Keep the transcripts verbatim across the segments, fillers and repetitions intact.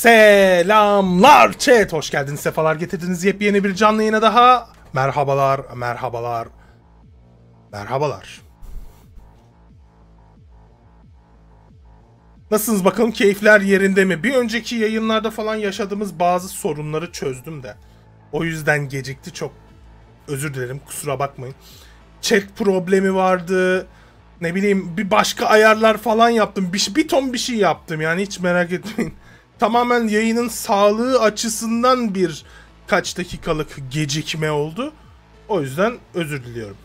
Selamlar chat, hoş geldiniz, sefalar getirdiniz, yepyeni bir canlı yayına daha. Merhabalar, merhabalar, merhabalar. Nasılsınız bakalım, keyifler yerinde mi? Bir önceki yayınlarda falan yaşadığımız bazı sorunları çözdüm de. O yüzden gecikti, çok özür dilerim, kusura bakmayın. Chat problemi vardı. Ne bileyim, bir başka ayarlar falan yaptım. Bir, bir ton bir şey yaptım yani, hiç merak etmeyin. Tamamen yayının sağlığı açısından bir kaç dakikalık gecikme oldu. O yüzden özür diliyorum.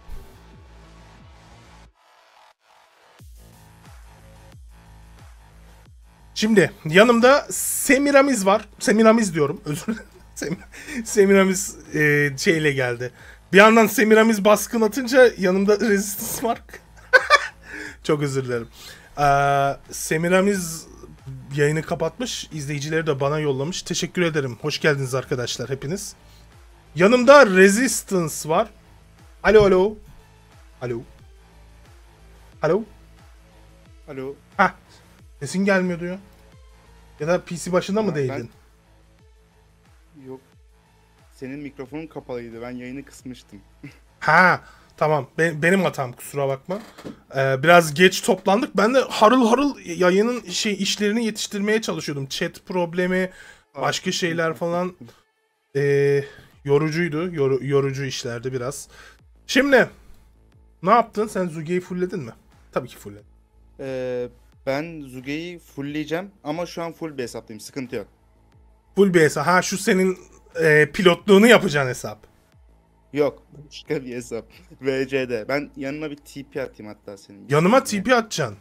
Şimdi yanımda Semiramis var. Semiramis diyorum. Özür dilerim. Sem Semiramis e, şeyle geldi. Bir yandan Semiramis baskın atınca yanımda Resistance var. Çok özür dilerim. Ee, Semiramis yayını kapatmış. İzleyicileri de bana yollamış. Teşekkür ederim. Hoş geldiniz arkadaşlar hepiniz. Yanımda Resistance var. Alo alo. Alo. Alo. Alo. Hah. Sesin gelmiyordu ya. Ya da P C başında mı Ha, değildin? Ben... Yok. Senin mikrofonun kapalıydı. Ben yayını kısmıştım. Ha. Tamam. Be- benim hatam, kusura bakma. Ee, biraz geç toplandık. Ben de harıl harıl yayının şey işlerini yetiştirmeye çalışıyordum. Chat problemi, başka şeyler falan. Ee, yorucuydu. Yor- yorucu işlerdi biraz. Şimdi ne yaptın? Sen Zuge'yi fullledin mi? Tabii ki fullledin. Ee, ben Zuge'yi fullleyeceğim ama şu an full bir hesaplayayım. Sıkıntı yok. Full bir hesap. Ha, şu senin e, pilotluğunu yapacağın hesap. Yok. Başka bir hesap. V C'de. Ben yanına bir T P atayım hatta senin. Yanıma T P atacaksın.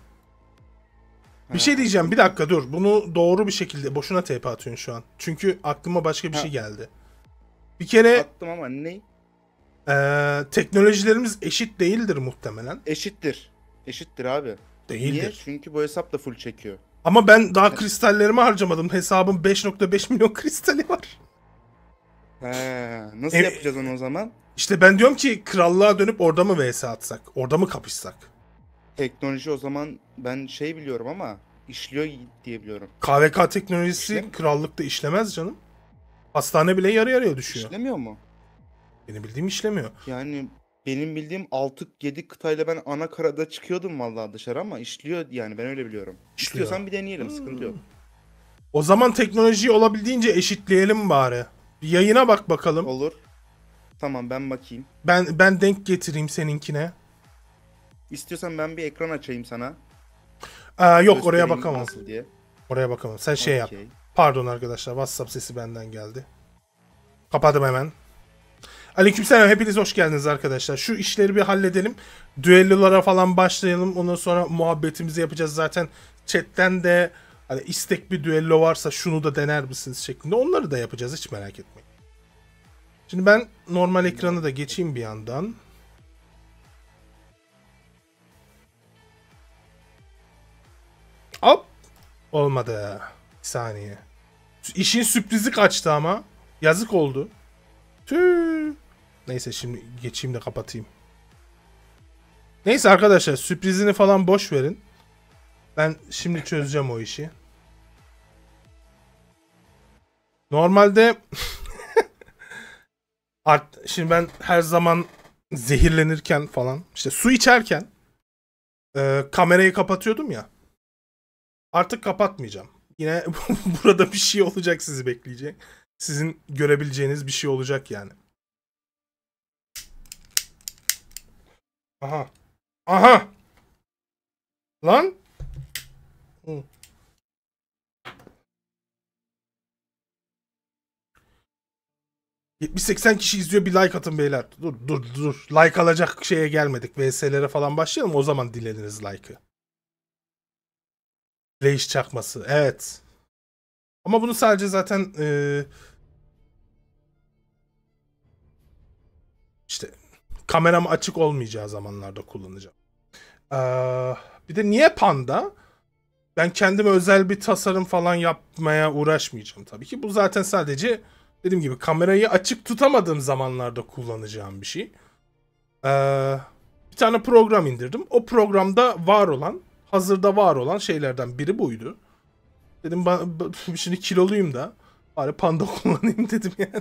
Bir şey diyeceğim, bir dakika dur. Bunu doğru bir şekilde, boşuna T P atıyorsun şu an. Çünkü aklıma başka bir Ha. şey geldi. Bir kere Attım ama ne? e, teknolojilerimiz eşit değildir muhtemelen. Eşittir. Eşittir abi. Değildir. Niye? Çünkü bu hesap da full çekiyor. Ama ben daha kristallerimi harcamadım. Hesabın beş nokta beş milyon kristali var. He, nasıl E- yapacağız onu o zaman? İşte ben diyorum ki krallığa dönüp orada mı V S atsak? Orada mı kapışsak? Teknoloji o zaman ben şey biliyorum ama işliyor diye biliyorum. K V K teknolojisi İşlem- krallıkta işlemez canım. Hastane bile yarı yarıya düşüyor. İşlemiyor mu? Benim bildiğim işlemiyor. Yani benim bildiğim altı yedi kıtayla ben ana karada çıkıyordum vallahi dışarı ama işliyor yani ben öyle biliyorum. İşliyor. İstiyorsan bir deneyelim, sıkıntı yok. O zaman teknolojiyi olabildiğince eşitleyelim bari. Bir yayına bak bakalım. Olur. Tamam ben bakayım. Ben ben denk getireyim seninkine. İstiyorsan ben bir ekran açayım sana. Aa, yok, oraya Göstereyim bakamam. nasıl diye. Oraya bakamam. Sen şey yap. Okey. Pardon arkadaşlar, WhatsApp sesi benden geldi. Kapadım hemen. Aleykümselam, hepiniz hoş geldiniz arkadaşlar. Şu işleri bir halledelim. Düellolara falan başlayalım. Ondan sonra muhabbetimizi yapacağız. Zaten chatten de hani istek bir düello varsa şunu da dener misiniz şeklinde. Onları da yapacağız, hiç merak etmeyin. Şimdi ben normal ekranı da geçeyim bir yandan. Hop. Olmadı. Bir saniye. İşin sürprizi kaçtı ama. Yazık oldu. Tüh. Neyse, şimdi geçeyim de kapatayım. Neyse arkadaşlar, sürprizini falan boş verin. Ben şimdi çözeceğim o işi. Normalde art, şimdi ben her zaman zehirlenirken falan, işte su içerken e, kamerayı kapatıyordum ya. Artık kapatmayacağım. Yine burada bir şey olacak, sizi bekleyecek. Sizin görebileceğiniz bir şey olacak yani. Aha. Aha. Lan. Hı. yetmiş seksen kişi izliyor, bir like atın beyler. Dur dur dur. Like alacak şeye gelmedik. V S'lere falan başlayalım, o zaman dileniriz like'ı. Reis çakması. Evet. Ama bunu sadece zaten e, işte kameram açık olmayacağı zamanlarda kullanacağım. Ee, bir de niye panda? Ben kendime özel bir tasarım falan yapmaya uğraşmayacağım tabii ki. Bu zaten sadece dediğim gibi kamerayı açık tutamadığım zamanlarda kullanacağım bir şey. Ee, bir tane program indirdim. O programda var olan, hazırda var olan şeylerden biri buydu. Dedim ben, ben şimdi kiloluyum da. Bari panda kullanayım dedim yani.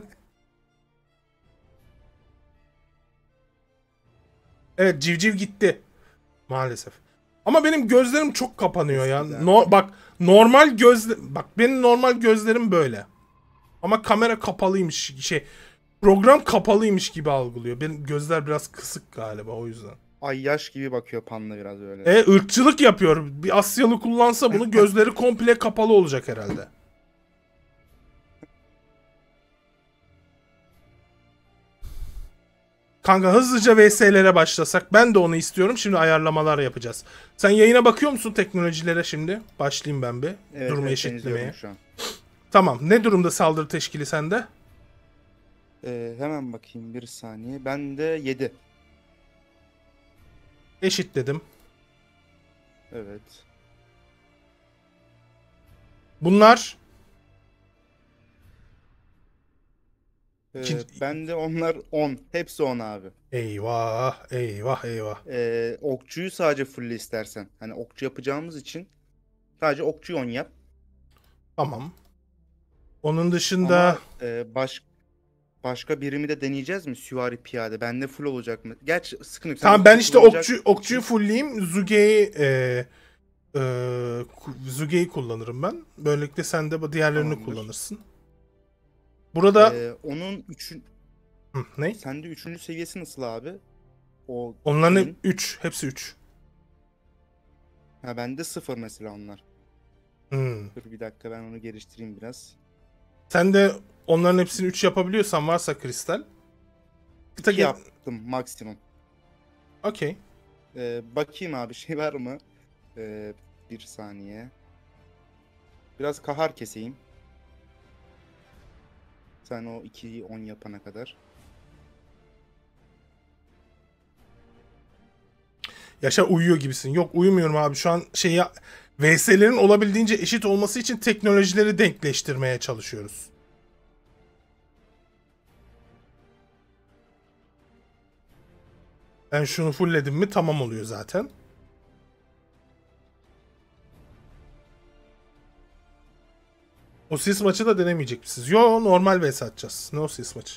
Evet, civciv gitti. Maalesef. Ama benim gözlerim çok kapanıyor ya. Eskiden. No, bak normal gözle bak benim normal gözlerim böyle. Ama kamera kapalıymış şey. Program kapalıymış gibi algılıyor. Benim gözler biraz kısık galiba o yüzden. Ay yaş gibi bakıyor panda biraz öyle. E ırkçılık yapıyor. Bir Asyalı kullansa bunu gözleri komple kapalı olacak herhalde. Kanka hızlıca V S'lere başlasak. Ben de onu istiyorum. Şimdi ayarlamalar yapacağız. Sen yayına bakıyor musun teknolojilere şimdi? Başlayayım ben bir. Evet, Durumu evet, eşitlemeye. benziyorum şu an. Tamam. Ne durumda saldırı teşkili sende? Ee, hemen bakayım bir saniye. Ben de yedi. Eşitledim. Evet. Bunlar Ee, İkinci- ben de onlar on. Hepsi on abi. eyvah, eyvah, eyvah. Ee, okçuyu sadece fulle istersen. Hani okçu yapacağımız için sadece okçuyu on yap. Tamam. Onun dışında Ama e, baş, başka birimi de deneyeceğiz mi? Süvari piyade. Bende full olacak mı? Gerçi sıkıntı yok. Sen tamam ben okçu işte kullanacak okçu okçuyu fullleyeyim. Zuge'yi e, e, ku- Zuge'yi kullanırım ben. Böylelikle sen de bu diğerlerini Tamamdır. kullanırsın. Burada Ee, onun üçün, Hı, ne? sende üçüncü seviyesi nasıl abi? O Onların şeyin. üç, hepsi üç. Ha bende sıfır mesela onlar. Hmm. Dur bir dakika ben onu geliştireyim biraz. Sen de onların hepsini üç yapabiliyorsan varsa kristal. İki ge- yaptım maksimum. Okey. Ee, bakayım abi şey var mı? Ee, bir saniye. Biraz kahar keseyim. Sen o ikiyi on yapana kadar. Yaşar uyuyor gibisin. Yok uyumuyorum abi. Şu an şey V S'lerin olabildiğince eşit olması için teknolojileri denkleştirmeye çalışıyoruz. Ben şunu fullledim mi tamam oluyor zaten. O sis maçı da denemeyecek misiniz? Yo normal V S atacağız. Ne o sis maçı?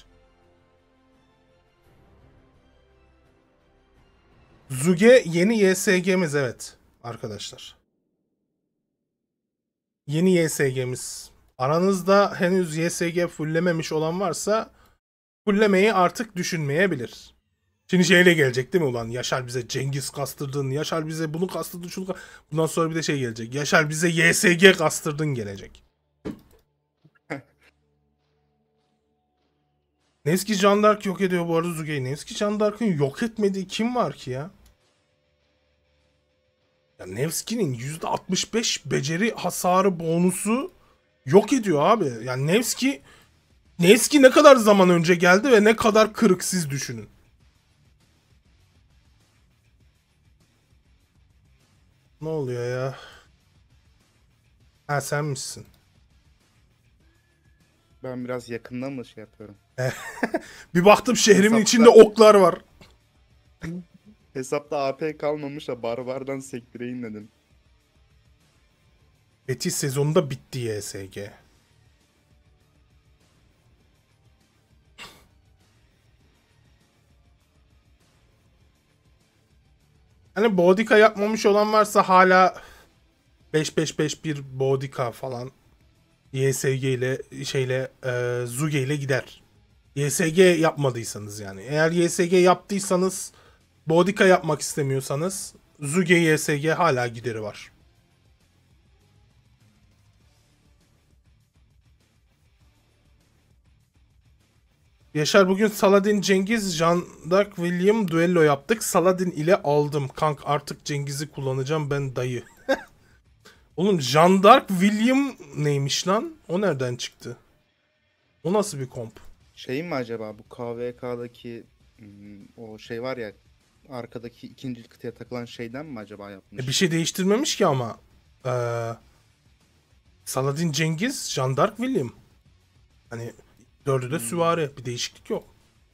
Zuge yeni Y S G'miz evet arkadaşlar. Yeni Y S G'miz. Aranızda henüz Y S G fulllememiş olan varsa fulllemeyi artık düşünmeyebilir. Şimdi şeyle gelecek değil mi ulan? Yaşar bize Cengiz kastırdın, Yaşar bize bunu kastırdın, şunu ka- bundan sonra bir de şey gelecek. Yaşar bize Y S G kastırdın gelecek. Nevski Jean d'Arc yok ediyor bu arada Zuge'yi. Nevski Jean d'Arc'ın yok etmediği kim var ki ya? Ya Nevski'nin yüzde altmış beş beceri hasarı bonusu yok ediyor abi. Yani Nevski Nevski ne kadar zaman önce geldi ve ne kadar kırık siz düşünün. Ne oluyor ya? Ha sen misin? Ben biraz yakından mı şey yapıyorum? Bir baktım şehrimin Hesapta- içinde oklar var. Hesapta A P kalmamış da barbardan sektireyim dedim. Betis sezonunda bitti Y S G. Hani Bodica yapmamış olan varsa hala beş beş beş bir Bodica falan Y S G ile şeyle e, Zuge ile gider. Y S G yapmadıysanız yani. Eğer Y S G yaptıysanız Bodica yapmak istemiyorsanız Zuge Y S G hala gideri var. Yaşar bugün Saladin Cengiz Jean d'Arc William duello yaptık. Saladin ile aldım. Kank artık Cengiz'i kullanacağım ben dayı. Oğlum Jean d'Arc William neymiş lan? O nereden çıktı? O nasıl bir komp? Şey mi acaba bu K V K'daki o şey var ya arkadaki ikinci kıtaya takılan şeyden mi acaba yapmış? E bir şey değiştirmemiş ki ama. Ee, Saladin Cengiz Jean d'Arc William. Hani dördü de süvari. Bir değişiklik yok.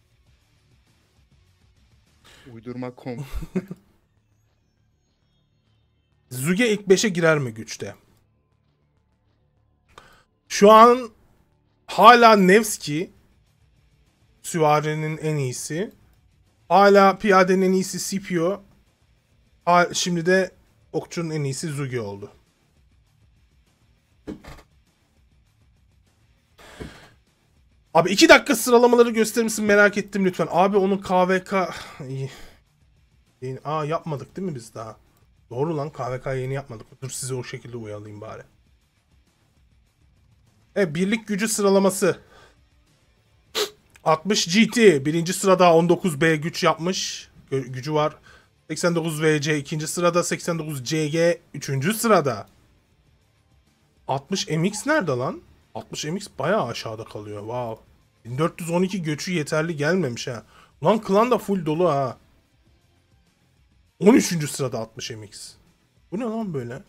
Uydurma komp. Zuge ilk beşe girer mi güçte? Şu an hala Nevski süvarinin en iyisi. Hala piyadenin en iyisi Scipio. Ha, şimdi de okçunun en iyisi Zugi oldu. Abi iki dakika sıralamaları gösterir misin, merak ettim lütfen. Abi onun K V K... Aa, yapmadık değil mi biz daha? Doğru lan, K V K yeni yapmadık. Dur size o şekilde uyalayayım bari. Evet, birlik gücü sıralaması. altmış G T birinci sırada, on dokuz B güç yapmış. Gücü var. seksen dokuz V C ikinci sırada, seksen dokuz C G üçüncü sırada. altmış M X nerede lan? altmış M X bayağı aşağıda kalıyor. Wow. bin dört yüz on iki göçü yeterli gelmemiş ha. Lan klan da full dolu ha. on üçüncü sırada altmış M X. Bu ne lan böyle?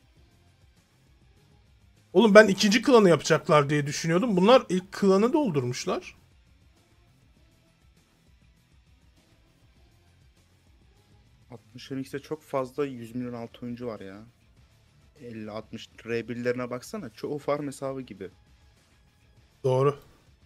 Oğlum ben ikinci klanı yapacaklar diye düşünüyordum. Bunlar ilk klanı doldurmuşlar. altmış M X'te çok fazla yüz milyon altı oyuncu var ya. elli altmış R bir'lerine baksana. Çoğu farm hesabı gibi. Doğru.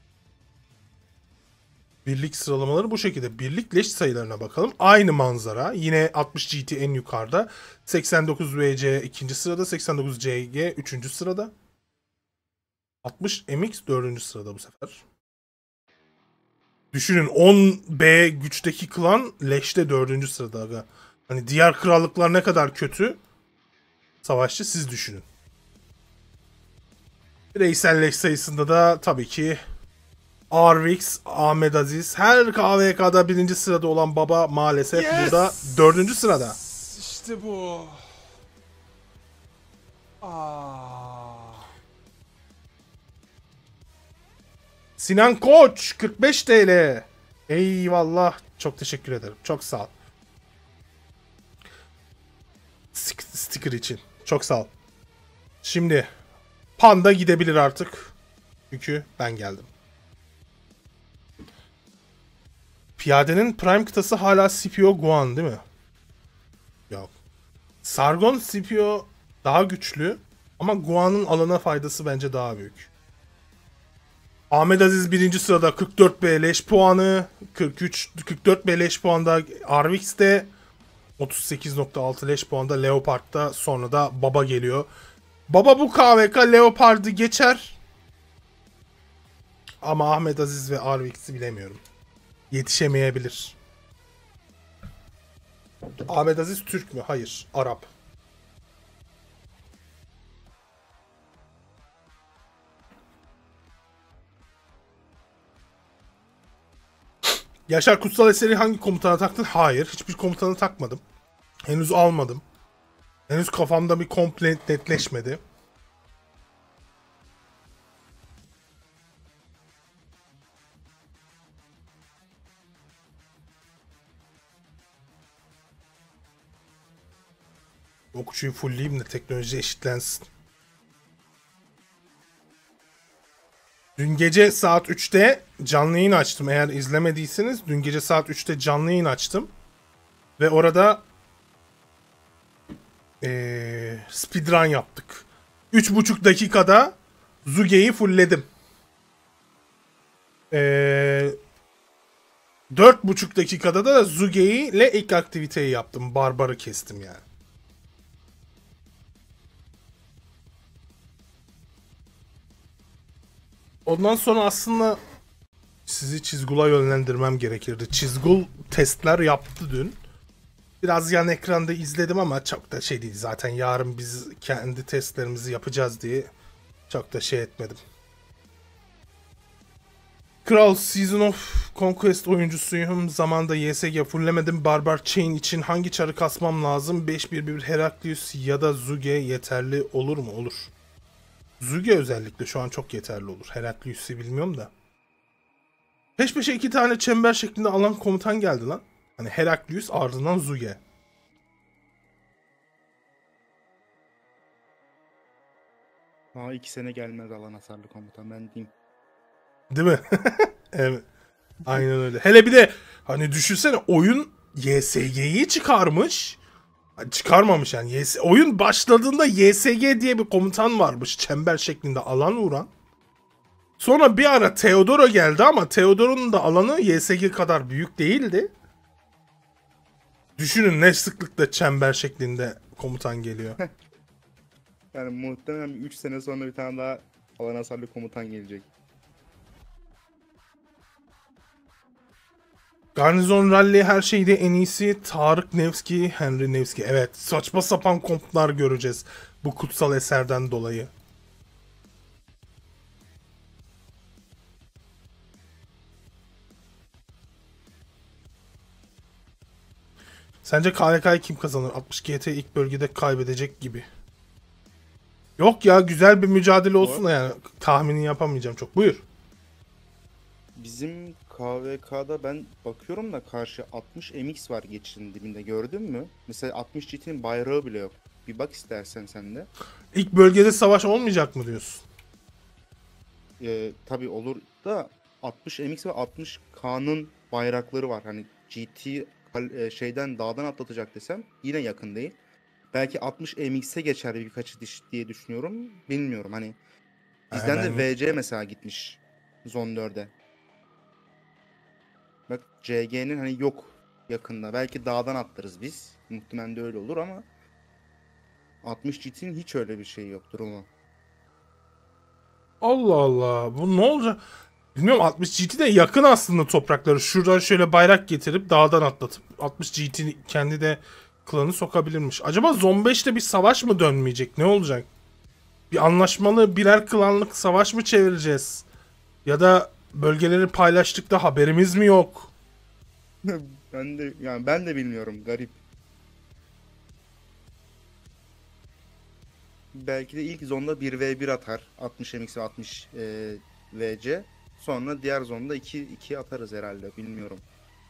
Birlik sıralamaları bu şekilde. Birlik leş sayılarına bakalım. Aynı manzara. Yine altmış G T en yukarıda. seksen dokuz V C ikinci sırada. seksen dokuz C G üçüncü sırada. altmış M X dördüncü sırada bu sefer. Düşünün, on B güçteki klan leşte dördüncü sırada. Aga. Hani diğer krallıklar ne kadar kötü savaşçı, siz düşünün. Bireysel leş sayısında da tabii ki Arvix, Ahmet Aziz, her K V K'da birinci sırada olan baba maalesef yes! Burada dördüncü sırada. İşte bu. Aa. Sinan Koç kırk beş T L. Eyvallah. Çok teşekkür ederim. Çok sağ ol. Sticker için. Çok sağ ol. Şimdi Panda gidebilir artık. Çünkü ben geldim. Piyadenin Prime kıtası hala Scipio Guan değil mi? Yok. Sargon Scipio daha güçlü ama Guan'ın alana faydası bence daha büyük. Ahmet Aziz birinci sırada kırk dört B leş puanı, kırk üç kırk dört B leş puanda Arvix'te, otuz sekiz nokta altı leş puanda Leopard'da, sonra da Baba geliyor. Baba bu K V K Leopard'ı geçer. Ama Ahmet Aziz ve Arvix'i bilemiyorum. Yetişemeyebilir. Ahmet Aziz Türk mü? Hayır. Arap. Yaşar Kutsal Eseri hangi komutana taktın? Hayır. Hiçbir komutana takmadım. Henüz almadım. Henüz kafamda bir komple netleşmedi. Okçuyu fullleyeyim de teknoloji eşitlensin. Dün gece saat üçte canlı yayın açtım. Eğer izlemediyseniz dün gece saat üçte canlı yayın açtım. Ve orada ee, speedrun yaptık. üç buçuk dakikada Zuge'yi fullledim. Ee, dört buçuk dakikada da Zuge'yi ile ilk aktiviteyi yaptım. Barbarı kestim yani. Ondan sonra aslında sizi Çizgul'a yönlendirmem gerekirdi. Çizgul testler yaptı dün. Biraz yan ekranda izledim ama çok da şey değil. Zaten yarın biz kendi testlerimizi yapacağız diye çok da şey etmedim. Kral Season of Conquest oyuncusuyum. Zamanda Y S G fulllemedim. Barbar Chain için hangi çarı kasmam lazım? beş bir bir Heraklius ya da Zuge yeterli olur mu? Olur. Zuge özellikle şu an çok yeterli olur. Heraklius'u bilmiyorum da. Peş peşe iki tane çember şeklinde alan komutan geldi lan. Hani Heraklius ardından Zuge. Aa, iki sene gelmez alan hasarlı komutan, ben diyeyim. Değil mi? Evet. Aynen öyle. Hele bir de hani düşünsene, oyun Y S G'yi çıkarmış. Çıkarmamış yani. Y S oyun başladığında Y S G diye bir komutan varmış. Çember şeklinde alan vuran. Sonra bir ara Theodoro geldi ama Theodoro'nun da alanı Y S G kadar büyük değildi. Düşünün ne sıklıkla çember şeklinde komutan geliyor. Yani muhtemelen üç sene sonra bir tane daha alan hasarlı komutan gelecek. Garnizon Rally her şeyde en iyisi Tarık Nevski, Henry Nevski. Evet, saçma sapan komplar göreceğiz bu kutsal eserden dolayı. Sence K V K'yı kim kazanır? altmış G T ilk bölgede kaybedecek gibi. Yok ya, güzel bir mücadele olsun da yani tahmini yapamayacağım çok. Buyur. Bizim K V K'da ben bakıyorum da karşı altmış M X var geçişin dibinde, gördün mü? Mesela altmış G T'nin bayrağı bile yok. Bir bak istersen sen de. İlk bölgede savaş olmayacak mı diyorsun? Ee, tabii olur da altmış M X ve altmış K'nın bayrakları var. Hani G T kal- e, şeyden dağdan atlatacak desem yine yakın değil. Belki altmış M X'e geçer birkaç diş diye düşünüyorum. Bilmiyorum hani. Bizden Hemen- de V C mesela gitmiş Zone dörde. Bak C G'nin hani yok yakında. Belki dağdan atlarız biz. Muhtemelen de öyle olur ama altmış G T'nin hiç öyle bir şey yok durumu. Allah Allah. Bu ne olacak? Bilmiyorum, altmış G T de yakın aslında toprakları. Şuradan şöyle bayrak getirip dağdan atlatıp altmış G T kendi de klanı sokabilirmiş. Acaba Zone beşte bir savaş mı dönmeyecek? Ne olacak? Bir anlaşmalı birer klanlık savaş mı çevireceğiz? Ya da bölgeleri paylaştık da haberimiz mi yok? Ben de yani ben de bilmiyorum, garip. Belki de ilk zonda bir ve bir atar. altmış M X ve altmış e, V C. Sonra diğer zonda iki iki atarız herhalde. Bilmiyorum.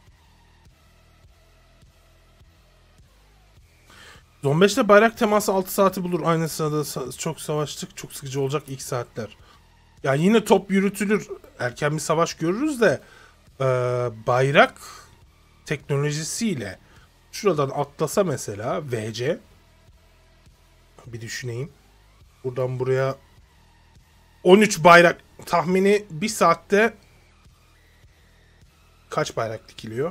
Zone beşte bayrak teması altı saati bulur. Aynı sırada sa- çok savaştık. Çok sıkıcı olacak ilk saatler. Yani yine top yürütülür. Erken bir savaş görürüz de e, bayrak teknolojisiyle şuradan atlasa mesela V C, bir düşüneyim. Buradan buraya on üç bayrak, tahmini bir saatte kaç bayrak dikiliyor?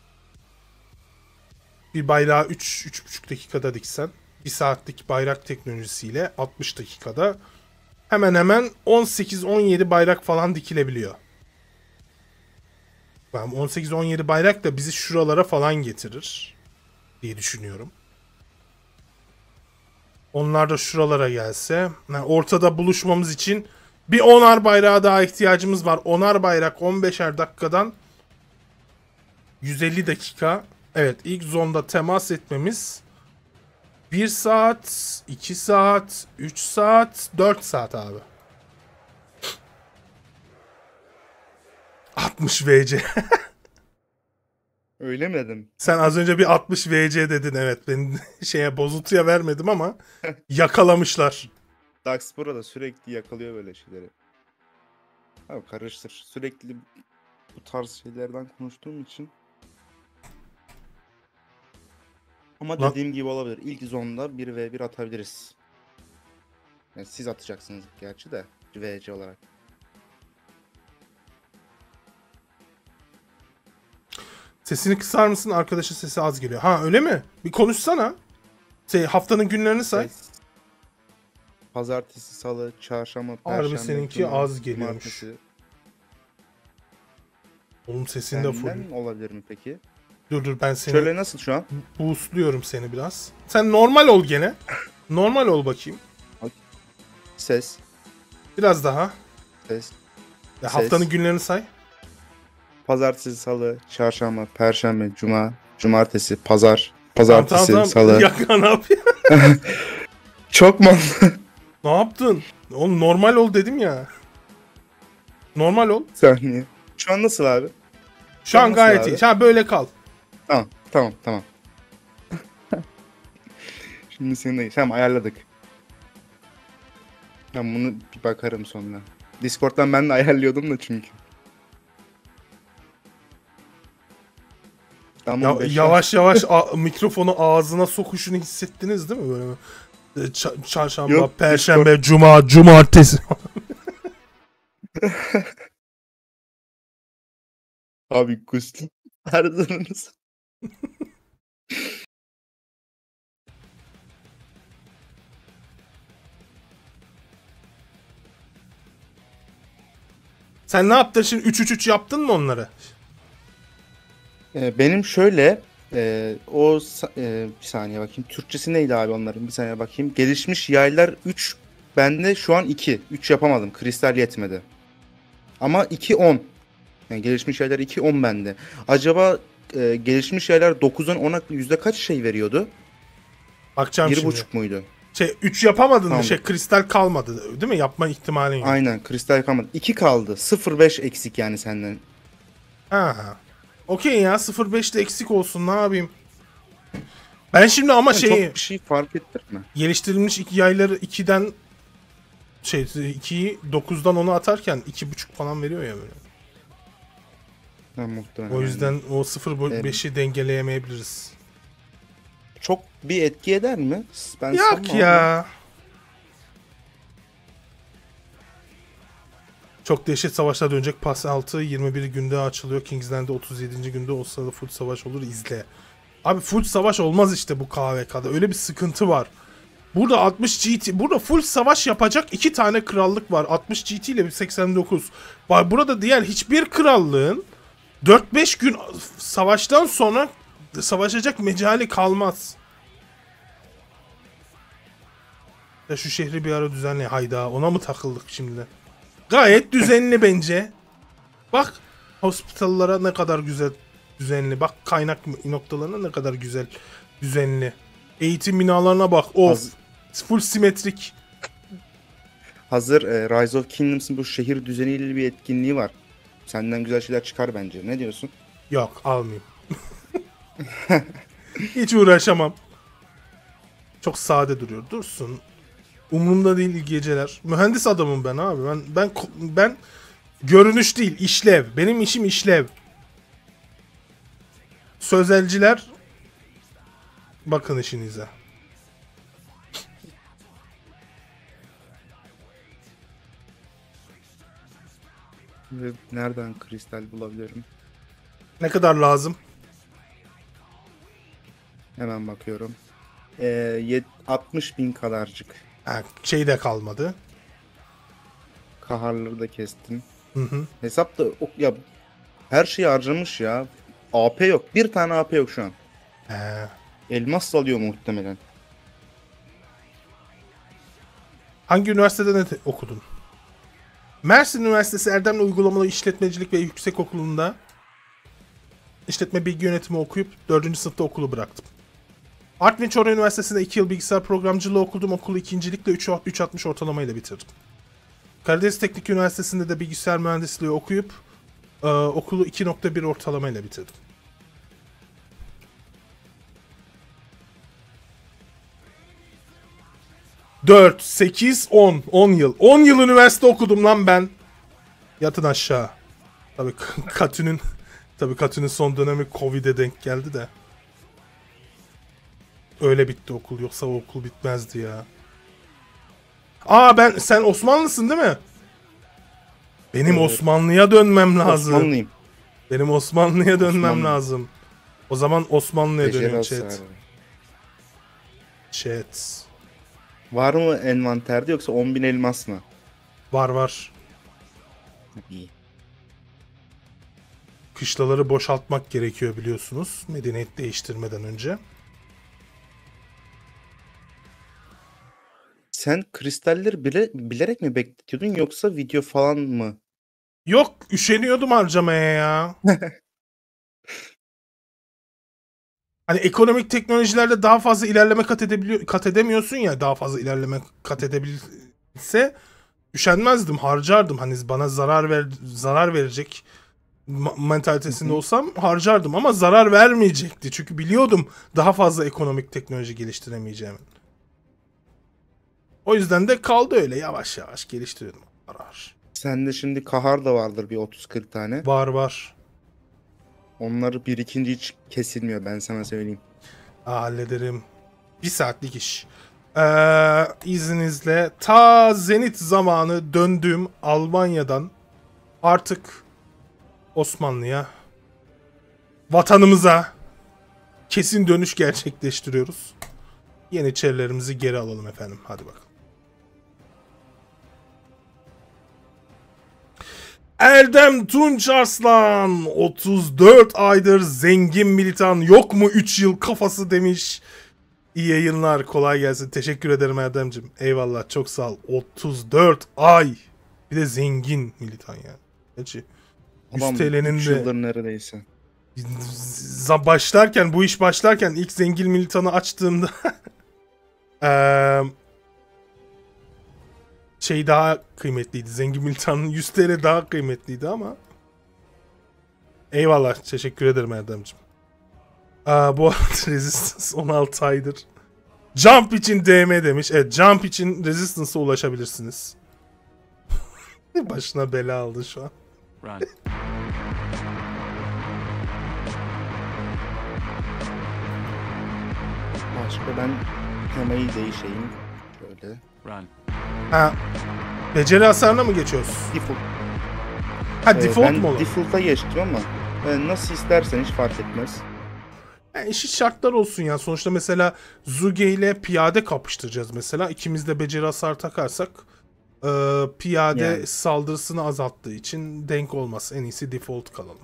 Bir bayrağı üç üç buçuk dakikada diksen, bir saatlik bayrak teknolojisiyle altmış dakikada hemen hemen on sekiz on yedi bayrak falan dikilebiliyor. Ben on sekiz on yedi bayrak da bizi şuralara falan getirir diye düşünüyorum. Onlar da şuralara gelse, yani ortada buluşmamız için bir onar bayrağa daha ihtiyacımız var. Onar bayrak on beşer dakikadan yüz elli dakika. Evet, ilk zonda temas etmemiz bir saat, iki saat, üç saat, dört saat abi. altmış V C. Öyle mi dedim? Sen az önce bir altmış V C dedin, evet. Ben şeye bozuntuya vermedim ama yakalamışlar. Daxpora da sürekli yakalıyor böyle şeyleri. Abi karıştır. Sürekli bu tarz şeylerden konuştuğum için. Ama Lan- dediğim gibi olabilir. İlk zonda bir ve bir atabiliriz. Yani siz atacaksınız gerçi de V C olarak. Sesini kısar mısın? Arkadaşın sesi az geliyor. Ha, öyle mi? Bir konuşsana. Şey, haftanın günlerini say. Evet. Pazartesi, salı, çarşamba, Harbi perşembe, seninki cuma, az geliyormuş. cumartesi. Oğlum sesin de full. Senden olabilir mi peki? Dur dur, ben seni Şöyle nasıl şu an? boostluyorum seni biraz. Sen normal ol gene. Normal ol bakayım. Ses, Biraz daha. ses. Ya, Ses. haftanın günlerini say. Pazartesi, salı, çarşamba, perşembe, cuma, cumartesi, pazar, Tamam, pazartesi, tamam, tamam. salı. Yaka ne yapıyor? Çok mu? Ne yaptın? Oğlum normal ol dedim ya. Normal ol. Saniye. Şu an nasıl abi? Şu an Nasıl gayet abi? iyi. Ha, böyle kal. Tamam, tamam, tamam. Şimdi seni de tamam ayarladık. Ben bunu bir bakarım sonra. Discord'dan ben de ayarlıyordum da çünkü. Tamam, Ya, beş yavaş yavaş a- mikrofonu ağzına sokuşunu hissettiniz değil mi böyle? E, ça- çarşamba, Yok, perşembe, cuma, cumartesi. Abi kustum. Pardonunuz. Sen ne yaptın şimdi? üç üç üç yaptın mı onları? Ee, benim şöyle e, o sa- e, bir saniye bakayım. Türkçesi neydi abi onların? Bir saniye bakayım. Gelişmiş yaylar üç. Bende şu an iki. üç yapamadım. Kristal yetmedi. Ama iki on. Yani gelişmiş yaylar iki on bende. Acaba e, gelişmiş yaylar dokuzdan ona yüzde kaç şey veriyordu? Bakacağım bir şimdi. buçuk muydu? Şey üç yapamadın mı? Tamam. Şey kristal kalmadı değil mi? Yapma ihtimalin yok. Aynen, kristal kalmadı. iki kaldı. sıfır virgül beş eksik yani senden. Ha. Okey ya, sıfır virgül beş de eksik olsun, ne yapayım? Ben şimdi ama Yani şeyi çok bir şey fark ettirme. geliştirilmiş iki yayları ikiden şey ikiyi dokuzdan onu atarken iki buçuk falan veriyor ya böyle. Ha, muhtemelen. O yüzden aynen. o sıfır virgül beşi dengeleyemeyebiliriz. Çok bir etki eder mi? Ben Yok sanmam ama. ya. Çok dehşet savaşlar dönecek. Pas altı yirmi bir günde açılıyor. Kingsland'de otuz yedinci günde o sırada full savaş olur, izle. Abi full savaş olmaz işte bu K V K'da. Öyle bir sıkıntı var. Burada altmış G T, burada full savaş yapacak iki tane krallık var. altmış G T ile bir seksen dokuz. Var burada diğer hiçbir krallığın dört beş gün savaştan sonra savaşacak mecali kalmaz. Ya şu şehri bir ara düzenle. Hayda, ona mı takıldık şimdi? Gayet düzenli bence. Bak hospitallara ne kadar güzel düzenli. Bak kaynak noktalarına ne kadar güzel düzenli. Eğitim binalarına bak. Of. Haz- Full simetrik. Hazır e, Rise of Kingdoms'ın bu şehir düzeniyle bir etkinliği var. Senden güzel şeyler çıkar bence. Ne diyorsun? Yok, almayayım. Hiç uğraşamam. Çok sade duruyor. Dursun. Umurumda değil, iyi geceler. Mühendis adamım ben abi. Ben ben ben görünüş değil, işlev. Benim işim işlev. Sözelciler, bakın işinize. Ve nereden kristal bulabilirim? Ne kadar lazım? Hemen bakıyorum. E, yet- altmış bin kadarcık. Ha, şey de kalmadı. Kaharları da kestim. Hı hı. Hesap da o- ya her şeyi harcamış ya. A P yok. Bir tane A P yok şu an. He. Elmas da alıyor muhtemelen. Hangi üniversitede ne te- okudun? Mersin Üniversitesi Erdemli Uygulamalı İşletmecilik ve Yüksekokulu'nda işletme bilgi yönetimi okuyup dördüncü sınıfta okulu bıraktım. Artvin Çorum Üniversitesi'nde iki yıl bilgisayar programcılığı okudum. Okulu ikincilikle üç virgül altmış ortalamayla bitirdim. Karadeniz Teknik Üniversitesi'nde de bilgisayar mühendisliği okuyup e, okulu iki virgül bir ortalamayla bitirdim. dört, sekiz, on. on yıl. on yıl üniversite okudum lan ben. Yatın aşağı. Tabii Katü'nün tabii Katü'nün son dönemi Covid'e denk geldi de. Öyle bitti okul, yoksa o okul bitmezdi ya. Aa, ben sen Osmanlısın değil mi? Benim Evet. Osmanlı'ya dönmem lazım. Osmanlıyım. Benim Osmanlı'ya dönmem Osmanlı. lazım. O zaman Osmanlı'ya Beceri dönüyorum chat. hasarı. Chat. Var mı envanterde yoksa on bin elmas mı? Var var. İyi. Kışlaları boşaltmak gerekiyor biliyorsunuz. Medeniyet değiştirmeden önce. Sen kristalleri bile, bilerek mi bekletiyordun yoksa video falan mı? Yok, üşeniyordum harcamaya ya. Hani ekonomik teknolojilerde daha fazla ilerleme kat edebiliyor, kat edemiyorsun ya, daha fazla ilerleme kat edebilse üşenmezdim, harcardım. Hani bana zarar ver zarar verecek ma- mentalitesinde olsam harcardım ama zarar vermeyecekti. Çünkü biliyordum daha fazla ekonomik teknoloji geliştiremeyeceğimi. O yüzden de kaldı öyle, yavaş yavaş geliştiriyordum. Zarar. Sende şimdi kahar da vardır bir otuz kırk tane. Var var. Onları birikince hiç kesilmiyor, ben sana söyleyeyim. Aa, hallederim. Bir saatlik iş. Ee, izninizle ta Zenit zamanı döndüğüm Almanya'dan artık Osmanlı'ya, vatanımıza kesin dönüş gerçekleştiriyoruz. Yeniçerilerimizi geri alalım efendim. Hadi bakalım. Erdem Tunç Arslan otuz dört aydır zengin militan yok mu üç yıl kafası demiş. İyi yayınlar, kolay gelsin. Teşekkür ederim Erdem'cim. Eyvallah, çok sağ ol. otuz dört ay. Bir de zengin militan yani. Gerçi Adam yüz T L'nin üç de yıldır neredeyse. z- başlarken, bu iş başlarken ilk zengin militanı açtığımda eee şey daha kıymetliydi. Zengin militanın yüz T L daha kıymetliydi ama eyvallah, teşekkür ederim Erdem'cim. Aa, bu arada Resistance on altı aydır. Jump için D M demiş. Evet, Jump için Resistance'a ulaşabilirsiniz. Başına bela aldı şu an. Run. Başka ben temayı değişeyim. Şöyle. Run. Ha, beceri hasarına mı geçiyoruz? Default. Ha, Ee, default ben mu olur? default'a geçtim ama e, nasıl istersen hiç fark etmez. Yani eşit şartlar olsun ya. Sonuçta mesela Zuge ile piyade kapıştıracağız mesela. İkimiz de beceri hasar takarsak e, piyade Yani. saldırısını azalttığı için denk olmaz. En iyisi default kalalım.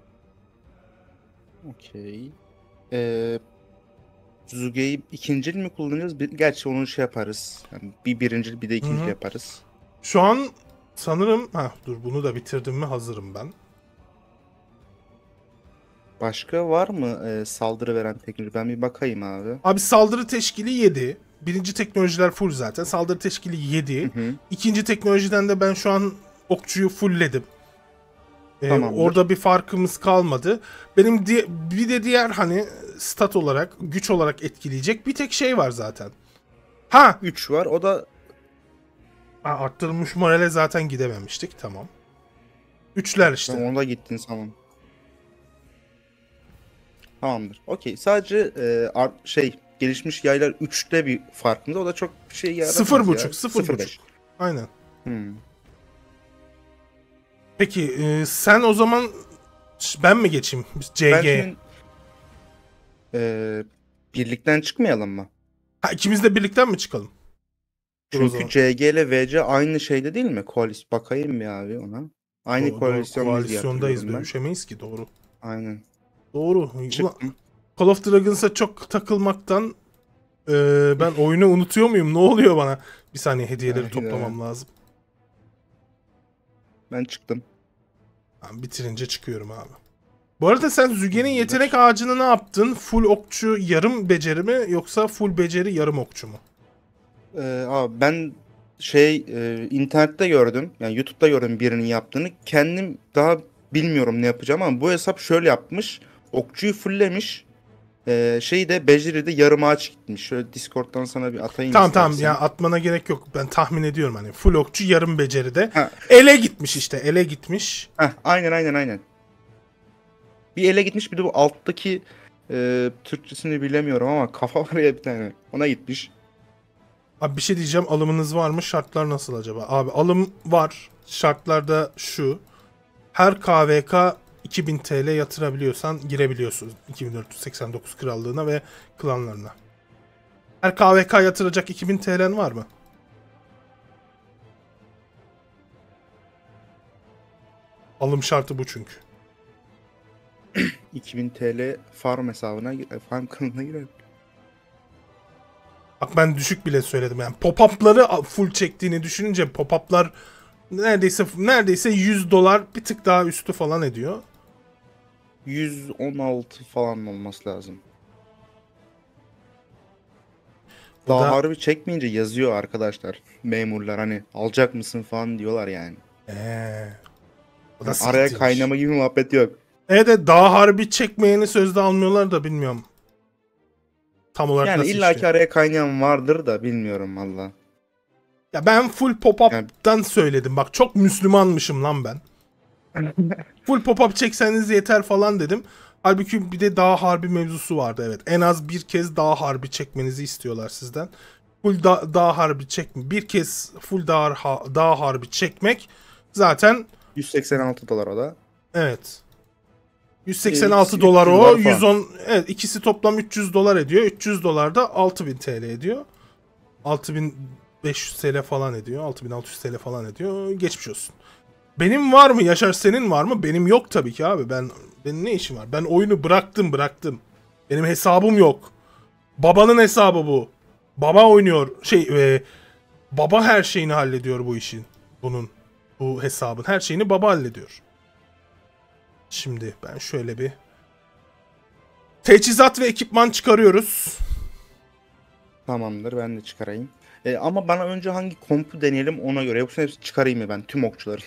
Okey. Ee, Zuge'yi ikincil mi kullanacağız? Bir- Gerçi onu şey yaparız. Yani bir birincil bir de ikincil Hı hı. yaparız. Şu an sanırım... Ha, dur, bunu da bitirdim mi hazırım ben. Başka var mı e, saldırı veren teknoloji? Ben bir bakayım abi. Abi saldırı teşkili yedi. Birinci teknolojiler full zaten. Saldırı teşkili yedi. Hı hı. İkinci teknolojiden de ben şu an okçuyu fullledim. Ee, Tamamdır. orada bir farkımız kalmadı. Benim di- bir de diğer hani stat olarak, güç olarak etkileyecek bir tek şey var zaten. Ha, üç var. O da ha, arttırılmış morale zaten gidememiştik. Tamam. Üçler işte. tamam, onda gittin tamam. Tamamdır. Okey. Sadece e, art, şey gelişmiş yaylar üçte bir farkında. O da çok bir şey yaramaz Sıfır ya. buçuk, sıfır Sıfır buçuk. beş. Aynen. Hmm. Peki e, sen o zaman ş- ben mi geçeyim? C Ben G. senin e, birlikten çıkmayalım mı? Ha, ikimiz de birlikten mi çıkalım? Dur o zaman. Çünkü C G ile V C aynı şeyde değil mi? Koalis bakayım bir abi ona. Aynı Doğru, koalisyondayız diye koalisyondayız. hatırlıyorum ben. Dövüşemeyiz ki, doğru. Aynen. Doğru. Ulan, Çıktım. Call of Dragons'a çok takılmaktan e, ben oyunu unutuyor muyum? Ne oluyor bana? Bir saniye, hediyeleri Aynen. toplamam lazım. Ben çıktım. Ben bitirince çıkıyorum abi. Bu arada sen Züge'nin yetenek ağacını ne yaptın? Full okçu yarım beceri mi yoksa full beceri yarım okçu mu? Ee, abi ben şey e, internette gördüm. Yani YouTube'da gördüm birinin yaptığını. Kendim daha bilmiyorum ne yapacağım ama bu hesap şöyle yapmış. Okçuyu fulllemiş. Ee, şeyi de beceri de yarım ağaç gitmiş. Şöyle Discord'dan sana bir atayım Tamam tamam istersen. ya, atmana gerek yok. Ben tahmin ediyorum hani. Full okçu yarım beceride. Ha. Ele gitmiş işte. Ele gitmiş. Heh, aynen aynen aynen. Bir ele gitmiş, bir de bu alttaki e, Türkçesini bilemiyorum ama kafa var ya bir tane. Ona gitmiş. Abi bir şey diyeceğim. Alımınız var mı? Şartlar nasıl acaba? Abi alım var. Şartlarda şu. Her K V K iki bin T L yatırabiliyorsan girebiliyorsun iki bin dört yüz seksen dokuz krallığına ve klanlarına. Her K V K yatıracak iki bin T L'en var mı? Alım şartı bu çünkü. iki bin T L farm hesabına gir, e, farm kanalına girelim. Bak ben düşük bile söyledim yani. Pop-up'ları full çektiğini düşününce pop-up'lar neredeyse neredeyse yüz dolar, bir tık daha üstü falan ediyor. yüz on altı falan olması lazım. O Daha da- harbi çekmeyince yazıyor arkadaşlar. Memurlar hani alacak mısın falan diyorlar yani. Eee. O da Yani araya sıkıntıymış. kaynama gibi muhabbet yok. Evet de daha harbi çekmeyeni sözde almıyorlar da bilmiyorum. Tam olarak Yani nasıl illaki işliyor. araya kaynayan vardır da bilmiyorum valla. Ya ben full pop-up'tan söyledim. Bak çok Müslümanmışım lan ben. Full pop-up çekseniz yeter falan dedim. Halbuki bir de dağ harbi mevzusu vardı, evet. En az bir kez dağ harbi çekmenizi istiyorlar sizden. Full da dağ harbi çekme. Bir kez full dağ, ha dağ harbi çekmek zaten yüz seksen altı dolar o da. evet. yüz seksen altı E, dolar o. dolar yüz on, evet, ikisi toplam üç yüz dolar ediyor. üç yüz dolar da altı bin T L ediyor. altı bin beş yüz T L falan ediyor. altı bin altı yüz T L falan ediyor. Geçmiş olsun. Benim var mı? Yaşar, senin var mı? Benim yok tabii ki abi. Ben benim ne işim var? Ben oyunu bıraktım, bıraktım. Benim hesabım yok. Babanın hesabı bu. Baba oynuyor. Şey, e, baba her şeyini hallediyor bu işin. Bunun, bu hesabın her şeyini baba hallediyor. Şimdi ben şöyle bir teçhizat ve ekipman çıkarıyoruz. Tamamdır, ben de çıkarayım. E, ama bana önce hangi kompu deneyelim ona göre. Yoksa hepsini çıkarayım mı ben tüm okçuları?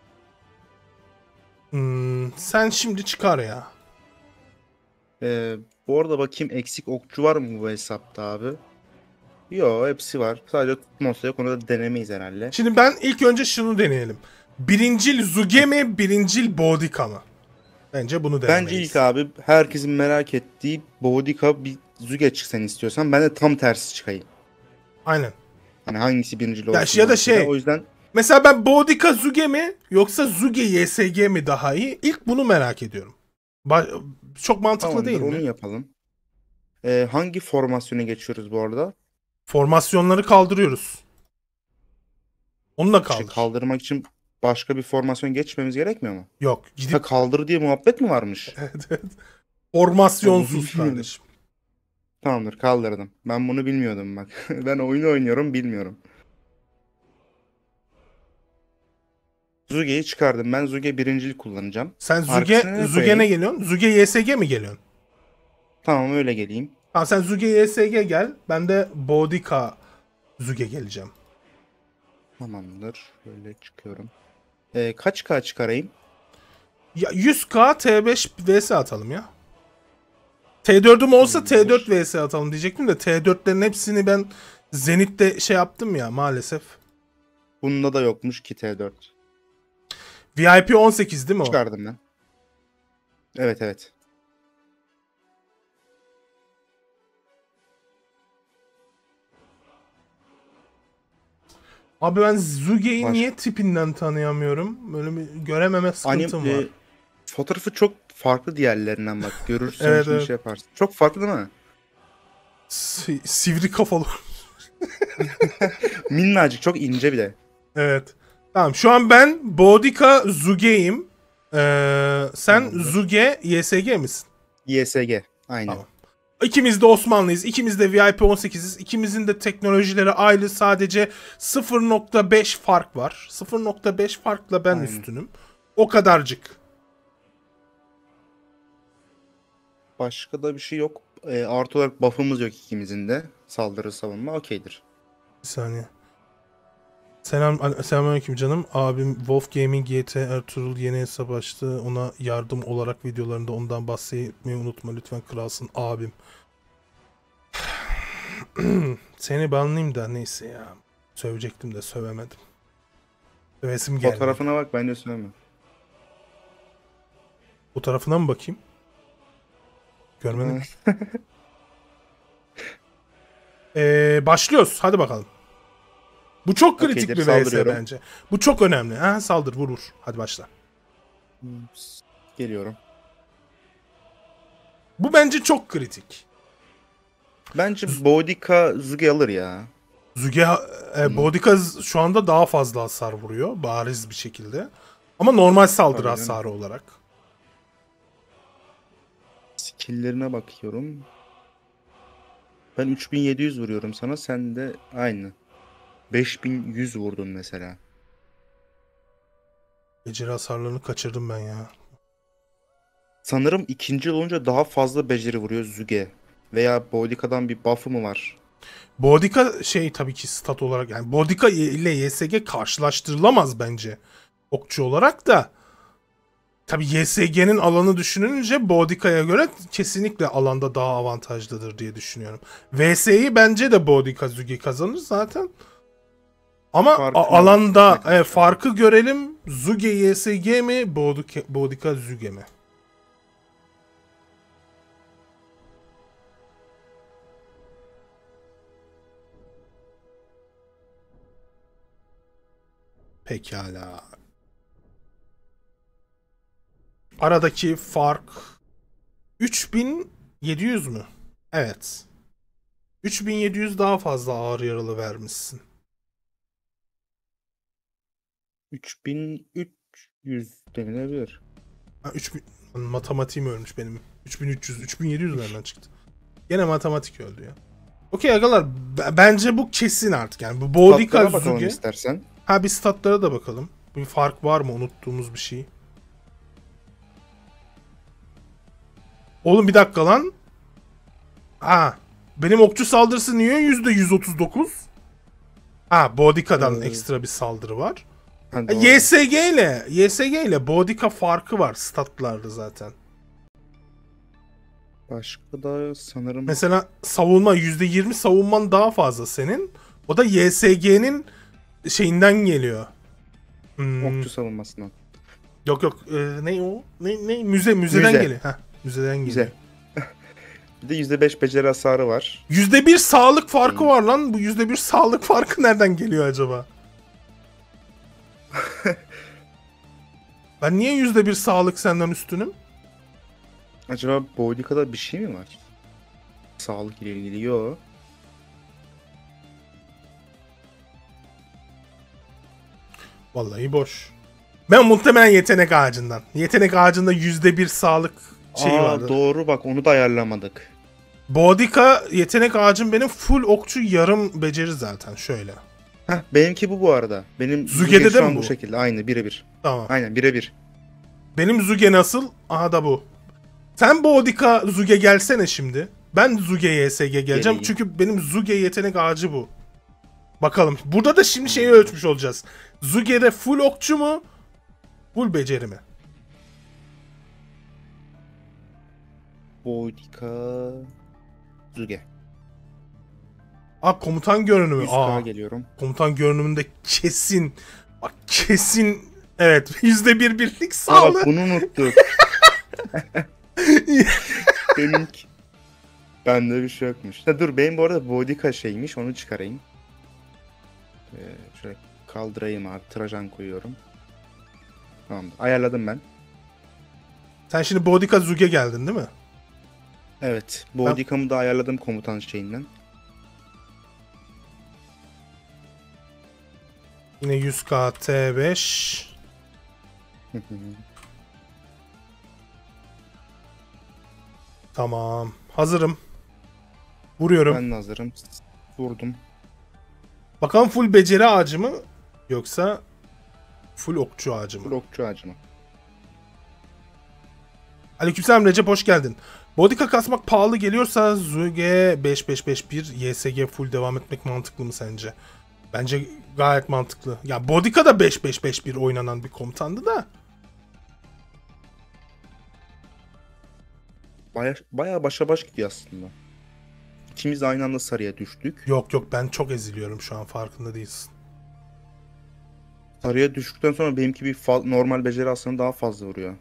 Hmm, sen şimdi çıkar ya. E, bu arada bakayım eksik okçu var mı bu hesapta abi? Yo, hepsi var. Sadece tutmasa yok, onu da denemeyiz herhalde. Şimdi ben ilk önce şunu deneyelim. Birincil Zuge mi, birincil Boudica mı? Bence bunu denemeyiz. Bence ilk abi herkesin merak ettiği Boudica bir Zuge çıksın istiyorsan, ben de tam tersi çıkayım. Aynen. Hani hangisi birincil Ya olsun. ya da mesela. şey. O yüzden Mesela ben Boudica Zuge mi yoksa Zuge Y S G mi daha iyi? İlk bunu merak ediyorum. Ba- çok mantıklı tamamdır, değil mi? onu yapalım. E, hangi formasyona geçiyoruz bu arada? Formasyonları kaldırıyoruz. Onu da İşte kaldır. kaldırmak için başka bir formasyon geçmemiz gerekmiyor mu? Yok. Ha, Gidip kaldır diye muhabbet mi varmış? evet, evet. Formasyonsuz Tamam. kardeşim. Tamamdır, kaldırdım. Ben bunu bilmiyordum bak. Ben oyunu oynuyorum, bilmiyorum. Zuge'yi çıkardım. Ben Zuge birincilik kullanacağım. Sen Zuge, Arkasına ne Zuge koyayım? ne geliyorsun? Zuge Y S G mi geliyorsun? Tamam, öyle geleyim. Tamam, sen Zuge Y S G gel. Ben de Boudica Zuge geleceğim. Tamamdır. Şöyle çıkıyorum. Ee, kaç K çıkarayım? Ya yüz K T beş vs atalım ya. T dördüm olsa T dört vs atalım diyecektim de T dörtlerin hepsini ben Zenith'te şey yaptım ya maalesef. Bunda da yokmuş ki T dört. V I P on sekiz değil mi o? Çıkardım ben. Evet evet. Abi ben Zuge'yi Baş- niye tipinden tanıyamıyorum? Böyle bir görememe sıkıntım Anim, var. e, fotoğrafı çok farklı diğerlerinden bak. Görürsün Evet, şimdi evet. şey yaparsın. Çok farklı değil mi? Si- sivri kafalı. Minnacık, çok ince bir de. Evet. Tamam, şu an ben Boudica Zuge'yim. Ee, sen Tamamdır. Zuge Y S G misin? Y S G. Aynen. Tamam. İkimiz de Osmanlıyız. İkimiz de V I P on sekiziz. İkimizin de teknolojileri aynı. Sadece sıfır nokta beş fark var. sıfır nokta beş farkla ben Aynen. üstünüm. O kadarcık. Başka da bir şey yok. E, artı olarak buff'ımız yok ikimizin de. Saldırı savunma okeydir. Bir saniye. Selam, selamünaleyküm canım. Abim Wolf Gaming G T Ertuğrul yeni hesap açtı. Ona yardım olarak videolarında ondan bahsetmeyi unutma lütfen, kralsın abim. Seni banlayayım da neyse ya. Sövecektim de sövemedim. Sövesim geldi. Fotoğrafına bak, bence söyleme. Fotoğrafına mı bakayım? Görmedim. ee, başlıyoruz. Hadi bakalım. Bu çok kritik Okeydir, bir V S saldırıyorum. bence. Bu çok önemli. Ha, saldır, vur vur. Hadi başla. Geliyorum. Bu bence çok kritik. Bence Boudica Zuge alır ya. Zuge, e, Boudica şu anda daha fazla hasar vuruyor. Bariz bir şekilde. Ama normal saldırı Tabii hasarı canım. olarak. Skill'lerine bakıyorum. Ben üç bin yedi yüz vuruyorum sana. Sen de aynı. beş bin yüz vurdun mesela. Beceri hasarlarını kaçırdım ben ya. Sanırım ikinci olunca daha fazla beceri vuruyor Zuge. Veya Boudica'dan bir buff'ı mı var? Boudica şey tabii ki stat olarak, yani Boudica ile Y S G karşılaştırılamaz bence. Okçu olarak da. Tabii Y S G'nin alanı düşününce Boudica'ya göre kesinlikle alanda daha avantajlıdır diye düşünüyorum. V S'yi bence de Boudica Zuge kazanır zaten. Ama Farkı a- alanda ne kadar? e, farkı görelim. Zuge Y S G mi, Boudica, Boudica Zuge mi? Pekala. Aradaki fark üç bin yedi yüz mü? Evet. üç bin yedi yüz daha fazla ağır yaralı vermişsin. üç bin üç yüz denilebilir. Ha, üç bin matematiğim ölmüş benim. üç bin üç yüz, üç bin yedi yüz nereden çıktı? Gene matematik öldü ya. Okey agalar, b- bence bu kesin artık yani. Bu Boudica Statlara bakalım Zuge. istersen. Ha, bir statlara da bakalım. Bir fark var mı, unuttuğumuz bir şey? Oğlum bir dakika lan. Ha, benim okçu saldırısı niye yüzde yüz otuz dokuz? Ha, Boudica'dan Ee, ekstra bir saldırı var. Ha, Ha, doğru. Y S G ile Y S G ile Boudica farkı var statlarda zaten. Başka da sanırım Mesela savunma yüzde yirmi savunman daha fazla senin. O da Y S G'nin şeyinden geliyor. Hmm, okçu savunmasından. yok yok, ee, ne o? Ne ne müze müzeden Müze. geliyor. Heh, müzeden geliyor. Güzel. Bir de yüzde beş beceri hasarı var. yüzde bir sağlık farkı Hmm. var lan. Bu yüzde bir sağlık farkı nereden geliyor acaba? Ben niye yüzde bir sağlık senden üstünüm? Acaba Boudica'da bir şey mi var? Sağlık ile ilgili yok. Vallahi boş. Ben muhtemelen yetenek ağacından. Yetenek ağacında yüzde bir sağlık şeyi Aa, vardı. doğru bak, onu da ayarlamadık. Boudica yetenek ağacım benim full okçu yarım beceri zaten şöyle. Heh, benimki bu bu arada. Benim Zuge'de Zuge de şu mi an bu? bu şekilde. Aynı birebir. Tamam. Aynen birebir. Benim Zuge nasıl? Aha da bu. Sen Boudica Zuge gelsene şimdi. Ben Zuge Y S G geleceğim. Geleyim. Çünkü benim Zuge yetenek ağacı bu. Bakalım. Burada da şimdi şeyi ölçmüş olacağız. Zuge'de full okçu mu? Full beceri mi? Boudica Zuge. Aa, komutan görünümü. yüz Aa, K geliyorum. komutan görünümünde kesin. Bak kesin. Evet. yüzde bir birlik Aa, sağlığı. bak bunu unuttuk. Benimki. Bende bir şey yokmuş. Ha, dur, benim bu arada Boudica şeymiş, onu çıkarayım. Ee, şöyle kaldırayım abi, Trajan koyuyorum. Tamam, ayarladım ben. Sen şimdi Boudica Zuge geldin değil mi? Evet, Boudica'mı da ayarladım komutan şeyinden. Yine yüz K T beş. Tamam. Hazırım. Vuruyorum. Ben de hazırım. Vurdum. Bakalım full beceri ağacı mı? Yoksa full okçu ağacı mı? Blokçu ağacı mı? Aleykümselam Recep, hoş geldin. Boudica kasmak pahalı geliyorsa Zuge beş beş beş bir Y S G full devam etmek mantıklı mı sence? Bence gayet mantıklı. Ya Boudica da beş beş beş bir oynanan bir komutandı da. Baya, bayağı başa baş gidiyor aslında. İkimiz de aynı anda sarıya düştük. Yok yok, ben çok eziliyorum şu an, farkında değilsin. Sarıya düştükten sonra benimki bir fa- normal beceri hasarını daha fazla vuruyor.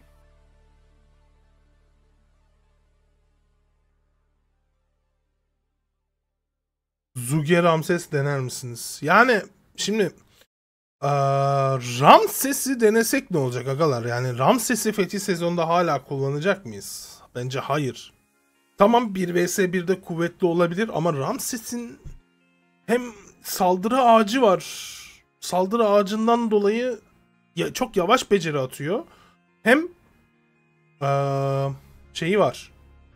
Zuge Ramses dener misiniz? Yani şimdi aa, Ramses'i denesek ne olacak agalar? Yani Ramses'i Fethi sezonda hala kullanacak mıyız? Bence hayır. Tamam, bir vs birde kuvvetli olabilir ama Ramses'in hem saldırı ağacı var. Saldırı ağacından dolayı ya, çok yavaş beceri atıyor. Hem aa, şeyi var.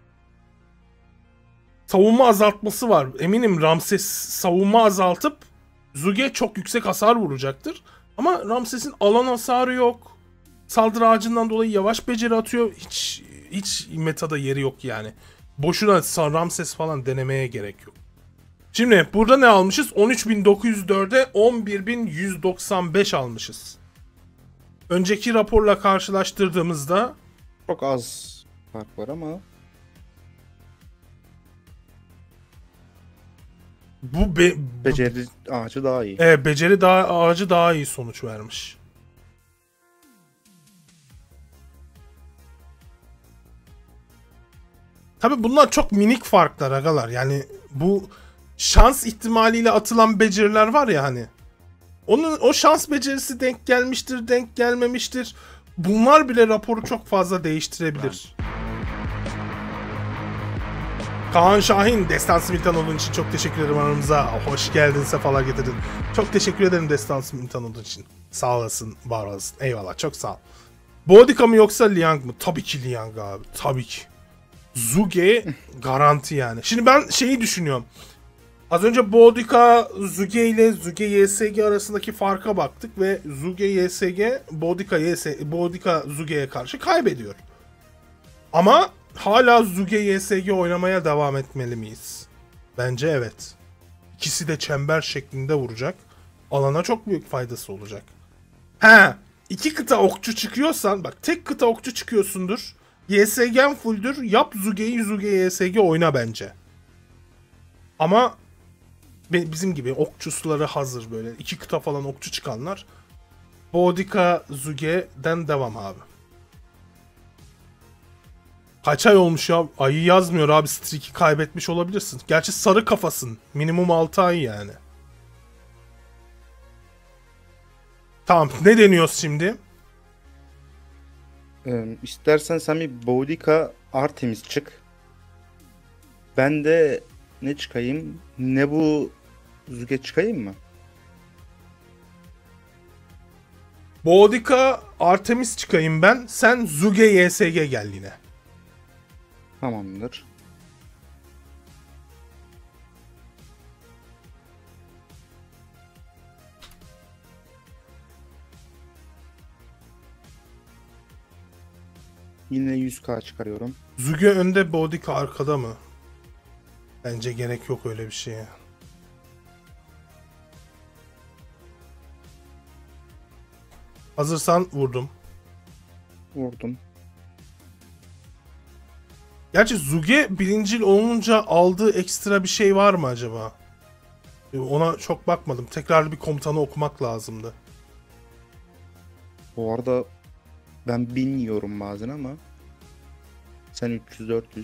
Savunma azaltması var. Eminim Ramses savunma azaltıp Zuge çok yüksek hasar vuracaktır. Ama Ramses'in alan hasarı yok. Saldırı ağacından dolayı yavaş beceri atıyor. Hiç hiç metada yeri yok yani. Boşuna Ramses falan denemeye gerek yok. Şimdi burada ne almışız? on üç bin dokuz yüz dörde on bir bin yüz doksan beş almışız. Önceki raporla karşılaştırdığımızda Çok az fark var ama bu be, bu- beceri ağacı daha iyi. e, beceri daha ağacı daha iyi sonuç vermiş. Tabi bunlar çok minik farklar agalar. Yani bu şans ihtimaliyle atılan beceriler var ya hani. Onun o şans becerisi denk gelmiştir, denk gelmemiştir. Bunlar bile raporu çok fazla değiştirebilir. Kaan Şahin, Destan Smiltanoğlu için çok teşekkür ederim aramıza. Hoş geldin, sefalar getirdin. Çok teşekkür ederim Destan Smiltanoğlu için. Sağ olasın, var olasın. Eyvallah, çok sağ ol. Bodica mı yoksa Liang mı? Tabii ki Liang abi, tabii ki. Zuge garanti yani. Şimdi ben şeyi düşünüyorum. Az önce Bodica Zuge ile Zuge Y S G arasındaki farka baktık ve Zuge Y S G Bodica Y S G Bodica Zuge'ye karşı kaybediyor. Ama hala Zuge Y S G oynamaya devam etmeli miyiz? Bence evet. İkisi de çember şeklinde vuracak. Alana çok büyük faydası olacak. He, iki kıta okçu çıkıyorsan, bak tek kıta okçu çıkıyorsundur. Y S G'n fulldür. Yap Zuge'yi Zuge Y S G oyna bence. Ama bizim gibi okçusuları hazır böyle. iki kıta falan okçu çıkanlar. Bodica Zuge'den devam abi. Kaç ay olmuş ya? Ayı yazmıyor abi. Streak'i kaybetmiş olabilirsin. Gerçi sarı kafasın. Minimum altı ay yani. Tamam. Ne deniyoruz şimdi? Ee, istersen sen bir Bodica Artemis çık. Ben de ne çıkayım? Ne bu Zuge çıkayım mı? Bodica Artemis çıkayım ben. Sen Zuge Y S G gel yine. Tamamdır. Yine yüz K çıkarıyorum. Zuge önde, Bodica arkada mı? Bence gerek yok öyle bir şeye. Hazırsan vurdum. Vurdum. Gerçi Zuge birincil olunca aldığı ekstra bir şey var mı acaba? Ona çok bakmadım. Tekrar bir komutanı okumak lazımdı. Bu arada ben bin yiyorum bazen ama sen üç yüz dört yüz.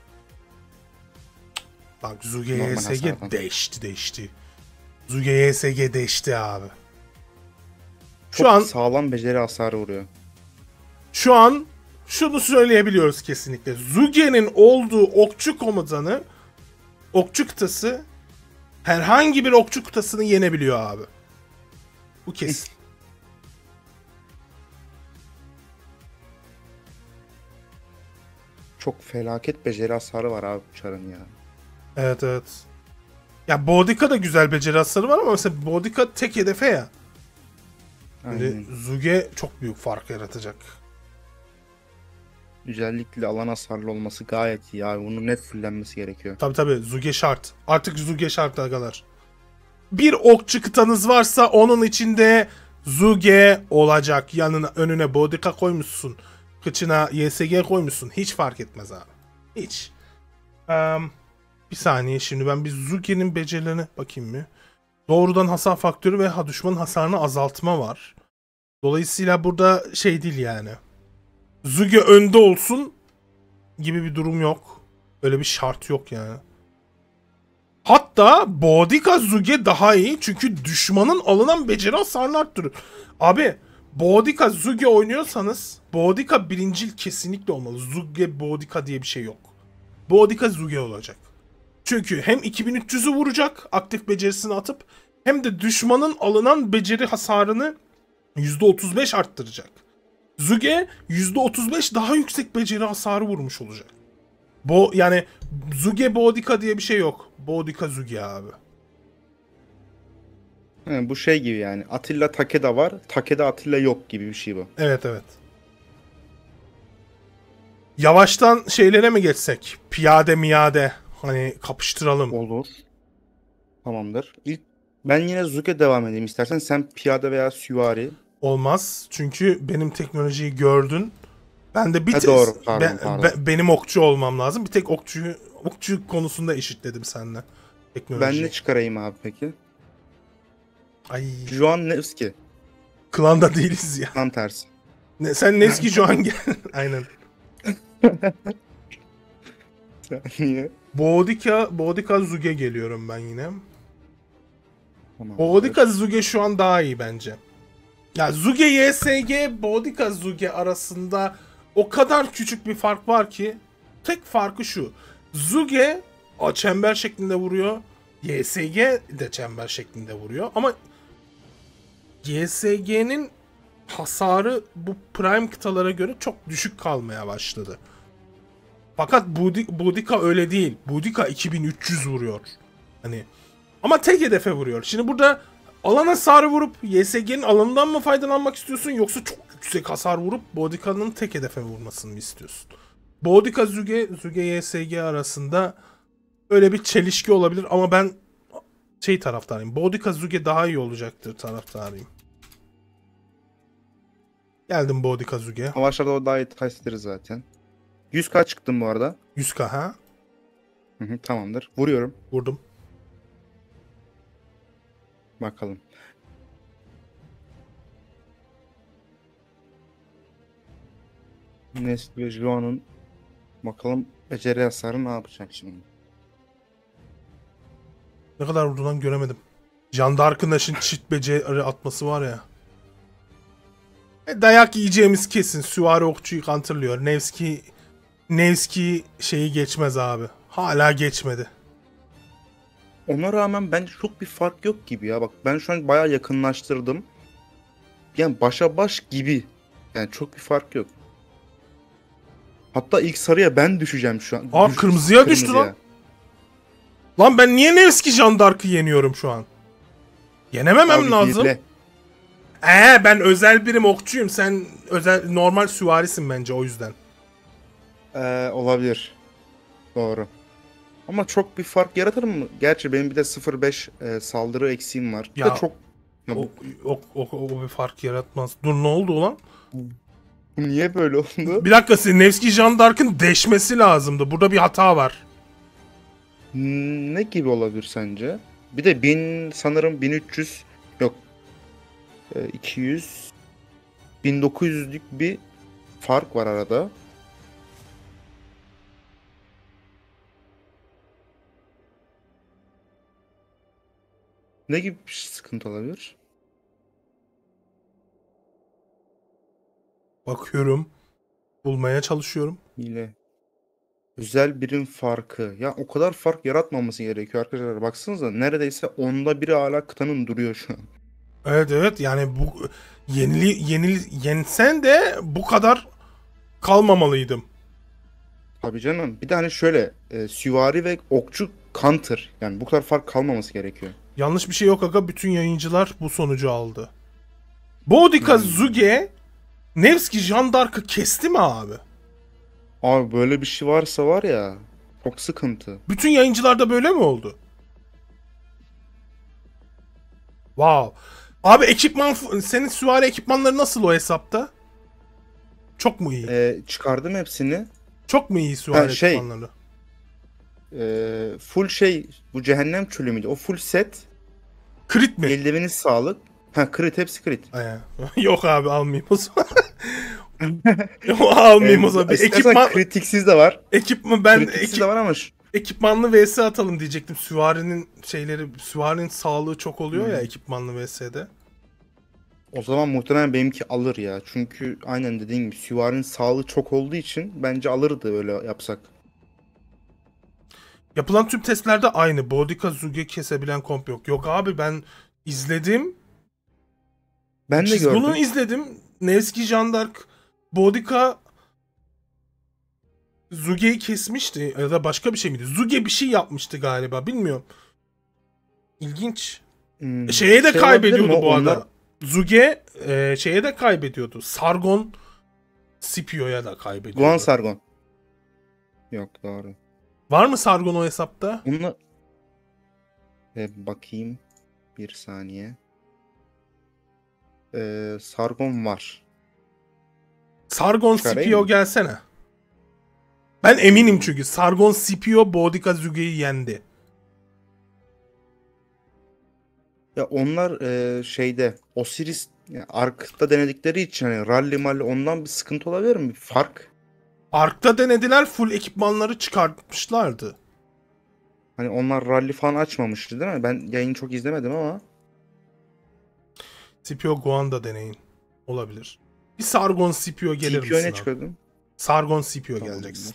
Bak Zuge Normal Y S G hasardan. değişti değişti. Zuge Y S G değişti abi. Şu Çok an sağlam beceri hasarı vuruyor. şu an şunu söyleyebiliyoruz kesinlikle. Zuge'nin olduğu okçu komutanı, okçu kıtası herhangi bir okçu kıtasını yenebiliyor abi. Bu kesin. Çok felaket beceri hasarı var abi bu çarın ya. Evet evet. Ya Bodica da güzel beceri hasarı var ama mesela Bodica tek hedefe ya. Aynen. Böyle Zuge çok büyük fark yaratacak. Özellikle alan hasarlı olması gayet iyi abi. Bunun net fullenmesi gerekiyor. Tabi tabi Zuge şart. Artık Zuge şart agalar. Bir okçu kıtanız varsa onun içinde Zuge olacak. Yanına önüne Bodica koymuşsun. Kıçına Y S G koymuşsun. Hiç fark etmez abi. Hiç. Um, bir saniye şimdi ben bir Zuge'nin becerilerine bakayım mı? Doğrudan hasar faktörü ve ha düşmanın hasarını azaltma var. Dolayısıyla burada şey değil yani. Zuge önde olsun gibi bir durum yok. Öyle bir şart yok yani. Hatta Bodica Zuge daha iyi çünkü düşmanın alınan beceri hasarını arttırır. Abi Bodica Zuge oynuyorsanız Bodica birincil kesinlikle olmalı. Zuge Bodica diye bir şey yok. Bodica Zuge olacak. Çünkü hem iki bin üç yüzü vuracak aktif becerisini atıp hem de düşmanın alınan beceri hasarını yüzde otuz beş arttıracak. Zuge yüzde otuz beş daha yüksek beceri hasarı vurmuş olacak. Bo yani Zuge Bodica diye bir şey yok. Bodica Zuge abi. Yani bu şey gibi yani. Atilla Takeda var. Takeda Atilla yok gibi bir şey bu. Evet evet. Yavaştan şeylere mi geçsek? Piyade miyade. Hani kapıştıralım. Olur. Tamamdır. İlk ben yine Zuge devam edeyim istersen. Sen piyade veya süvari. Olmaz. Çünkü benim teknolojiyi gördün. Ben de bir Ha, te- doğru, pardon, ben- pardon. be- benim okçu olmam lazım. Bir tek okçuyu okçu konusunda eşitledim seninle. Ben Teknolojiyi. ne çıkarayım abi peki? Ay, Juan Nevski. klanda değiliz ya. Tam tersi. Ne, sen Neski şu an gel. Aynen. Niye? Bodica, Bodica Zuge geliyorum ben yine. Tamam. Bodica Zuge şu an daha iyi bence. Ya Zuge Y S G, Bodica Zuge arasında o kadar küçük bir fark var ki tek farkı şu. Zuge o çember şeklinde vuruyor. Y S G de çember şeklinde vuruyor ama Y S G'nin hasarı bu prime kıtalara göre çok düşük kalmaya başladı. Fakat Budi- Bodica öyle değil. Bodica iki bin üç yüz vuruyor. Hani ama tek hedefe vuruyor. Şimdi burada alan hasarı vurup Y S G'nin alanından mı faydalanmak istiyorsun yoksa çok yüksek hasar vurup Bodica'nın tek hedefe vurmasını mı istiyorsun? Bodica Zuge, Zuge Y S G arasında öyle bir çelişki olabilir ama ben şey taraftarıyım. Bodica Zuge daha iyi olacaktır taraftarıyım. Geldim Bodica Zuge. Savaşlarda o daha iyi testleri zaten. yüz K çıktım bu arada. yüz K ha? Hı hı, tamamdır. Vuruyorum. Vurdum. Bakalım. Nesli ve Joan'ın bakalım beceri hasarı ne yapacak şimdi? Ne kadar vurdu lan göremedim. Jean d'Arc'ın şimdi çift beceri atması var ya. E, dayak yiyeceğimiz kesin. Süvari okçuyu counterlıyor. Nevski Nevski şeyi geçmez abi. Hala geçmedi. Ona rağmen bence çok bir fark yok gibi ya. Bak ben şu an bayağı yakınlaştırdım. Yani başa baş gibi. Yani çok bir fark yok. Hatta ilk sarıya ben düşeceğim şu an. Aa, Düş- kırmızıya düştü lan. Lan ben niye Nevski Jean d'Arc'ı yeniyorum şu an? Yenememem Abi lazım. hile. Ee ben özel birim okçuyum. Sen özel normal süvarisin bence o yüzden. Ee, olabilir. Doğru. Ama çok bir fark yaratır mı? Gerçi benim bir de sıfır virgül beş e, saldırı eksiğim var. Ya, da çok ya O, bu, o, o, o bir fark yaratmaz. Dur ne oldu lan? bu niye böyle oldu? Bir dakika senin Nevski Jean d'Arc'ın deşmesi lazımdı. Burada bir hata var. Ne gibi olabilir sence? Bir de bin sanırım bin üç yüz yok e, iki yüz bin dokuz yüzlük bir fark var arada. Ne gibi bir sıkıntı olabilir? Bakıyorum. Bulmaya çalışıyorum. Yine özel birim farkı. Ya o kadar fark yaratmaması gerekiyor arkadaşlar. Baksanıza neredeyse onda biri hala kıtanın duruyor şu an. Evet evet yani bu yenili yenil yensen de bu kadar kalmamalıydım. Tabii canım. Bir de hani şöyle e, süvari ve okçu counter. Yani bu kadar fark kalmaması gerekiyor. Yanlış bir şey yok aga, bütün yayıncılar bu sonucu aldı. Bodica Hmm. Zuge Nevski Jean d'Arc'ı kesti mi abi? Abi böyle bir şey varsa var ya çok sıkıntı. Bütün yayıncılarda böyle mi oldu? Wow. Abi ekipman, senin süvari ekipmanları nasıl o hesapta? Çok mu iyi? E, çıkardım hepsini. Çok mu iyi süvari Ha, şey. ekipmanları? E, full şey bu cehennem çölü müydü? O full set. Crit mi? Eldiveniz sağlık. Ha crit hepsi crit. Ee, Yok abi almayayım o zaman. Almayayım o zaman. Bir İstersen ekipman, kritiksiz de var. ekipman ben Kritiksiz ekip, de var ama şu- ekipmanlı V S atalım diyecektim. Süvarinin şeyleri, süvarinin sağlığı çok oluyor ya Hmm. ekipmanlı V S'de. o zaman muhtemelen benimki alır ya. Çünkü aynen dediğin gibi süvarinin sağlığı çok olduğu için bence alırdı öyle yapsak. Yapılan tüm testlerde aynı. Bodica Zuge kesebilen komp yok. Yok abi ben izledim. Ben de Siz gördüm. bunu izledim. Nevski Jean d'Arc Bodica Zuge'yi kesmişti. Ya da başka bir şey miydi? Zuge bir şey yapmıştı galiba. Bilmiyorum. İlginç. Hmm, Şeye de şey kaybediyordu olabilir mi? bu Onlar- arada. Zuge e, şeye de kaybediyordu. Sargon Scipio'ya da kaybediyordu. Guan Sargon. Yok doğru. Var mı Sargon o hesapta? Bununla e, bakayım bir saniye. Ee, Sargon var. Sargon Çıkarayım Scipio mı? gelsene. Ben eminim çünkü Sargon Scipio Bodica Zuge'yi yendi. Ya onlar e, şeyde Osiris yani Ark'ta denedikleri için hani rally malli ondan bir sıkıntı olabilir mi? Bir fark. Ark'ta denediler, full ekipmanları çıkartmışlardı. Hani onlar rally falan açmamıştı değil mi? Ben yayını çok izlemedim ama. Scipio Guan da deneyin. Olabilir. Bir Sargon Scipio gelir Scipio misin ne abi? çıkardın? Sargon Scipio Tamamdır. geleceksin.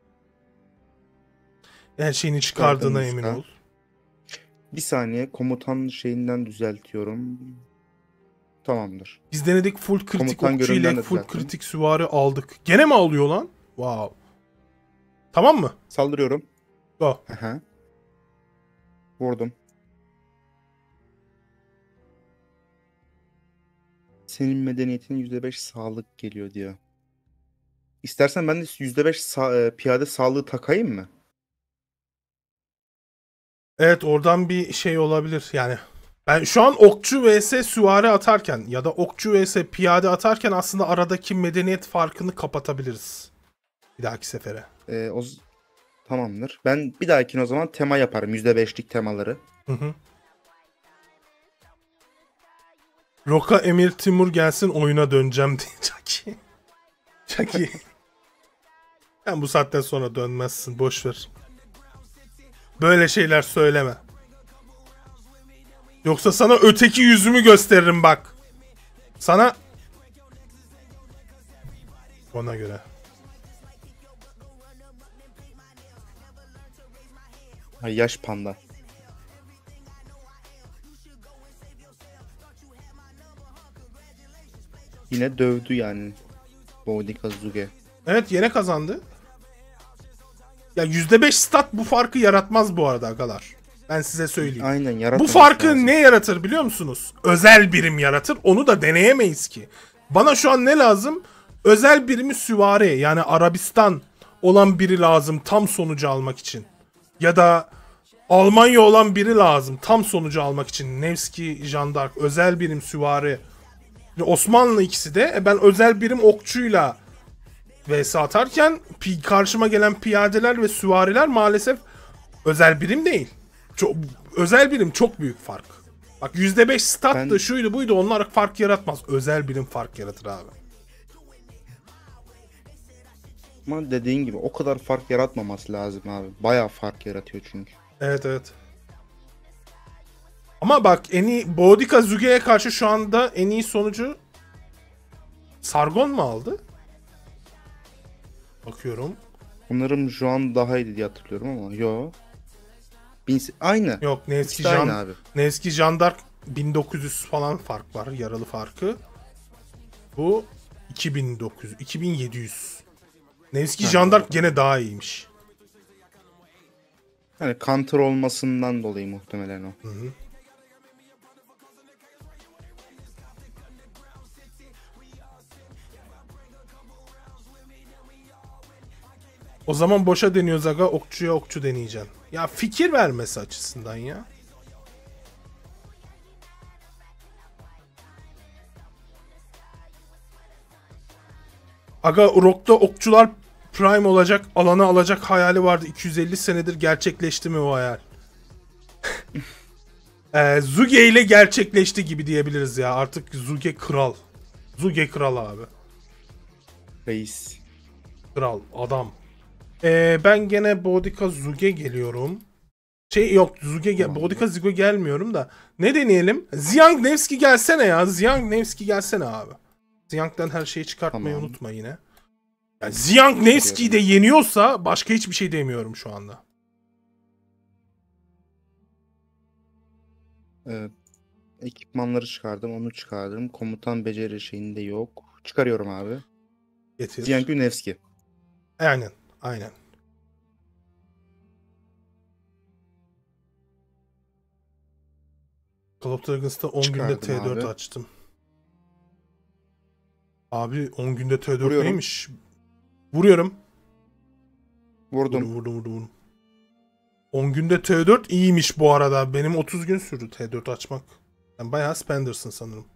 Her şeyini çıkardığına Çıkardım emin Muska. ol. Bir saniye komutan şeyinden düzeltiyorum. Tamamdır. Biz denedik, full kritik Komutan okçu ile görevden de full düzelttim. kritik süvari aldık. Gene mi alıyor lan? Wow. Tamam mı? Saldırıyorum. Go. Aha. Vurdum. Senin medeniyetin yüzde beş sağlık geliyor diyor. İstersen ben de yüzde beş sa- e, piyade sağlığı takayım mı? Evet, oradan bir şey olabilir yani. Ben şu an okçu vs süvari atarken ya da okçu vs piyade atarken aslında aradaki medeniyet farkını kapatabiliriz. Bir dahaki sefere. Ee, o z- Tamamdır. Ben bir dahakine o zaman tema yaparım. yüzde beşlik temaları. Hı hı. Roka Emir Timur gelsin oyuna döneceğim diye. Çok iyi. Çok iyi. Sen bu saatten sonra dönmezsin. Boş ver. Böyle şeyler söyleme. Yoksa sana öteki yüzümü gösteririm bak. Sana... Ona göre. Ha, yaş panda. Yine dövdü yani. Boudica Zuge. Evet, yine kazandı. Ya yüzde beş stat bu farkı yaratmaz bu arada agalar. Ben size söyleyeyim. Aynen Bu yaratmaması farkı lazım. ne yaratır biliyor musunuz? Özel birim yaratır. Onu da deneyemeyiz ki. Bana şu an ne lazım? Özel birimi süvari, yani Arabistan olan biri lazım tam sonucu almak için. Ya da Almanya olan biri lazım tam sonucu almak için. Nevski, Jandark, özel birim süvari. Osmanlı ikisi de. E ben özel birim okçuyla vs atarken pi- karşıma gelen piyadeler ve süvariler maalesef özel birim değil. Çok, özel birim çok büyük fark. Bak yüzde beş stat da Ben- şuydu buydu, onlar fark yaratmaz. Özel birim fark yaratır abi. Ama dediğin gibi o kadar fark yaratmaması lazım abi. Bayağı fark yaratıyor çünkü. Evet evet. Ama bak en iyi Boudica Zuge'ye karşı şu anda en iyi sonucu Sargon mu aldı? Bakıyorum. Onların şu an daha iyi diye hatırlıyorum ama yo. Bin... Aynı. Yok, Nevski İkisi de aynı Jan abi. Nevski Jandark bin dokuz yüz falan fark var, yaralı farkı. Bu iki bin dokuz yüz, iki bin yedi yüz. Nevski Ha. Jandark gene daha iyiymiş. Yani counter olmasından dolayı muhtemelen o. Hı hı. O zaman boşa deniyoruz aga, okçuya okçu deneyeceksin. Ya fikir vermesi açısından ya. Aga Rock'ta okçular prime olacak, alanı alacak hayali vardı. iki yüz elli senedir gerçekleşti mi o hayal? ee, Zuge ile gerçekleşti gibi diyebiliriz ya. Artık Zuge kral. Zuge kral abi. Reis. Kral, adam. Ee, ben gene Boudica Zuge geliyorum. Şey yok, Zuge gel Tamam. Boudica Zuge gelmiyorum da. Ne deneyelim? Ziyang Nevski gelsene ya. Ziyang Nevski gelsene abi. Ziyang'dan her şeyi çıkartmayı Tamam. unutma yine. Yani Ziyang Nevski'yi de yeniyorsa başka hiçbir şey demiyorum şu anda. Ee, ekipmanları çıkardım. Onu çıkardım. Komutan beceri şeyinde yok. Çıkarıyorum abi. Getir. Ziyan Günevski. Aynen. Aynen. Call of Dragons'ta on günde Çıkardım T dört abi. açtım. Abi on günde T dört Vuruyorum. neymiş? Vuruyorum. Vurdum. Vurdum vurdum vurdum. vurdum. on günde T dört iyiymiş bu arada. Benim otuz gün sürdü T dört açmak. Sen bayağı spender'sın sanırım.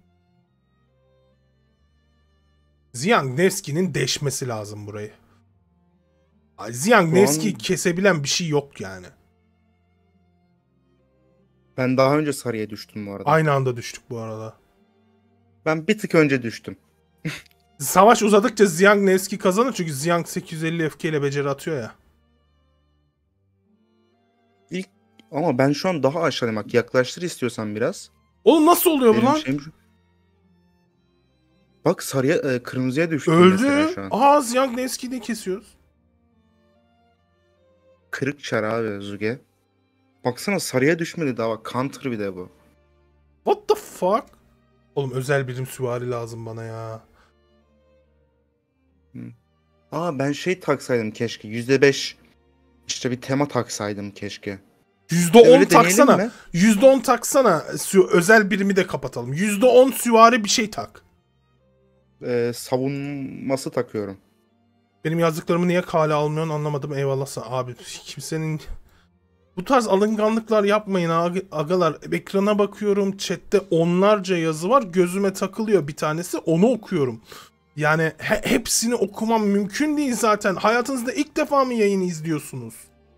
Ziyang Nevski'nin deşmesi lazım burayı. Ay, Ziyang Şu Nevski an- kesebilen bir şey yok yani. Ben daha önce sarıya düştüm bu arada. Aynı anda düştük bu arada. Ben bir tık önce düştüm. Savaş uzadıkça Ziyang Nevski kazanır çünkü Ziyang sekiz yüz elli F K ile beceri atıyor ya. İlk ama ben şu an daha aşağıyım. Bak yaklaştır istiyorsan biraz. Oğlum nasıl oluyor bu Benim lan? şeyim şu. Bak sarıya e, kırmızıya düştü mesela Öldü. şu an. Aa Ziyang Nevski'yi de kesiyoruz. Kırık çar abi Zuge. Baksana sarıya düşmedi daha bak. Counter bir de bu. What the fuck? Oğlum özel birim süvari lazım bana ya. Aa ben şey taksaydım keşke. yüzde beş işte bir tema taksaydım keşke. yüzde on Öyle deneyelim taksana. mi? yüzde on taksana. Sü- özel birimi de kapatalım. yüzde on süvari bir şey tak. Ee, savunması takıyorum. Benim yazdıklarımı niye kale almıyorsun anlamadım. Eyvallah sana. Abi kimsenin... Bu tarz alınganlıklar yapmayın ag- agalar. Ekrana bakıyorum. Chatte onlarca yazı var. Gözüme takılıyor bir tanesi. Onu okuyorum. Yani he- hepsini okumam mümkün değil zaten. Hayatınızda ilk defa mı yayını izliyorsunuz?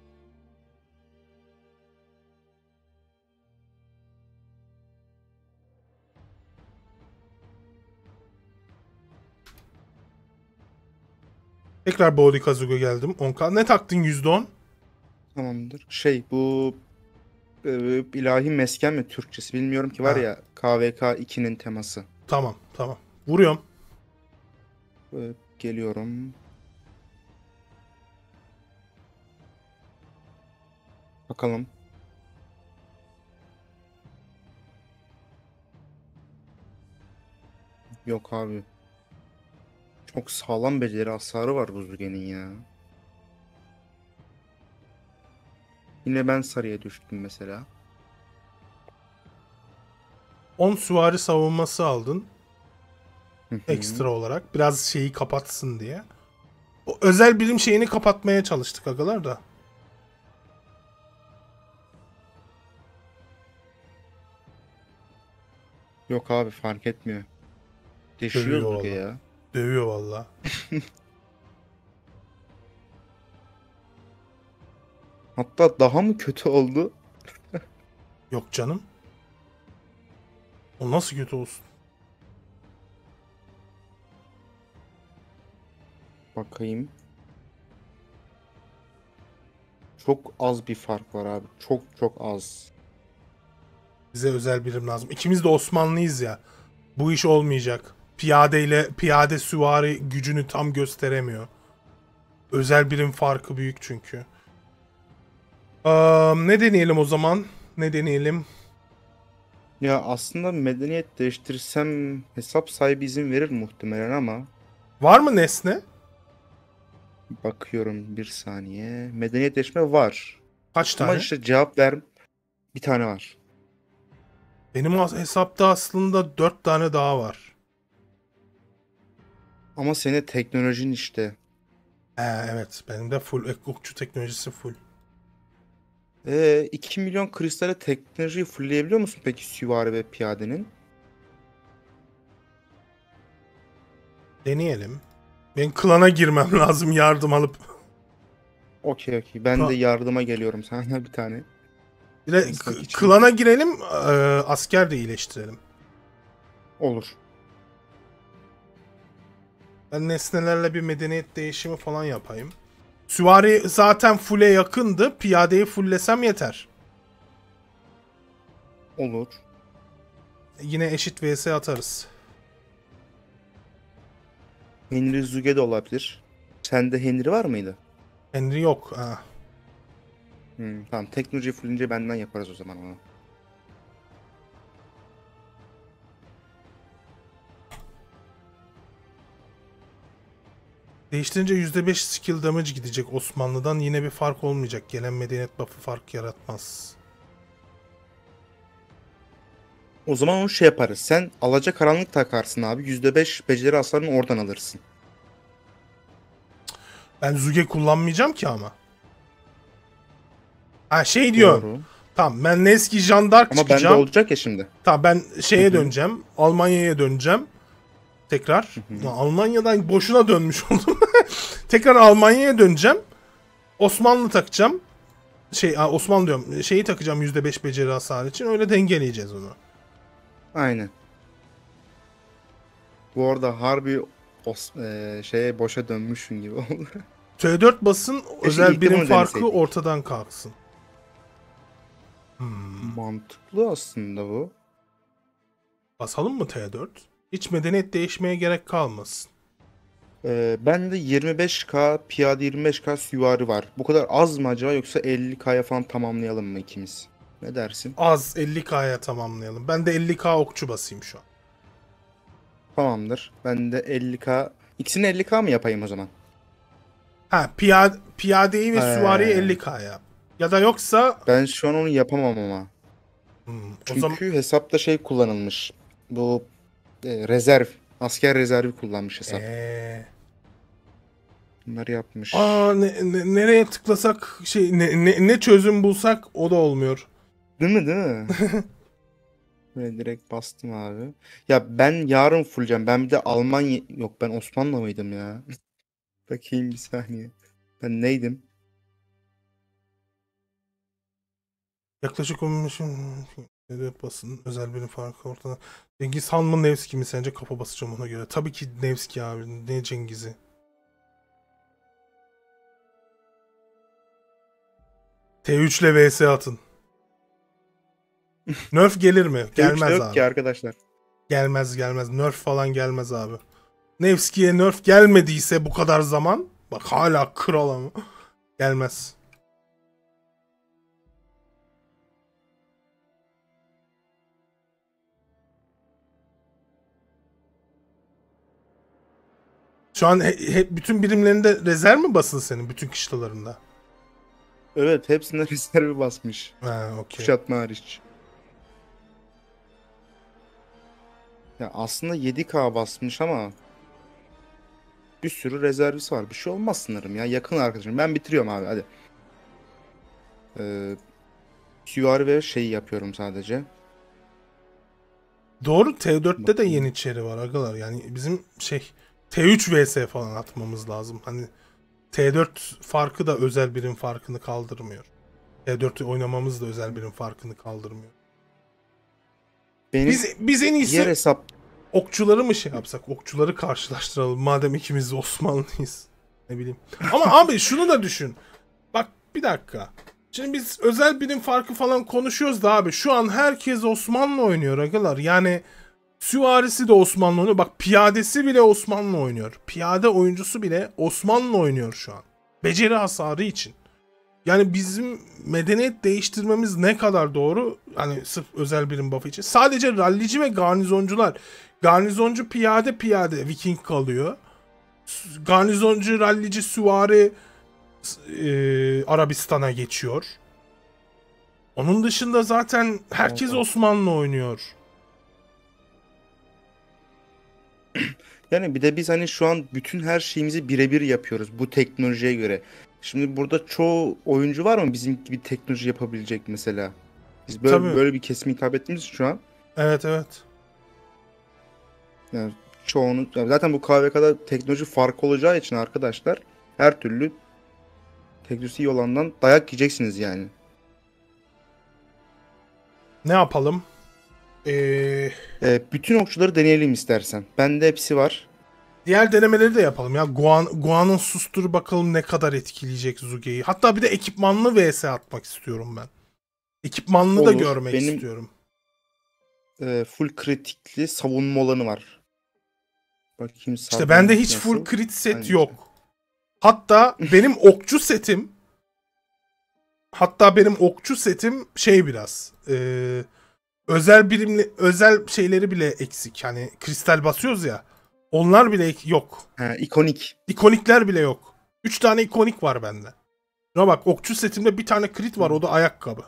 Tekrar Body Kazuga geldim. on K. Ne taktın yüzde on? Tamamdır. Şey bu e, ilahi mesken mi Türkçesi bilmiyorum ki var Ha. ya K V K ikinin teması. Tamam tamam. Vuruyorum. Ee, geliyorum. Bakalım. Yok abi. Çok sağlam beceri hasarı var bu Zuge'nin ya. Yine ben sarıya düştüm mesela. on süvari savunması aldın. Hı hı. Ekstra olarak. Biraz şeyi kapatsın diye. O özel birim şeyini kapatmaya çalıştık agalar da. Yok abi fark etmiyor. Deşiyor Dövüyor Zuge valla. ya. Dövüyor valla. Hatta daha mı kötü oldu? Yok canım. O nasıl kötü olsun? Bakayım. Çok az bir fark var abi. Çok çok az. Bize özel birim lazım. İkimiz de Osmanlıyız ya. Bu iş olmayacak. Piyade ile piyade süvari gücünü tam gösteremiyor. Özel birim farkı büyük çünkü. Aa, ne deneyelim o zaman? Ne deneyelim? Ya aslında medeniyet değiştirsem hesap sahibi izin verir muhtemelen ama Var mı nesne? bakıyorum bir saniye. Medeniyetleşme var. Kaç Ama tane? işte cevap ver bir tane var. Benim as- hesapta aslında dört tane daha var. Ama senin teknolojin işte. Ee, evet benim de full ek- okçu teknolojisi full. Ee, iki milyon kristale teknolojiyi fullleyebiliyor musun peki süvari ve piyadenin? Deneyelim. Ben klana girmem lazım yardım alıp. Okey okey. Ben Ha. de yardıma geliyorum sana bir tane. Bir de Destek k- için. klana girelim, e, asker de iyileştirelim. Olur. Ben nesnelerle bir medeniyet değişimi falan yapayım. Süvari zaten full'e yakındı. Piyadeyi fulllesem yeter. Olur. Yine eşit vs atarız. Henry Zuge de olabilir. Sende Henry var mıydı? Henry yok. Ha. Hmm, tamam. Teknoloji fullince benden yaparız o zaman onu. Değiştirince yüzde beş skill damage gidecek Osmanlı'dan. Yine bir fark olmayacak. Gelen medeniyet buff'ı fark yaratmaz. O zaman onu şey yaparız. Sen alacakaranlık takarsın abi. yüzde beş beceri hasarını oradan alırsın. Ben Zuge kullanmayacağım ki ama. Ha şey diyor. Doğru. Tamam ben Neski Jean d'Arc Ama bende çıkacağım. olacak ya şimdi. Tamam ben şeye Hı hı. döneceğim. Almanya'ya döneceğim. Tekrar. hı. Lan Almanya'dan boşuna dönmüş oldum. Tekrar Almanya'ya döneceğim. Osmanlı takacağım. Şey aa, Osmanlı diyorum. Şeyi takacağım yüzde beş beceri hasarı için. Öyle dengeleyeceğiz onu. Aynen. Bu arada harbi os eee, şeye boşa dönmüşsün gibi oldu. T dört basın özel ilk de birim bunu farkı deneseydik. ortadan kalksın. Mantıklı aslında bu. Basalım mı T dört? Hiç medeniyet değişmeye gerek kalmasın. Ee, bende yirmi beş K piyade, yirmi beş K süvari var. Bu kadar az mı acaba, yoksa elli K'ya falan tamamlayalım mı ikimiz? Ne dersin? Az elli K'ya tamamlayalım. Ben de elli K okçu basayım şu an. Tamamdır. Ben de elli K. İkisini elli K mı yapayım o zaman? Ha piyade, piyadeyi ve süvariyi Ee, elli K yap. Ya da yoksa Ben şu an onu yapamam ama. hmm, o Çünkü zaman hesapta şey kullanılmış. Bu e, rezerv. Asker rezervi kullanmış hesap. ee, Bunları yapmış. aa ne, ne- nereye tıklasak şey ne, ne, ne çözüm bulsak o da olmuyor. Değil mi, değil mi? Böyle direkt bastım abi. Ya ben yarın fulleceğim. Ben bir de Almanya... Yok, ben Osmanlı mıydım ya? Bakayım bir saniye. Ben neydim? Yaklaşık on beş evet, basın özel birim farkı ortada. Cengiz Han mı Nevski mi sence? Kafa basacağım ona göre. Tabii ki Nevski abi. Ne Cengiz'i? T üç ile vs atın. Nerf gelir mi? Gelmez Gelmez yok abi. ki arkadaşlar. Gelmez gelmez. Nerf falan gelmez abi. Nevski'ye nerf gelmediyse bu kadar zaman. Bak hala kral ama. Gelmez. Şu an he- he- bütün birimlerinde rezerv mi basılı senin? Bütün kışlalarında. Evet, hepsine rezervi basmış. Ha okey. Kuşatma hariç. Ya aslında yedi K basmış ama bir sürü rezervisi var. Bir şey olmaz sanırım ya. Yakın arkadaşım. Ben bitiriyorum abi, hadi. Ee, Süvari ve şeyi yapıyorum sadece. Doğru T dörtte de Bakayım. Yeniçeri var agalar. Yani bizim şey T üç vs falan atmamız lazım. Hani T dört farkı da özel birim farkını kaldırmıyor. T dörtü oynamamız da özel birim farkını kaldırmıyor. Benim Biz biz en diğer iyisi hesap okçuları mı şey yapsak? Okçuları karşılaştıralım madem ikimiz de Osmanlıyız. Ne bileyim. Ama abi şunu da düşün. Bak bir dakika. Şimdi biz özel birim farkı falan konuşuyoruz da abi şu an herkes Osmanlı oynuyor agalar. Yani süvarisi de Osmanlı oynuyor. Bak piyadesi bile Osmanlı oynuyor. Piyade oyuncusu bile Osmanlı oynuyor şu an. Beceri hasarı için. Yani bizim medeniyet değiştirmemiz ne kadar doğru? Hani sırf özel birim buff'ı için. Sadece rallici ve garnizoncular. Garnizoncu piyade piyade Viking kalıyor. Garnizoncu rallici süvari e, Arabistan'a geçiyor. Onun dışında zaten herkes Evet. Osmanlı oynuyor. Yani bir de biz hani şu an bütün her şeyimizi birebir yapıyoruz bu teknolojiye göre. Şimdi burada çoğu oyuncu var mı bizim gibi teknoloji yapabilecek mesela? Biz böyle Tabii. böyle bir kesime hitap ettiğimiz için şu an Evet evet. yani çoğunu yani zaten bu K V K'da teknoloji farkı olacağı için arkadaşlar her türlü teknolojisi iyi olandan dayak yiyeceksiniz yani. Ne yapalım? Ee, Ee, bütün okçuları deneyelim istersen. Bende hepsi var. diğer denemeleri de yapalım ya. Guan, Guan'ın susturu bakalım ne kadar etkileyecek Zuge'yi. Hatta bir de ekipmanlı vs atmak istiyorum ben. Ekipmanlı da Olur. görmek Benim istiyorum. e, full kritikli savunma olanı var. Bakayım İşte bende sabunluk hiç full nasıl? crit set Aynı yok. Hatta benim okçu setim hatta benim okçu setim şey biraz e, özel birimli özel şeyleri bile eksik. Hani kristal basıyoruz ya. Onlar bile ek- yok. Ha, ikonik. İkonikler bile yok. Üç tane ikonik var bende. Şuna bak okçu setimde bir tane crit var o da ayakkabı.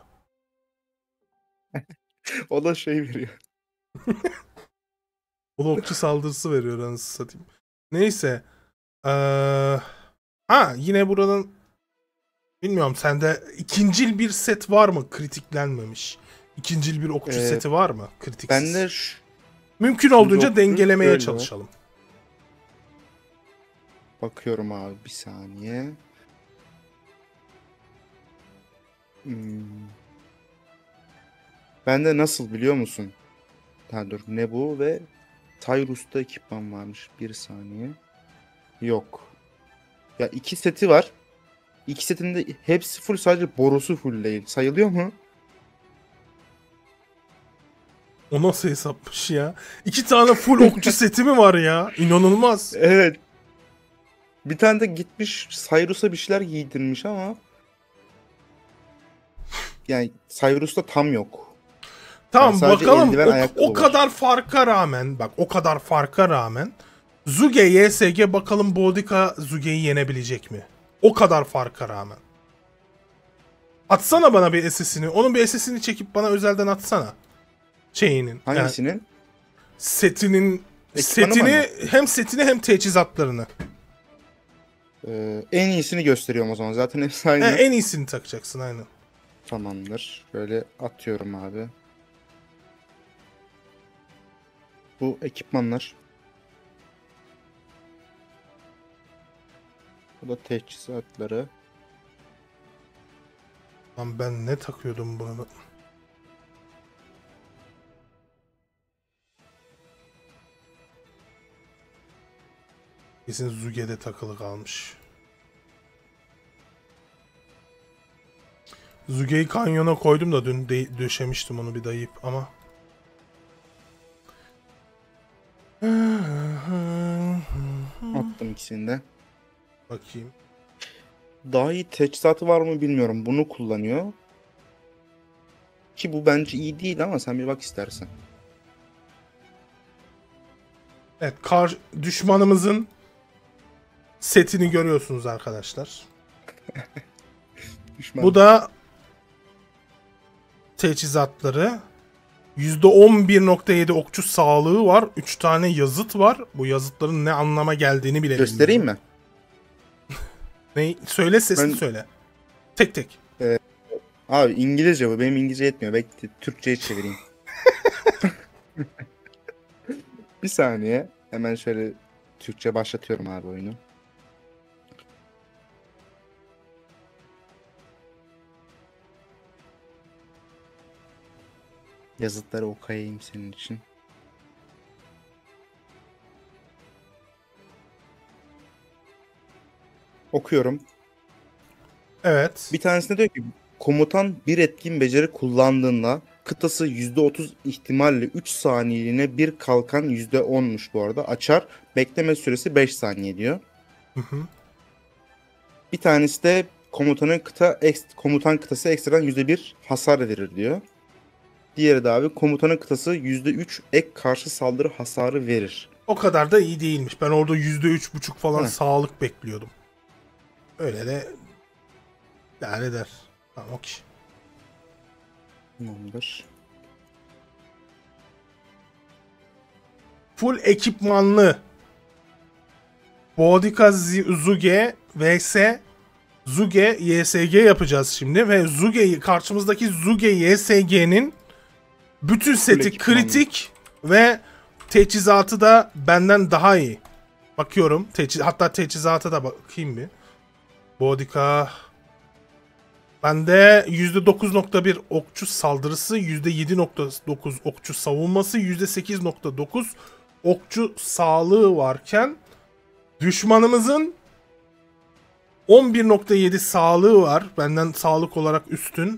O da şey veriyor. O da okçu saldırısı veriyor anasını satayım. Neyse. Ee, ha yine buranın bilmiyorum sende ikincil bir set var mı kritiklenmemiş? İkincil bir okçu Ee, seti var mı kritiksiz? Bende şu, Mümkün olduğunca yoktur, dengelemeye şöyle. çalışalım. Bakıyorum abi bir saniye. Hmm. Bende nasıl biliyor musun? Ha dur, ne bu ve Tyrus'ta ekipman varmış. Bir saniye. Yok. Ya iki seti var. İki setinde hepsi full, sadece borusu full değil. Sayılıyor mu? O nasıl hesapmış ya? İki tane full okçu seti mi var ya? İnanılmaz. Evet. Bir tane de gitmiş Cyrus'a bir şeyler giydirmiş ama yani Cyrus'ta tam yok. Tamam Yani sadece bakalım eldiven, o, ayakkabı o var. kadar farka rağmen bak o kadar farka rağmen Zuge Y S G bakalım Boudica Zuge'yi yenebilecek mi? O kadar farka rağmen. Atsana bana bir S S'ini. Onun bir S S'ini çekip bana özelden atsana. Şeyinin. Yani Hangisinin? setinin Ekipmanı setini mı? hem setini hem teçhizatlarını. Ee, en iyisini gösteriyorum o zaman. Zaten hepsi aynı. He, en iyisini takacaksın aynen. Tamamdır. Şöyle atıyorum abi. Bu ekipmanlar. Bu da teçhizatları. Lan ben ne takıyordum bunu? Kesin Zuge'de takılı kalmış. Zuge'yi kanyona koydum da dün de- döşemiştim onu bir dayayıp ama. Attım ikisini de. Bakayım. Daha iyi teçhizatı var mı bilmiyorum. Bunu kullanıyor. Ki bu bence iyi değil ama sen bir bak istersen. Evet, kar düşmanımızın setini görüyorsunuz arkadaşlar. Düşman. Bu da teçhizatları. yüzde on bir nokta yedi okçu sağlığı var. üç tane yazıt var. Bu yazıtların ne anlama geldiğini bile Göstereyim bilmiyorum. mi? Ne? Söyle sesini Ben- söyle. Tek tek. Abi İngilizce bu. Benim İngilizce yetmiyor. Bekle Türkçe'ye çevireyim. Bir saniye. Hemen şöyle Türkçe başlatıyorum abi oyunu. Yazıtları okuyayım senin için. Okuyorum. Evet. Bir tanesinde diyor ki komutan bir etkin beceri kullandığında kıtası yüzde otuz ihtimalle üç saniyeliğine bir kalkan yüzde onmuş bu arada açar. Bekleme süresi beş saniye diyor. Hı hı. Bir tanesi de komutanın kıta eks, komutan kıtası ekstradan yüzde bir hasar verir diyor. Diğeri de abi komutanın kıtası yüzde üç ek karşı saldırı hasarı verir. O kadar da iyi değilmiş. Ben orada yüzde üç buçuk falan Heh. sağlık bekliyordum. Öyle de idare eder. Tamam okey. Tamamdır. Full ekipmanlı Boudica Zuge vs Zuge Y S G yapacağız şimdi ve Zuge karşımızdaki Zuge Y S G'nin bütün seti ekipmanlı. kritik ve teçhizatı da benden daha iyi. Bakıyorum. Teçhiz, hatta teçhizata da bakayım bir. Boudica bende yüzde dokuz nokta bir okçu saldırısı, yüzde yedi nokta dokuz okçu savunması, yüzde sekiz nokta dokuz okçu sağlığı varken düşmanımızın on bir nokta yedi sağlığı var. Benden sağlık olarak üstün.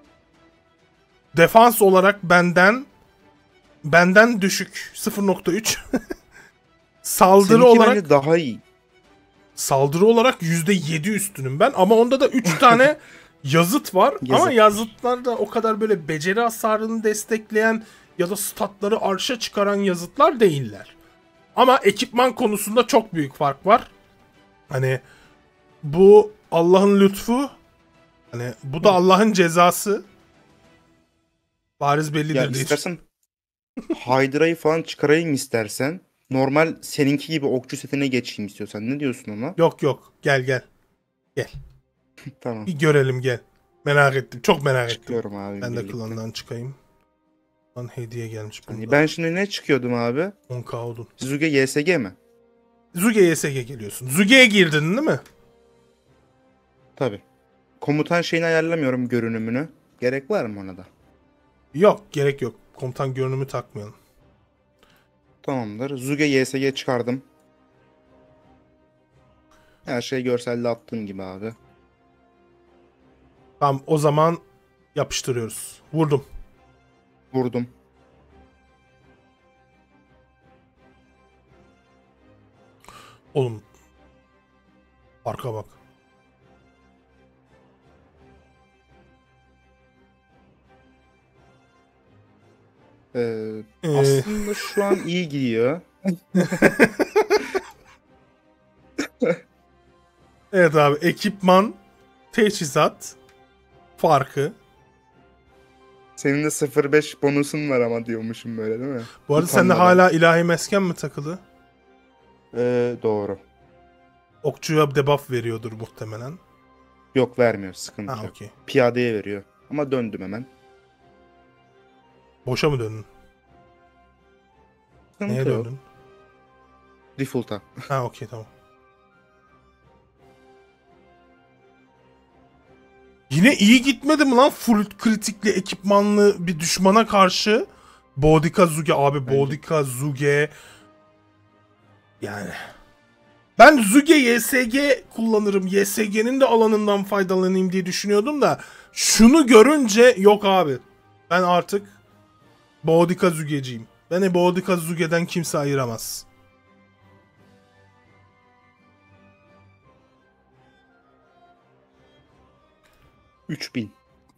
Defans olarak benden benden düşük sıfır nokta üç. Saldırı Seninki olarak bence daha iyi. saldırı olarak yüzde yedi üstünüm ben ama onda da üç tane yazıt var. Yazıt Ama var. yazıtlar da o kadar böyle beceri hasarını destekleyen ya da statları arşa çıkaran yazıtlar değiller. Ama ekipman konusunda çok büyük fark var. Hani bu Allah'ın lütfu. Hani bu da Allah'ın cezası. Bariz bellidir Ya diye. istersen Hydra'yı falan çıkarayım istersen. Normal seninki gibi okçu setine geçeyim istiyorsan. Ne diyorsun ona? Yok yok gel gel. Tamam. Bir görelim gel. Merak ettim. Çok merak ettim. Çıkıyorum abi. Ben de birlikte. klandan çıkayım. Lan hediye gelmiş bunda. Hani ben şimdi ne çıkıyordum abi? on K odun. Zuge Y S G mi? Zuge'ye S G geliyorsun. Zuge'ye girdin değil mi? Tabii. Komutan şeyini ayarlamıyorum görünümünü. Gerek var mı ona da? Yok gerek yok. Komutan görünümü takmayalım. Tamamdır. Zuge Y S G çıkardım. Her şey görselde attığım gibi abi. Tamam o zaman yapıştırıyoruz. Vurdum. Vurdum. Oğlum. Arka bak. Ee, Ee, aslında şu an iyi giyiyor. evet abi. Ekipman, teçhizat farkı. Senin de sıfır nokta beş bonusun var ama diyormuşum böyle değil mi? Bu arada sende Utanmadan. hala ilahi mesken mi takılı? Ee, doğru. Okçuya debuff veriyordur muhtemelen. Yok vermiyor, sıkıntı Ha yok. okey. Piyadeye veriyor. Ama döndüm hemen. Boşa mı döndün? Sıkıntı Neye yok. döndün? Default'a. Ha okey tamam. Yine iyi gitmedi mi lan full kritikli ekipmanlı bir düşmana karşı? Boudica Zuge abi, Bence- Boudica Zuge yani ben Zuge Y S G kullanırım. Y S G'nin de alanından faydalanayım diye düşünüyordum da şunu görünce yok abi. Ben artık Boudica Zuge'ciyim. Beni Boudica Zuge'den kimse ayıramaz. üç bin.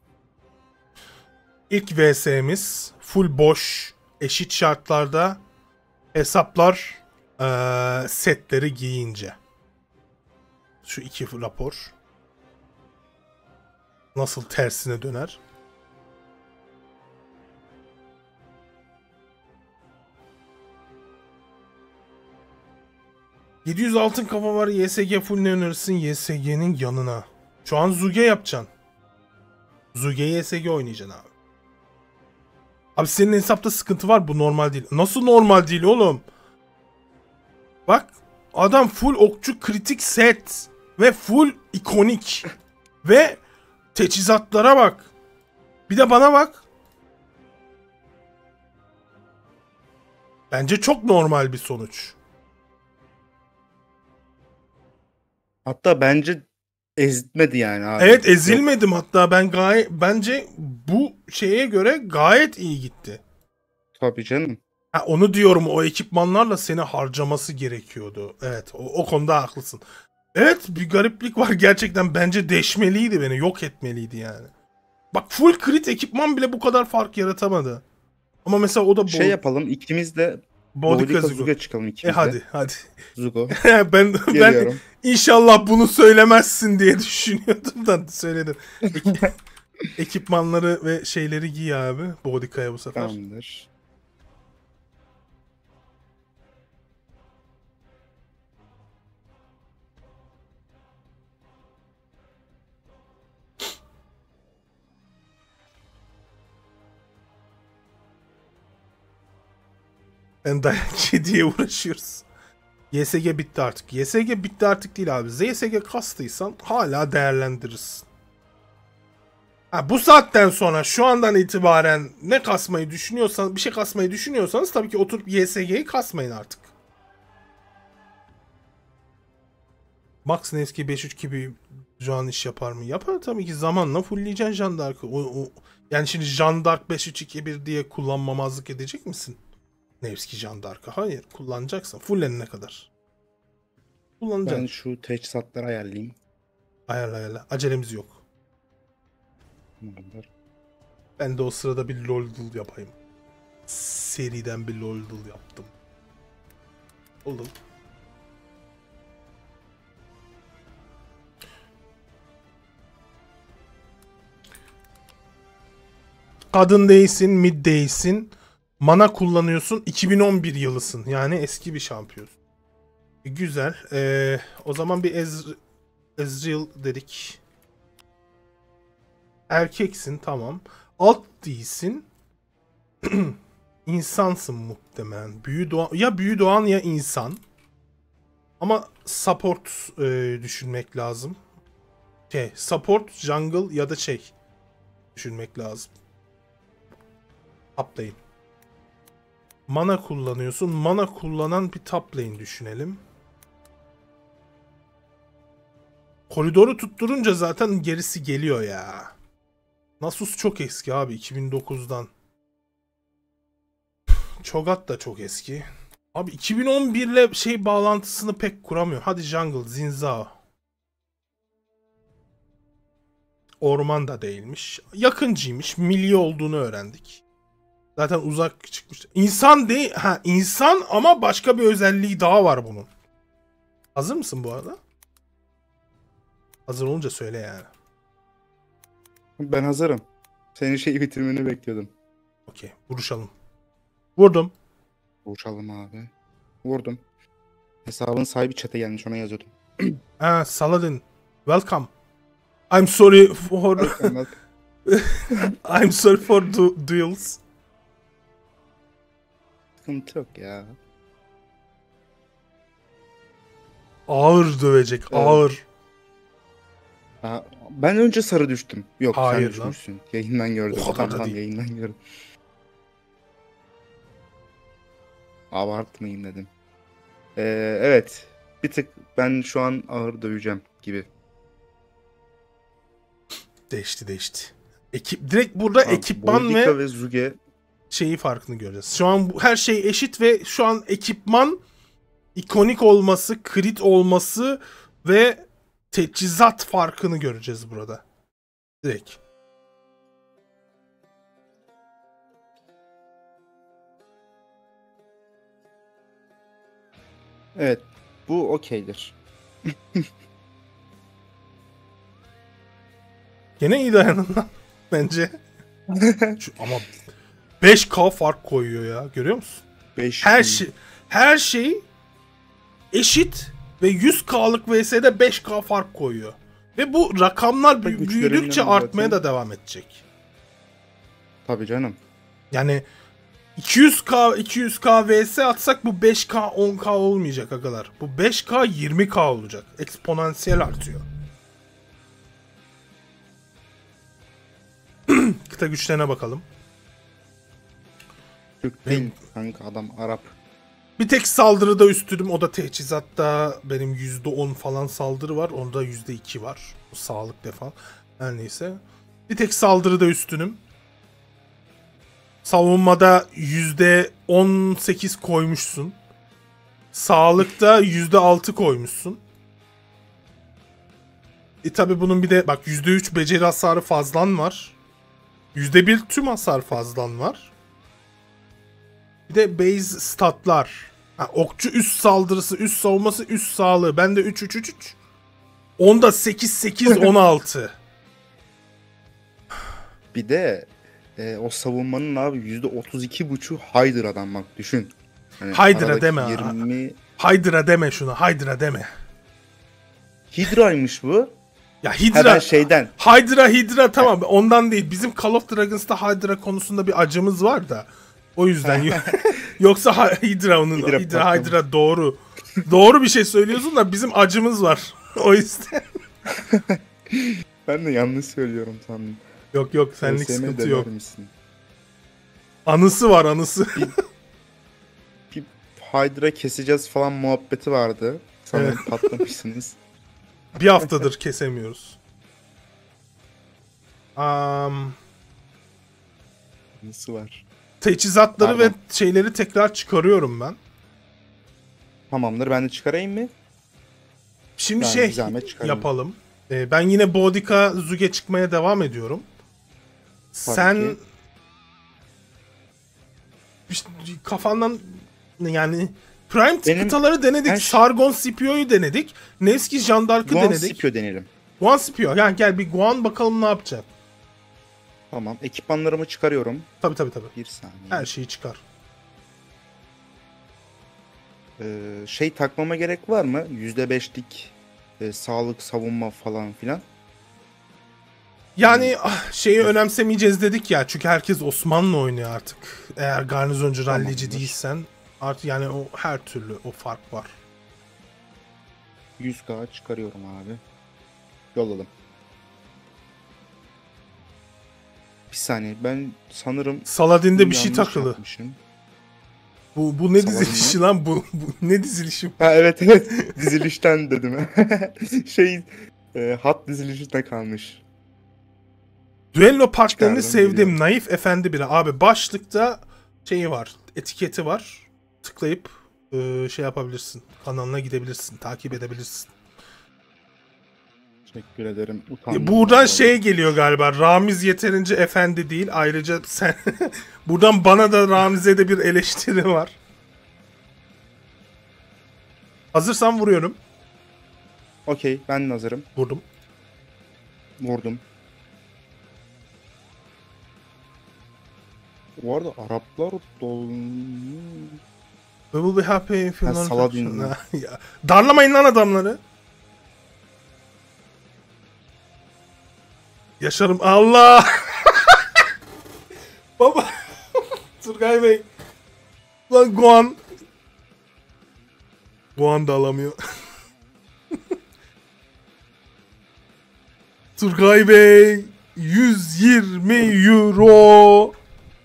İlk V S'miz full boş, eşit şartlarda hesaplar eee, setleri giyince. Şu iki rapor. Nasıl tersine döner? yedi yüz altın kafa var. Y S G full ne önerirsin? Y S G'nin yanına. Şu an Zuge yapacaksın. Zuge Y S G oynayacaksın abi. Abi senin hesapta sıkıntı var, bu normal değil. Nasıl normal değil oğlum? Bak adam full okçu kritik set ve full ikonik ve teçhizatlara bak. Bir de bana bak. Bence çok normal bir sonuç. Hatta bence ezitmedi yani abi. Evet Yok, ezilmedim hatta ben gayet bence bu şeye göre gayet iyi gitti. tabii canım. Ha, onu diyorum, o ekipmanlarla seni harcaması gerekiyordu. Evet o, o konuda haklısın. Evet bir gariplik var gerçekten, bence deşmeliydi, beni yok etmeliydi yani. Bak full crit ekipman bile bu kadar fark yaratamadı. Ama mesela o da Şey yapalım, ikimiz de Boudica Boudica Zugo. Zuga çıkalım E ikimiz de. hadi hadi. Zugo. ben ben Geliyorum. inşallah bunu söylemezsin diye düşünüyordum da söyledin. Ek- ekipmanları ve şeyleri giy abi Boudica'ya bu sefer. Tamamdır. Ben dayak yediye uğraşıyoruz. Y S G bitti artık. Y S G bitti artık değil abi. Y S G kastıysan hala değerlendirirsin. Ha, bu saatten sonra şu andan itibaren ne kasmayı düşünüyorsan, bir şey kasmayı düşünüyorsanız tabii ki oturup Y S G'yi kasmayın artık. Max Nevski beş üç gibi şu an iş yapar mı? Yapar tabii ki, zamanla fullleyeceksin Jeanne d'Arc'ı. O, o, yani şimdi Jeanne d'Arc beş üç iki bir diye kullanmamazlık edecek misin? Nevski Jeanne d'Arc'ı. Hayır, kullanacaksın. Fullenene kadar. Kullanacaksın. Ben şu teçhizatları ayarlayayım. Ayarla ayarla. Acelemiz yok. Tamamdır. Ben de o sırada bir loldul yapayım. Seriden bir loldul yaptım. Oldu. Kadın değilsin, mid değilsin. Mana kullanıyorsun. iki bin on bir yılısın. Yani eski bir şampiyonsun. E, güzel. Ee, o zaman bir Ez Ezreal dedik. Erkeksin, tamam. Alt değilsin. İnsansın muhtemelen. Büyü doğan, ya büyü doğan ya insan. Ama support e, düşünmek lazım. Şey, support, jungle ya da şey düşünmek lazım. Top lane. Mana kullanıyorsun. Mana kullanan bir top lane düşünelim. Koridoru tutturunca zaten gerisi geliyor ya. Nasus çok eski abi, iki bin dokuzdan. Cho'Gath da çok eski. Abi iki bin on bir ile şey bağlantısını pek kuramıyor. Hadi Jungle, Zinzao. Orman da değilmiş. Yakıncıymış. Milli olduğunu öğrendik. Zaten uzak çıkmış. İnsan değil. Ha insan ama başka bir özelliği daha var bunun. Hazır mısın bu arada? Hazır olunca söyle yani. Ben hazırım. Senin şeyi bitirmeni bekliyordum. Okey. Vuruşalım. Vurdum. Vuralım abi. Vurdum. Hesabın sahibi chat'e gelmiş, ona yazıyordum. Ha Saladin. Welcome. I'm sorry for... I'm sorry for du duels. Sıkıntı yok ya. Ağır dövecek. Evet. Ağır. Aa, ben önce sarı düştüm. Yok Hayır sen lan. düşmüşsün. Yayından gördüm. O kadar Tamam, da tamam, değil. yayından gördüm. Abartmayayım dedim. Ee, evet. Bir tık ben şu an ağır döveceğim gibi. Değişti değişti. Ekip direkt burada Abi, ekipman Bordika ve ve Zuge şeyi farkını göreceğiz. Şu an bu, her şey eşit ve şu an ekipman ikonik olması, crit olması ve teçhizat farkını göreceğiz burada. Direkt. evet. Bu okeydir. Gene iyi dayanın lan bence. Şu, ama beş K fark koyuyor ya. Görüyor musun? beş Her şey her şey eşit ve yüz K'lık V S'de beş K fark koyuyor. Ve bu rakamlar büyü- Güçlerinden büyüdükçe artmaya zaten- da devam edecek. Tabii canım. Yani iki yüz K iki yüz K V S atsak bu beş K on K olmayacak agalar. Bu beş K yirmi K olacak. Eksponansiyel artıyor. Kıta güçlerine bakalım. Türk değil kanka, adam Arap. Bir tek saldırıda üstünüm, o da teçhizatta benim yüzde on falan saldırı var. Onda yüzde iki var. O sağlık defa. Her neyse. Bir tek saldırıda üstünüm. Savunmada yüzde on sekiz koymuşsun. Sağlıkta yüzde altı koymuşsun. E tabi bunun bir de bak yüzde üç beceri hasarı fazlan var. yüzde bir tüm hasar fazlan var. Bir de base statlar. Ha, okçu üst saldırısı, üst savunması, üst sağlığı. Bende üç üç üç üç. Onda sekiz sekiz on altı. Bir de e, o savunmanın abi yüzde otuz iki buçu Hydra'dan, bak düşün. Hani Hydra aradaki deme. yirmi Hydra deme şunu. Hydra deme. Hydra'ymış bu. Ya Ha, Hydra. ben şeyden. Hydra Hydra tamam ondan değil. Bizim Call of Dragons'ta Hydra konusunda bir acımız var da. O yüzden. Yoksa Ha- Hydra onun. Hydra Hydra Hydra, patlama. doğru. Doğru bir şey söylüyorsun da bizim acımız var. O yüzden. Ben de yanlış söylüyorum sandım. Yok yok senlik T S M sıkıntı dener yok. misin? Anısı var anısı. Bir Hydra keseceğiz falan muhabbeti vardı. Sanırım Evet. patlamışsınız. Bir haftadır kesemiyoruz. Um, Nasıl var? teçhizatları ve Pardon. şeyleri tekrar çıkarıyorum ben. Tamamdır, ben de çıkarayım mı? Şimdi Yani şey bir zahmet çıkaralım. yapalım. Ee, ben yine Boudica Zuge çıkmaya devam ediyorum. Sen ki. işte kafandan yani Prime Benim- kıtaları denedik. Ben- Sargon Scipio'yu denedik. Nevski Jeanne d'Arc'ı Guan denedik. Scipio deneyelim. Guan Scipio. Yani gel bir Guan bakalım ne yapacak. Tamam, ekipmanlarımı çıkarıyorum. Tabii tabii tabii. Bir saniye. Her şeyi çıkar. Ee, şey takmama gerek var mı? yüzde beşlik e, sağlık, savunma falan filan. Yani ah, şeyi önemsemeyeceğiz dedik ya. Çünkü herkes Osmanlı oynuyor artık. Eğer garnizoncu rallici Tamamdır. değilsen artık yani o her türlü o fark var. yüz K çıkarıyorum abi. Yolladım. Bir saniye, ben sanırım Saladin'de bir şey yanlış takılı. yapmışım. Bu bu ne Saladin dizilişi mi? lan bu, bu ne dizilişi? Ha evet evet, dizilişten dedim. şey e, hat dizilişine kalmış. Düello partnerini Çıkardım, sevdim. biliyorum. Naif efendi biri. Abi başlıkta şeyi var. Etiketi var. Tıklayıp e, şey yapabilirsin. Kanalına gidebilirsin. Takip edebilirsin. Teşekkür ederim. E, Utandım. buradan şey geliyor galiba. Ramiz yeterince efendi değil. Ayrıca sen buradan bana da Ramiz'e de bir eleştiri var. Hazırsan vuruyorum. Okey, ben de hazırım. Vurdum. Vurdum. Bu arada Araplar dol... We will be happy if you Ha, learn- Saladin mi? Ya, darlamayın lan adamları. Yaşarım. Allah! Baba! Turgay Bey. Lan Guan. Guan da alamıyor. Turgay Bey. yüz yirmi euro.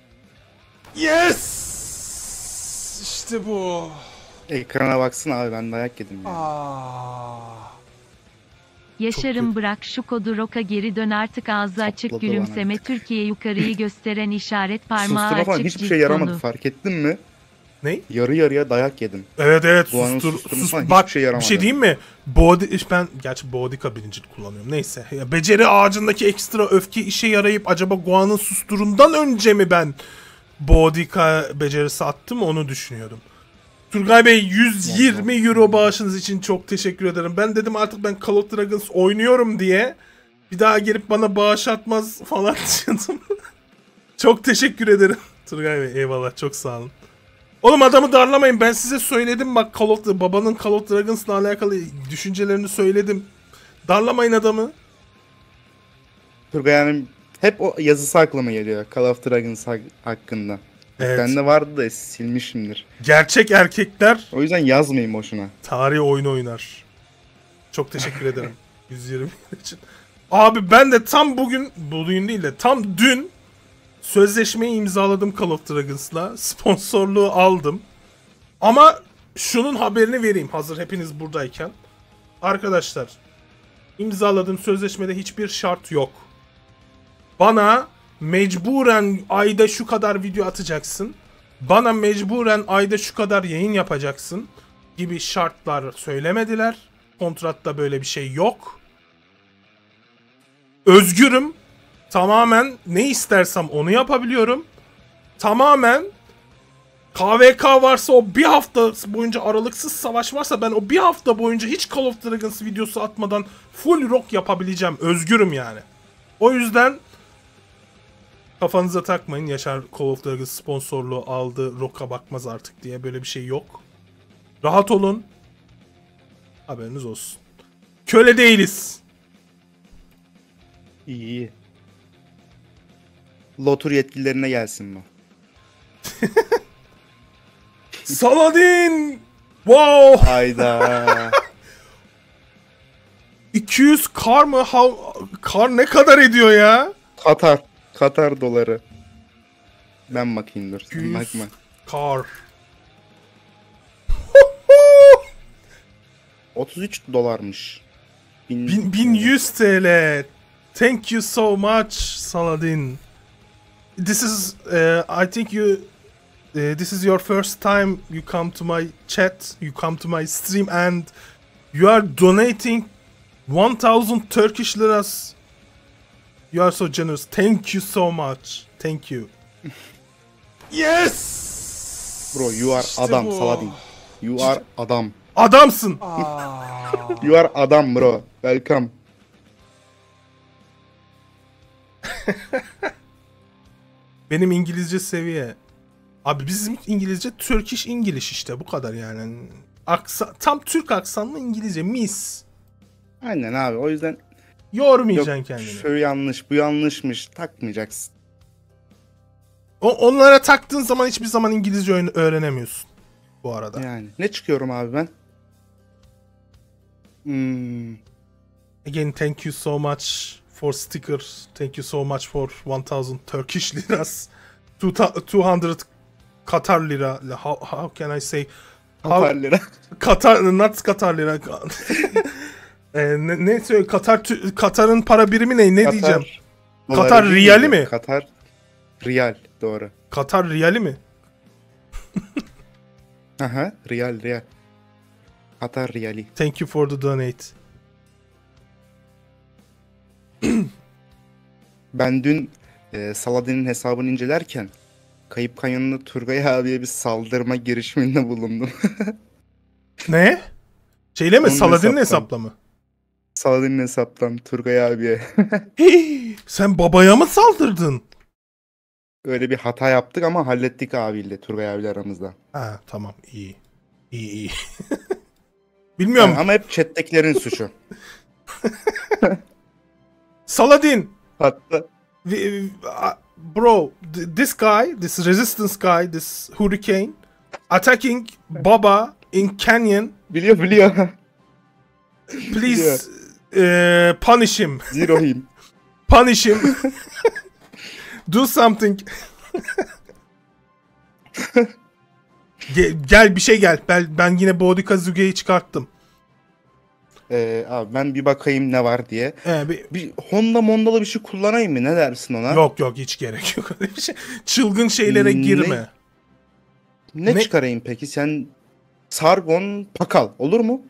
Yes! İşte bu. Ekrana baksana abi, ben dayak yedim ya. Aa. Yaşarım bırak şu kodu Roka geri dön artık ağzı açık Sapladı gülümseme bana. Türkiye yukarıyı gösteren işaret parmağı Susturma falan açık hiçbir cilt şey yaramadı, tonu. fark ettin mi? Ne? Yarı yarıya dayak yedim. Evet evet Guan'ın sustur, susturması sus, falan hiçbir bak şey bir yaramadı. şey diyeyim mi? Body, ben gerçi Bodica birincil kullanıyorum neyse. Ya, beceri ağacındaki ekstra öfke işe yarayıp acaba Guan'ın susturundan önce mi ben Bodica becerisi attım onu düşünüyordum. Turgay Bey yüz yirmi euro bağışınız için çok teşekkür ederim. Ben dedim artık ben Call of Dragons oynuyorum diye bir daha gelip bana bağış atmaz falan diyordum. Çok teşekkür ederim. Turgay Bey eyvallah çok sağ olun. Oğlum adamı darlamayın. Ben size söyledim bak Call of, babanın Call of Dragons'la alakalı düşüncelerini söyledim. Darlamayın adamı. Turgay'ın hep o yazısı aklıma geliyor Call of Dragons hak- hakkında. Evet. Bende vardı da silmişimdir. Gerçek erkekler O yüzden yazmayayım boşuna. tarihi oyun oynar. Çok teşekkür ederim. yüz yirmi için. Abi ben de tam bugün, bugün değil de tam dün sözleşmeyi imzaladım Call of Dragons'la. Sponsorluğu aldım. Ama şunun haberini vereyim hazır hepiniz buradayken. Arkadaşlar, imzaladığım sözleşmede hiçbir şart yok. Bana mecburen ayda şu kadar video atacaksın. Bana mecburen ayda şu kadar yayın yapacaksın gibi şartlar söylemediler. Kontratta böyle bir şey yok. Özgürüm. Tamamen ne istersem onu yapabiliyorum. Tamamen K V K varsa o bir hafta boyunca aralıksız savaş varsa ben o bir hafta boyunca hiç Call of Dragons videosu atmadan full rock yapabileceğim. Özgürüm yani. O yüzden kafanıza takmayın. Yaşar Call of Dragons sponsorluğu aldı. Rock'a bakmaz artık diye böyle bir şey yok. Rahat olun. Haberiniz olsun. Köle değiliz. İyi iyi. Lotur yetkililerine gelsin bu. Saladin! Wow! Hayda. iki yüz kar mı? How... Kar ne kadar ediyor ya? Katar. Katar doları. Ben bakayım dur. Sen iki yüz bakma. kar. otuz üç dolarmış. Bin, Bin, bin yüz T L. Thank you so much Saladin. This is uh, I think you uh, this is your first time you come to my chat, you come to my stream and you are donating one thousand Turkish liras. You are so generous. Thank you so much. Thank you. Yes! Bro you are İşte adam bu. Saladin. You are adam. Adamsın. Aa. You are adam bro. Welcome. Benim İngilizce seviye. Abi bizim İngilizce Turkish English işte bu kadar yani. Aksa, tam Türk aksanlı İngilizce mis. Aynen abi o yüzden yok Yormayacaksın kendini. şu yanlış bu yanlışmış takmayacaksın. O, onlara taktığın zaman hiçbir zaman İngilizce öğren- öğrenemiyorsun. Bu arada. Yani ne çıkıyorum abi ben? Hmm. Again thank you so much for sticker. Thank you so much for one thousand Turkish liras. two hundred Katar lira. How, how can I say? How, Katar lira. Katar, not Katar lira. e, ne, ne söyle? Katar, tü- Katar'ın para birimi ne? Ne diyeceğim? doları Katar değil riyali de, mi? Katar riyal doğru. Katar riyali mi? Aha, real real. Katar reali. Thank you for the donate. Ben dün e, Saladin'in hesabını incelerken Kayıp Kanyon'da Turgay abiye bir saldırma girişiminde bulundum. Ne? Şeyle mi? Onun Saladin'in hesaptan. hesapla mı? Saladin'in hesaptan Turgay abiye. Hii, sen babaya mı saldırdın? Öyle bir hata yaptık ama hallettik abiyle, Turgay abiyle aramızda. Ha tamam, iyi. İyi iyi. Bilmiyorum. Yani ama hep chat'tekilerin suçu. Saladin. Hatta we- uh, Bro, th- this guy, this resistance guy, this hurricane attacking Baba in Canyon. biliyor biliyor. Please uh, punish him. Zero him. Punish him. Do something. Gel, gel bir şey gel. Ben, ben yine Boudica Zuge'yi çıkarttım. Ee, abi ben bir bakayım ne var diye. Ee, bir, Bir Honda Monda'lı bir şey kullanayım mı? Ne dersin ona? yok yok hiç gerek yok öyle bir şey. Çılgın şeylere Ne- girme. Ne, Ne- çıkarayım peki? Sen Sargon Pakal olur mu?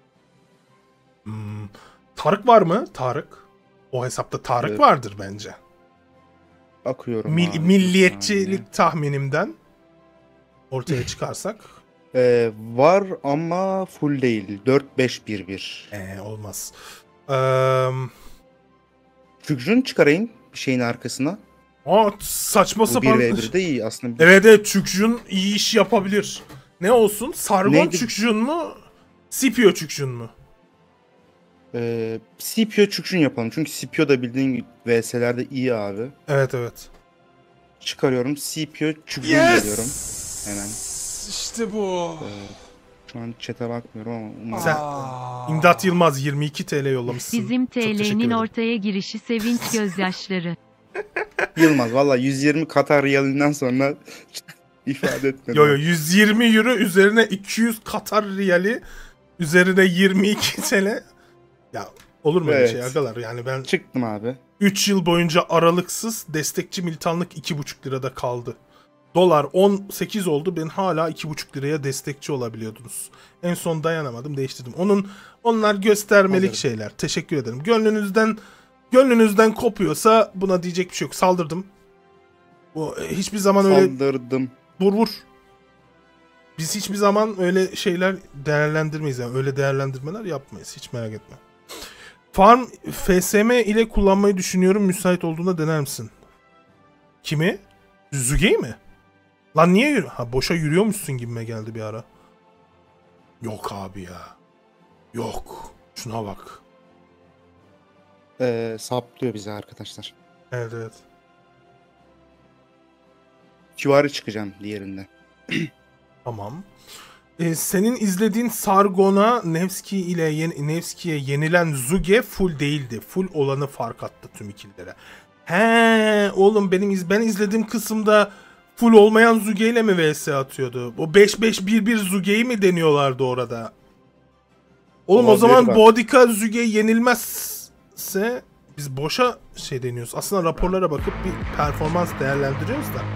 Hmm, Tarık var mı? Tarık. O hesapta Tarık Evet. vardır bence. Bakıyorum Mil- abi, bir milliyetçilik saniye. tahminimden ortaya çıkarsak Ee, var ama full değil. dört beş bir bir. ee, olmaz. Eee Fügrün çıkarayım bir şeyin arkasına. o saçma Bu sapan. bir ve bir de iyi aslında. Evet evet, Çükjun iyi iş yapabilir. Ne olsun? Sargon Neydi? Çükjun mu? Scipio Çükjun mu? Ee, Scipio Çükşün yapalım. Çünkü Scipio da bildiğin V S'lerde iyi abi. Evet evet. Çıkarıyorum. Scipio Çükşün Yes! geliyorum. Hemen. İşte bu. Şu an chat'e bakmıyorum ama umarım. Sen- Aa. İmdat Yılmaz yirmi iki T L yollamışsın. Bizim Çok teşekkür T L'nin ederim. ortaya girişi sevinç gözyaşları. Yılmaz valla yüz yirmi Katar riyalinden sonra ifade etmedim. Yo yo, yüz yirmi euro üzerine iki yüz Katar riyali üzerine yirmi iki T L. Ya olur mu öyle Evet. şey agalar? Yani ben Çıktım abi. üç yıl boyunca aralıksız destekçi militanlık iki buçuk lirada kaldı. Dolar on sekiz oldu. Ben hala iki buçuk liraya destekçi olabiliyordunuz. En son dayanamadım, değiştirdim. Onun onlar göstermelik Hazırım. şeyler. Teşekkür ederim. Gönlünüzden gönlünüzden kopuyorsa buna diyecek bir şey yok. Saldırdım. Bu e, hiçbir zaman öyle Saldırdım. vur vur. Biz hiçbir zaman öyle şeyler değerlendirmeyiz. Yani öyle değerlendirmeler yapmayız. Hiç merak etme. Farm F S M ile kullanmayı düşünüyorum. Müsait olduğunda dener misin? Kimi? Zuge'yi mi? Lan niye yürü? Ha boşa yürüyormuşsun gibime geldi bir ara. Yok abi ya. Yok. Şuna bak. Ee, saplıyor bizi arkadaşlar. Evet evet. Küvarı çıkacağım diğerinden. Tamam. Ee, senin izlediğin Sargon'a Nevski ile yen- Nevski'ye yenilen Zuge full değildi. Full olanı fark attı tüm ikililere. He oğlum benim iz ben izlediğim kısımda full olmayan Zuge ile mi V S atıyordu? O beş beş bir bir Zuge'yi mi deniyorlardı orada? Oğlum o Olabilir zaman bak. Boudica Zuge yenilmezse biz boşa şey deniyoruz. Aslında raporlara bakıp bir performans değerlendiriyoruz da.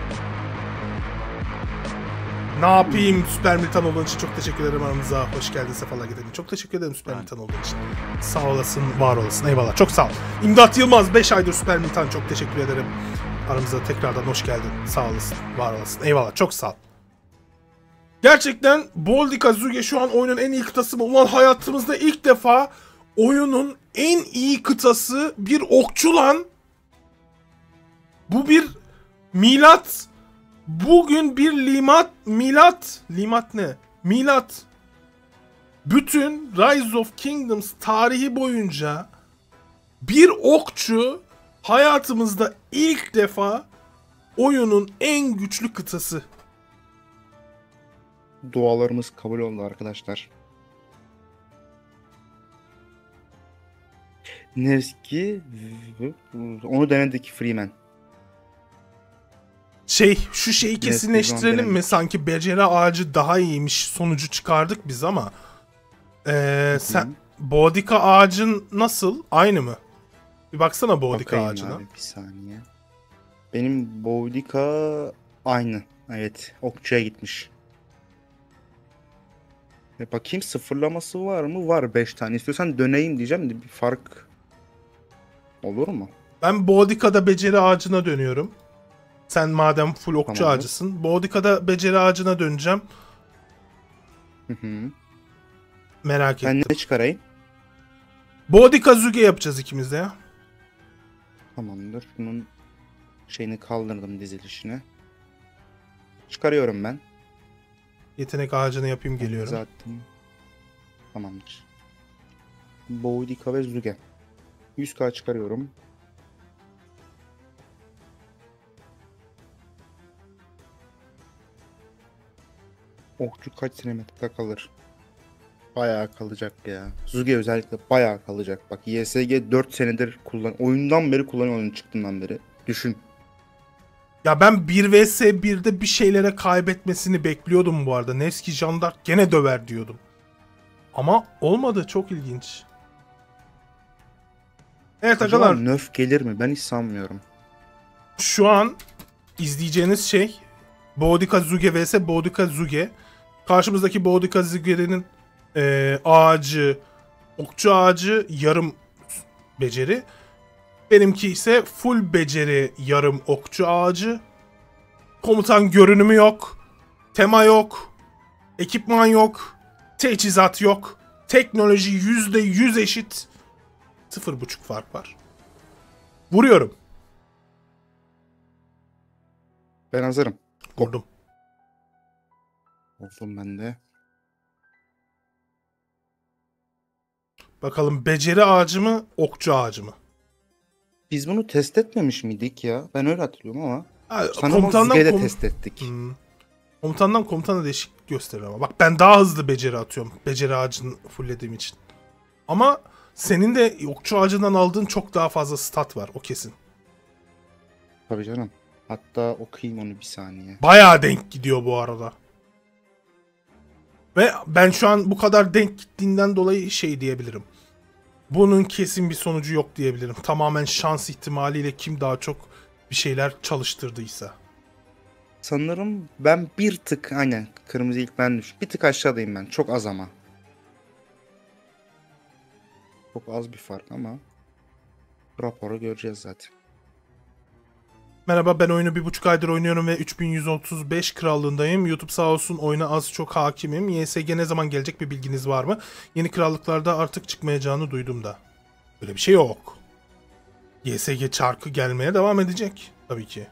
Ne yapayım Süper Militan olduğun için çok teşekkür ederim aramıza. Hoş geldin, sefalar getirdin. Çok teşekkür ederim Süper Militan olduğun için. Sağ olasın, var olasın. Eyvallah. Çok sağ ol. İmdat Yılmaz beş aydır Süper Militan. Çok teşekkür ederim. Aramıza tekrardan hoş geldin. Sağ olasın, var olasın. Eyvallah. Çok sağ ol. Gerçekten Boudica Zuge şu an oyunun en iyi kıtası mı? Ulan hayatımızda ilk defa oyunun en iyi kıtası bir okçu lan. Bu bir milat. Bugün bir limat, milat, limat ne? Milat. Bütün Rise of Kingdoms tarihi boyunca bir okçu hayatımızda ilk defa oyunun en güçlü kıtası. Dualarımız kabul oldu arkadaşlar. Nevski onu denedik Freeman. Şey, şu şeyi Yes, kesinleştirelim biz onu mi? Sanki beceri ağacı daha iyiymiş sonucu çıkardık biz ama. Ee, sen Boudica ağacın nasıl? Aynı mı? Bir baksana Boudica Bakayım ağacına. abi, bir saniye. Benim Boudica aynı. Evet, okçuya gitmiş. E bakayım sıfırlaması var mı? Var beş tane. İstiyorsan döneyim diyeceğim de bir fark olur mu? Ben Boğdika'da beceri ağacına dönüyorum. Sen madem full okçu Tamamdır. ağacısın. Boğdika'da beceri ağacına döneceğim. Hı hı. Merak Ben ettim. ne çıkarayım? Boğdika Zuge yapacağız ikimiz de ya. Tamamdır. Bunun şeyini kaldırdım dizilişine. Çıkarıyorum ben. Yetenek ağacını yapayım geliyorum. Zaten. Tamamdır. Boğdika ve Zuge. yüz K çıkarıyorum. Okçu kaç sinemetrede kalır? Bayağı kalacak ya. Zuge özellikle bayağı kalacak. Bak Y S G dört senedir kullan. Oyundan beri kullanıyor, oyunun çıktığından beri. Düşün. Ya ben bir vs birde bir şeylere kaybetmesini bekliyordum bu arada. Nevski Jandark gene döver diyordum. Ama olmadı, çok ilginç. Evet Acaba arkadaşlar, nerf gelir mi? Ben hiç sanmıyorum. şu an izleyeceğiniz şey Boğdika Zuge vs Boğdika Zuge. Karşımızdaki Boğdika Zuge'nin e, ağacı, okçu ağacı yarım beceri. Benimki ise full beceri yarım okçu ağacı. Komutan görünümü yok. Tema yok. Ekipman yok. Teçhizat yok. Teknoloji yüzde yüz eşit. Sıfır buçuk fark var. Vuruyorum. Ben hazırım. Vurdum. Olsun ben de. Bakalım beceri ağacı mı, okçu ağacı mı? Biz bunu test etmemiş miydik ya? Ben öyle hatırlıyorum ama. Ha, Sanırım komutandan Zuge'de kom- test ettik. Hmm. Komutandan komutana değişiklik gösterir ama. Bak ben daha hızlı beceri atıyorum. Beceri ağacını fulllediğim için. Ama senin de okçu ağacından aldığın çok daha fazla stat var. O kesin. Tabii canım. Hatta okuyayım onu bir saniye. Bayağı denk gidiyor bu arada. Ve ben şu an bu kadar denk gittiğinden dolayı şey diyebilirim. Bunun kesin bir sonucu yok diyebilirim. Tamamen şans ihtimaliyle kim daha çok bir şeyler çalıştırdıysa. Sanırım ben bir tık aynen kırmızı ilk ben düş. Bir tık aşağıdayım ben. Çok az ama. Çok az bir fark ama. Raporu göreceğiz zaten. Merhaba, ben oyunu bir buçuk aydır oynuyorum ve üç bin yüz otuz beş krallığındayım. YouTube sağ olsun oyuna az çok hakimim. Y S G ne zaman gelecek, bir bilginiz var mı? Yeni krallıklarda artık çıkmayacağını duydum da. Böyle bir şey yok. Y S G çarkı gelmeye devam edecek. Tabii ki.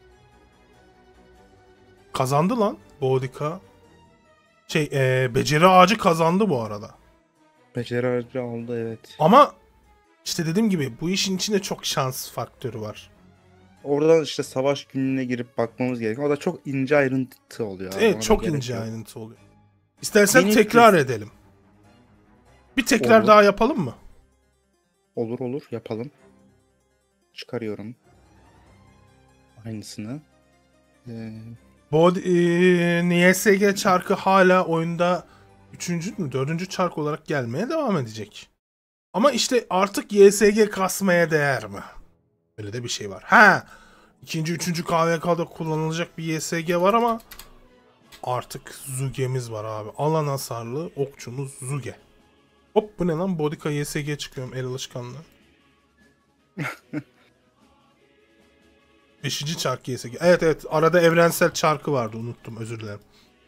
Kazandı lan Boğdika. Şey ee, beceri ağacı kazandı bu arada. Beceri harcı aldı evet. Ama işte dediğim gibi bu işin içinde çok şans faktörü var. Oradan işte savaş gününe girip bakmamız gerekiyor. O da çok ince ayrıntı oluyor. abi. Ona Evet, da çok gerek ince yok. ayrıntı oluyor. İstersen Benim tekrar kız- edelim. Bir tekrar Olur. daha yapalım mı? Olur olur yapalım. Çıkarıyorum. Aynısını. Ee, Bu e, Y S G çarkı hala oyunda üçüncü mü dördüncü çark olarak gelmeye devam edecek. Ama işte artık Y S G kasmaya değer mi? Öyle de bir şey var. Ha, ikinci, üçüncü K V K'da kullanılacak bir Y S G var ama artık Zuge'miz var abi. Alan hasarlı okçumuz Zuge. Hop, bu ne lan? Boğdika Y S G çıkıyorum el alışkanlığı. Beşinci çark Y S G. Evet evet, arada evrensel çarkı vardı, unuttum, özür dilerim.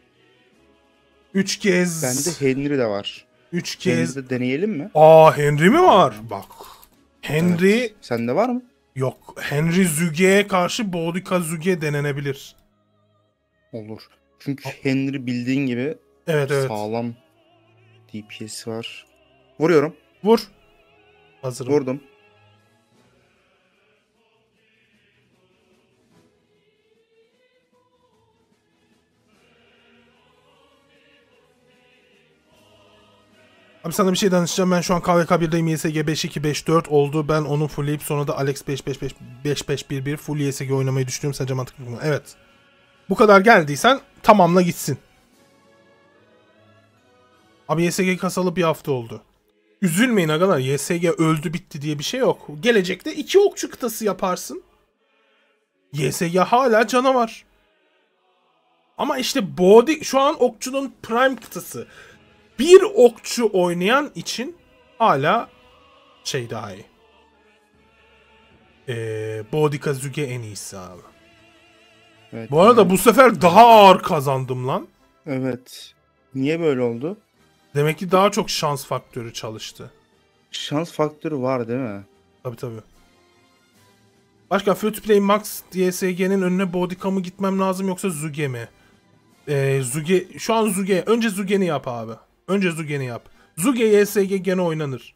Üç kez. bende Henry de var. Üç kez. Henry'de deneyelim mi? Aa, Henry mi var? Bak. Henry Evet. Sende var mı? yok. Henry Zuge'ye karşı Boğdika Zuge denenebilir. Olur. Çünkü Henry bildiğin gibi Evet evet. sağlam D P S var. Vuruyorum. Vur. Hazırım. Vurdum. Abi sana bir şey danışacağım. Ben şu an K V K birdeyim. Y S G beş iki beş dört oldu. Ben onu fullleyip sonra da Alex beş beş beş beş beş bir bir full Y S G oynamayı düşünüyorum. Sence mantıklı mı? Evet. Bu kadar geldiysen tamamla gitsin. Abi Y S G kasalı bir hafta oldu. Üzülmeyin agalar. Y S G öldü bitti diye bir şey yok. Gelecekte iki okçu kıtası yaparsın. Y S G hala canavar. Ama işte Body şu an okçunun prime kıtası. bir okçu oynayan için hala şey daha iyi. Ee, Boudica Züge en iyisi abi. Evet, Bu arada yani- bu sefer daha ağır kazandım lan. Evet. Niye böyle oldu? Demek ki daha çok şans faktörü çalıştı. Şans faktörü var değil mi? Tabii tabii. Başka Free to Play Max D S G'nin önüne Boudica mı gitmem lazım yoksa Züge mi? Ee, Züge, şu an Züge. Önce Züge'ni yap abi. Önce Züge'ni yap. Züge Y S G gene oynanır.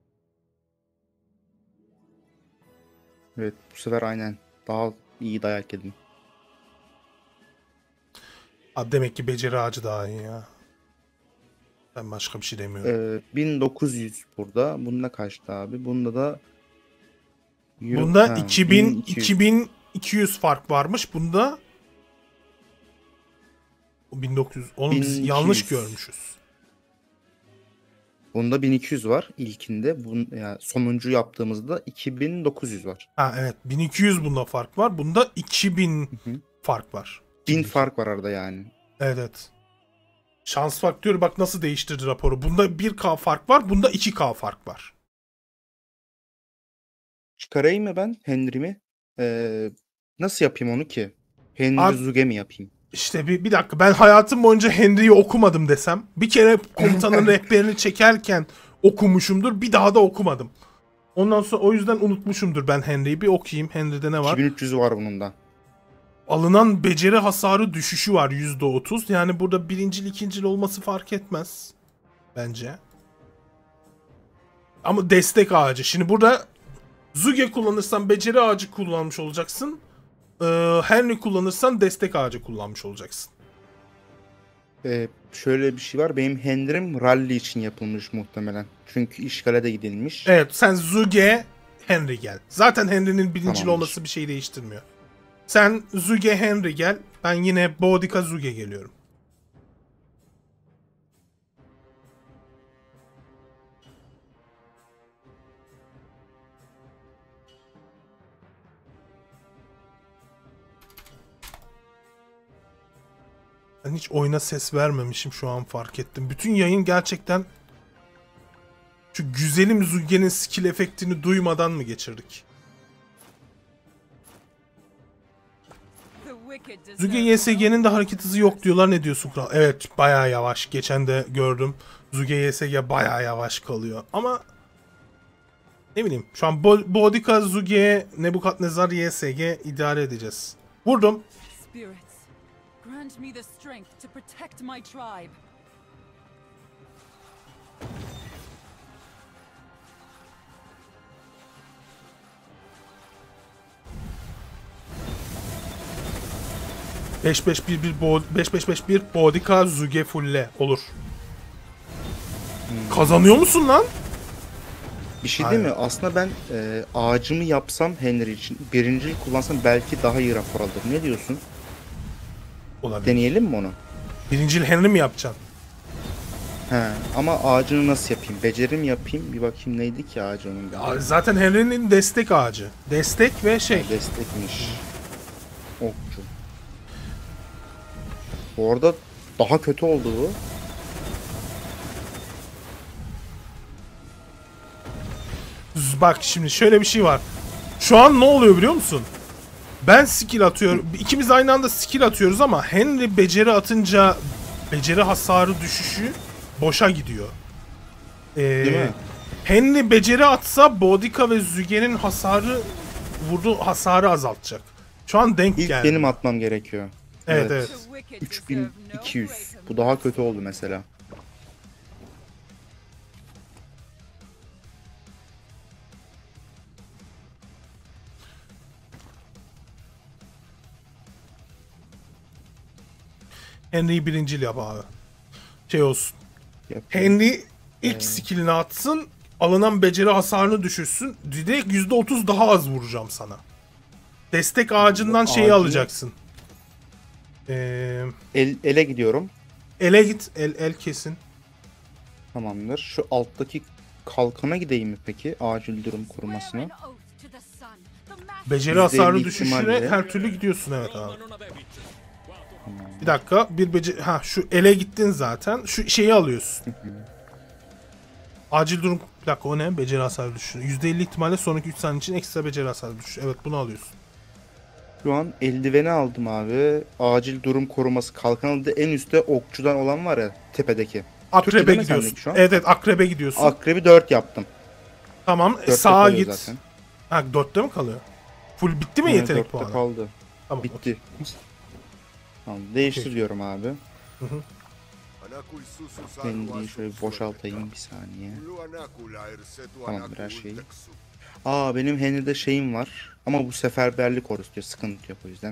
Evet, bu sefer aynen daha iyi dayak yedim. Abi demek ki beceri ağacı daha iyi ya. Ben başka bir şey demiyorum. Ee, bin dokuz yüz burada. Bunda kaçtı abi? Bunda da Euro- Bunda ha, iki bin bin iki yüz. iki bin iki yüz fark varmış. Bunda bin dokuz yüz. Oğlum biz bin iki yüz. yanlış görmüşüz. Bunda bin iki yüz var ilkinde. Bun, yani sonuncu yaptığımızda iki bin dokuz yüz var. Ha evet, bin iki yüz bunda fark var. Bunda iki bin Hı hı. fark var. bin fark var arada yani. Evet evet. Şans faktörü bak nasıl değiştirdi raporu. Bunda bir K fark var. Bunda iki K fark var. Çıkarayım mı ben Henry'mi? Ee, nasıl yapayım onu ki? Henry Abi- Zuge mi yapayım? İşte bir, bir dakika, ben hayatım boyunca Henry'yi okumadım desem. Bir kere komutanın rehberini çekerken okumuşumdur. Bir daha da okumadım. Ondan sonra o yüzden unutmuşumdur ben Henry'yi. Bir okuyayım. Henry'de ne var? iki bin üç yüz var bunun da. Alınan beceri hasarı düşüşü var yüzde otuz. Yani burada birincil ikincil olması fark etmez. Bence. Ama destek ağacı. Şimdi burada Zuge kullanırsan beceri ağacı kullanmış olacaksın. Ee, Henry kullanırsan destek ağacı kullanmış olacaksın. Ee, şöyle bir şey var. Benim Henry'm rally için yapılmış muhtemelen. Çünkü işgale de gidilmiş. Evet, sen Zuge Henry gel. Zaten Henry'nin birincil Tamamdır. olması bir şey değiştirmiyor. Sen Zuge Henry gel. Ben yine Boudica Zuge geliyorum. Ben hiç oyuna ses vermemişim, şu an fark ettim. Bütün yayın gerçekten şu güzelim Zuge'nin skill efektini duymadan mı geçirdik? Zuge Y S G'nin de hareket hızı yok diyorlar. Ne diyorsun kral? Evet, bayağı yavaş. Geçen de gördüm. Zuge Y S G bayağı yavaş kalıyor. Ama ne bileyim, şu an Bo Boudica Zuge, Nebukadnezar Y S G idare edeceğiz. Vurdum. Spirits, grant me the strength to protect my tribe. beş beş bir bir beş beş beş bir Boudica Zuge fulle olur. Kazanıyor musun lan? Bir şey değil mi? Aynen. Aslında ben e, ağacımı yapsam Henry için birincil kullansam belki daha iyi rapor alırım. Ne diyorsun? Olabilir. Deneyelim mi onu? Birincil Henry mi yapacaksın? He, ama ağacını nasıl yapayım? Becerim yapayım. Bir bakayım neydi ki ağacı onun? Aa, zaten Henry'nin destek ağacı. Destek ve şey. Destekmiş. Okçu. Orada daha kötü oldu bu. Z- Bak şimdi şöyle bir şey var. Şu an ne oluyor biliyor musun? Ben skill atıyorum. İkimiz aynı anda skill atıyoruz ama Henry beceri atınca beceri hasarı düşüşü boşa gidiyor. Ee, Değil mi? Henry beceri atsa Boudica ve Zuge'nin hasarı vurduğu hasarı azaltacak. Şu an denk İlk geldi. benim atmam gerekiyor. Evet evet. üç bin iki yüz. Bu daha kötü oldu mesela. Henry'yi birincil yap abi. Şey olsun. Yapayım. Henry ilk skillini atsın, alınan beceri hasarını düşürsün. Direkt yüzde otuz daha az vuracağım sana. Destek ağacından şeyi Ağacını- alacaksın. Ee, El, ele gidiyorum. ele git, el el kesin. Tamamdır. Şu alttaki kalkana gideyim mi peki? Acil durum korumasına. Beceri yüzde elli hasarı düşüşüne ihtimalle. her türlü gidiyorsun, evet abi. Bir Bir dakika. Bir beceri... Ha şu ele gittin zaten. Şu şeyi alıyorsun. Acil durum... Bir dakika o ne? Beceri hasarı düşüşü. yüzde elli ihtimalle sonraki üç saniye için ekstra beceri hasarı düşüşü. Evet bunu alıyorsun. Şu an eldiveni aldım abi. Acil durum koruması kalkan aldı. En üstte okçudan olan var ya tepedeki. Akrebe Türkiye'de mi gidiyorsun. sendeki şu an? Evet evet akrebe gidiyorsun. Akrebi dört yaptım. Tamam dörtte sağa kalıyor git. zaten. Ha dörtte mi kalıyor? Full bitti mi Evet, yetenek dörtte puanı? kaldı. Tamam. Bitti. Tamam değiştir Okey. diyorum abi. Hı hı. Kendi şöyle bir boşaltayım bir saniye. Tamamdır her şeyi. Aa benim Henry'de şeyim var. Ama bu seferberlik orası diyor. Sıkıntı yok o yüzden.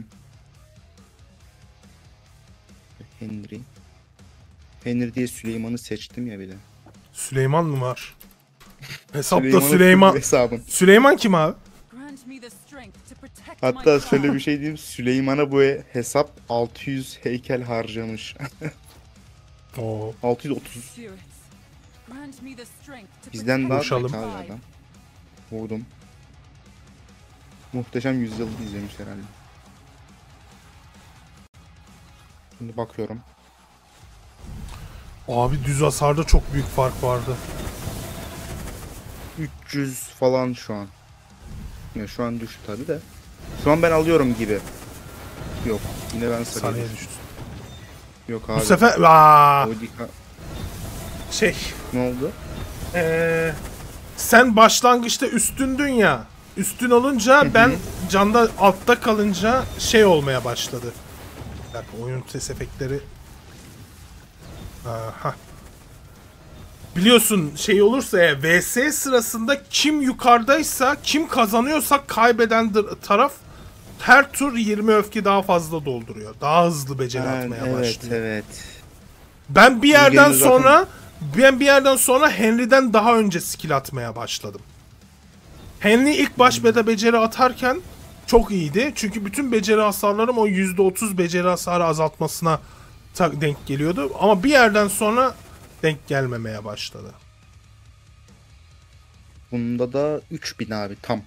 Henry. Henry diye Süleyman'ı seçtim ya bir de. Süleyman mı var? Hesapta Süleyman'ın Süleyman. full hesabım. Süleyman kim abi? Grant me the strength to protect Hatta my şöyle tribe. bir şey diyeyim. Süleyman'a bu hesap altı yüz heykel harcamış. Oo. altı yüz otuz. Spirits, grant me the strength to Bizden protect daha my Koşalım. zekalı tribe. adam. Vurdum. Muhteşem Yüzyıl'ı izlemiş herhalde. Şimdi bakıyorum. Abi düz hasarda çok büyük fark vardı. üç yüz falan şu an. Ya şu an düştü tabi de. Şu an ben alıyorum gibi. Yok. Yine ben sarıya Saniye düştüm. düştü. Yok abi. Bu sefer aa, Odika... şey Ne oldu? ee, sen başlangıçta üstündün ya. Üstün olunca ben canda altta kalınca şey olmaya başladı. Bir dakika oyun ses efektleri. Aha. Biliyorsun şey olursa ya V S sırasında kim yukarıdaysa kim kazanıyorsa kaybeden dır- taraf her tur yirmi öfke daha fazla dolduruyor. Daha hızlı beceri Ha, atmaya evet başlıyor. evet. Ben bir yerden Yenge'nin zaten- sonra ben bir yerden sonra Henry'den daha önce skill atmaya başladım. Henry ilk baş beta beceri atarken çok iyiydi. Çünkü bütün beceri hasarlarım o yüzde otuz beceri hasarı azaltmasına ta- denk geliyordu. Ama bir yerden sonra denk gelmemeye başladı. Bunda da üç bin abi tam.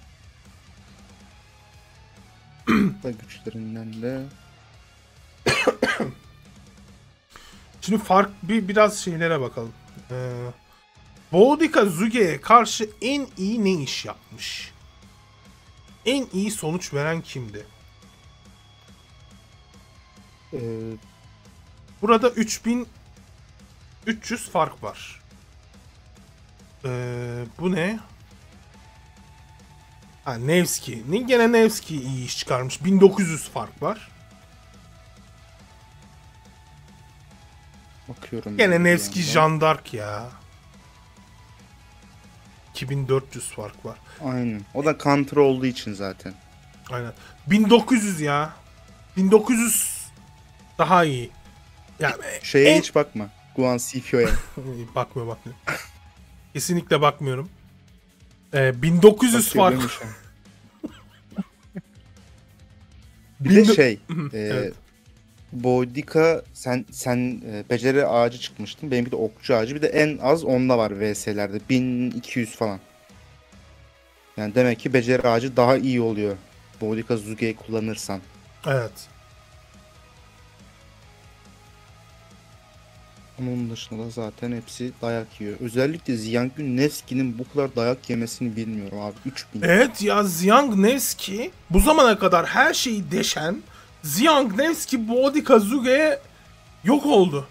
Da güçlerinden de Şimdi fark bir biraz şeylere bakalım. Ee, Boudica Zuge'ye karşı en iyi ne iş yapmış? En iyi sonuç veren kimdi? e, Burada üç bin üç yüz fark var. Ee, bu ne? Ha, Nevski. Ne- Gene Nevski iyi iş çıkarmış. bin dokuz yüz fark var. bakıyorum. Gene ben bir Nevski yandan. Jeanne d'Arc ya. iki bin dört yüz fark var. Aynen. O da counter olduğu için zaten. Aynen. bin dokuz yüz ya. bin dokuz yüz daha iyi. Yani Şeye en- hiç bakma. Guan Sifio'ya. bakmıyor bakmıyor. Kesinlikle bakmıyorum. Ee, bin dokuz yüz Bakıyor fark. değil mi şu an? Bir de Bin- şey. e, Evet. Boudica sen sen e, beceri ağacı çıkmıştın. Benimki de okçu ağacı. Bir de en az onda var V S'lerde. bin iki yüz falan. Yani demek ki beceri ağacı daha iyi oluyor. Boudica Zuge'yi kullanırsan. Evet. Onun dışında da zaten hepsi dayak yiyor. Özellikle Ziyangün Nevski'nin bu kadar dayak yemesini bilmiyorum abi. üç bin. Evet ya Ziyang Nevski bu zamana kadar her şeyi deşen Ziyang Nevski Boudica Zuge'ye yok oldu.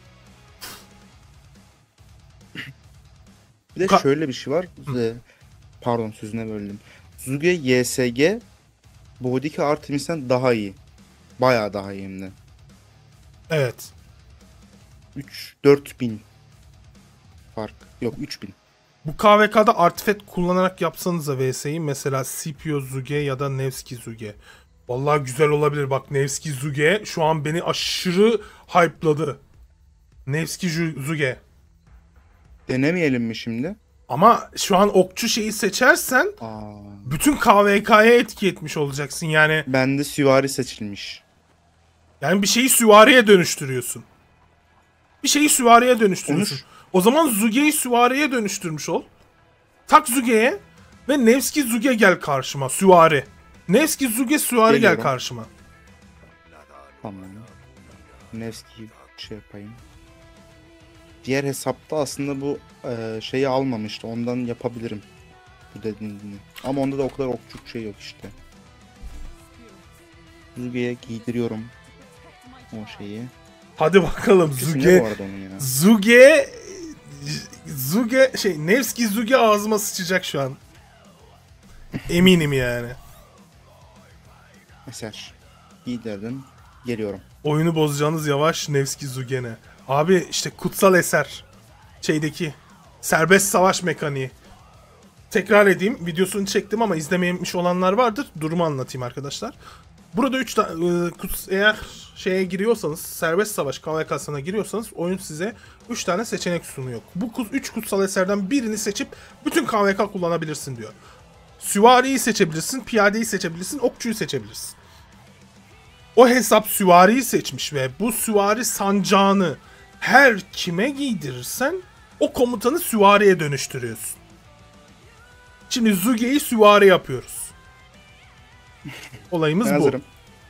Bir de Ka- şöyle bir şey var. Ee, Pardon sözüne böldüm. Zuge Y S G Boudica Artemis'ten daha iyi. Bayağı daha iyi hem de. Evet. üç dört bin fark. Yok üç bin. Bu K V K'da artifact kullanarak yapsanız da V S'yi mesela Scipio Zuge ya da Nevski Zuge. Vallahi güzel olabilir bak Nevski Zuge şu an beni aşırı hype'ladı. Nevski Ju- Zuge. Denemeyelim mi şimdi? Ama şu an okçu şeyi seçersen Aa, bütün K V K'ya etki etmiş olacaksın yani. bende süvari seçilmiş. Yani bir şeyi süvariye dönüştürüyorsun. Bir şeyi süvariye dönüştürüyorsun. Konuş. O zaman Zuge'yi süvariye dönüştürmüş ol. Tak Zuge'ye ve Nevski Zuge gel karşıma süvari. Nevski Zuge süvari gel Geliyorum. karşıma. Tamam. Nevski şey yapayım. Diğer hesapta aslında bu e, şeyi almamıştı. Ondan yapabilirim. Bu dediğini. Ama onda da o kadar okçuk şey yok işte. Zuge'ye giydiriyorum o şeyi. Hadi bakalım Okçusu ne bu Zuge. arada onun ya? Zuge Zuge şey Nevski Zuge ağzıma sıçacak şu an. Eminim yani. Eser. Giydirdim. Geliyorum. Oyunu bozacağınız yavaş Nevski Zugen'e. Abi işte kutsal eser. Şeydeki serbest savaş mekaniği. Tekrar edeyim. Videosunu çektim ama izlememiş olanlar vardır. Durumu anlatayım arkadaşlar. Burada üç tane eğer şeye giriyorsanız, serbest savaş K V K'sına giriyorsanız oyun size üç tane seçenek sunuyor. Bu üç kutsal eserden birini seçip bütün K V K kullanabilirsin diyor. Süvariyi seçebilirsin, piyadeyi seçebilirsin, okçuyu seçebilirsin. O hesap süvariyi seçmiş ve bu süvari sancağını her kime giydirirsen o komutanı süvariye dönüştürüyorsun. Şimdi Zuge'yi süvari yapıyoruz. Olayımız Ben bu. hazırım.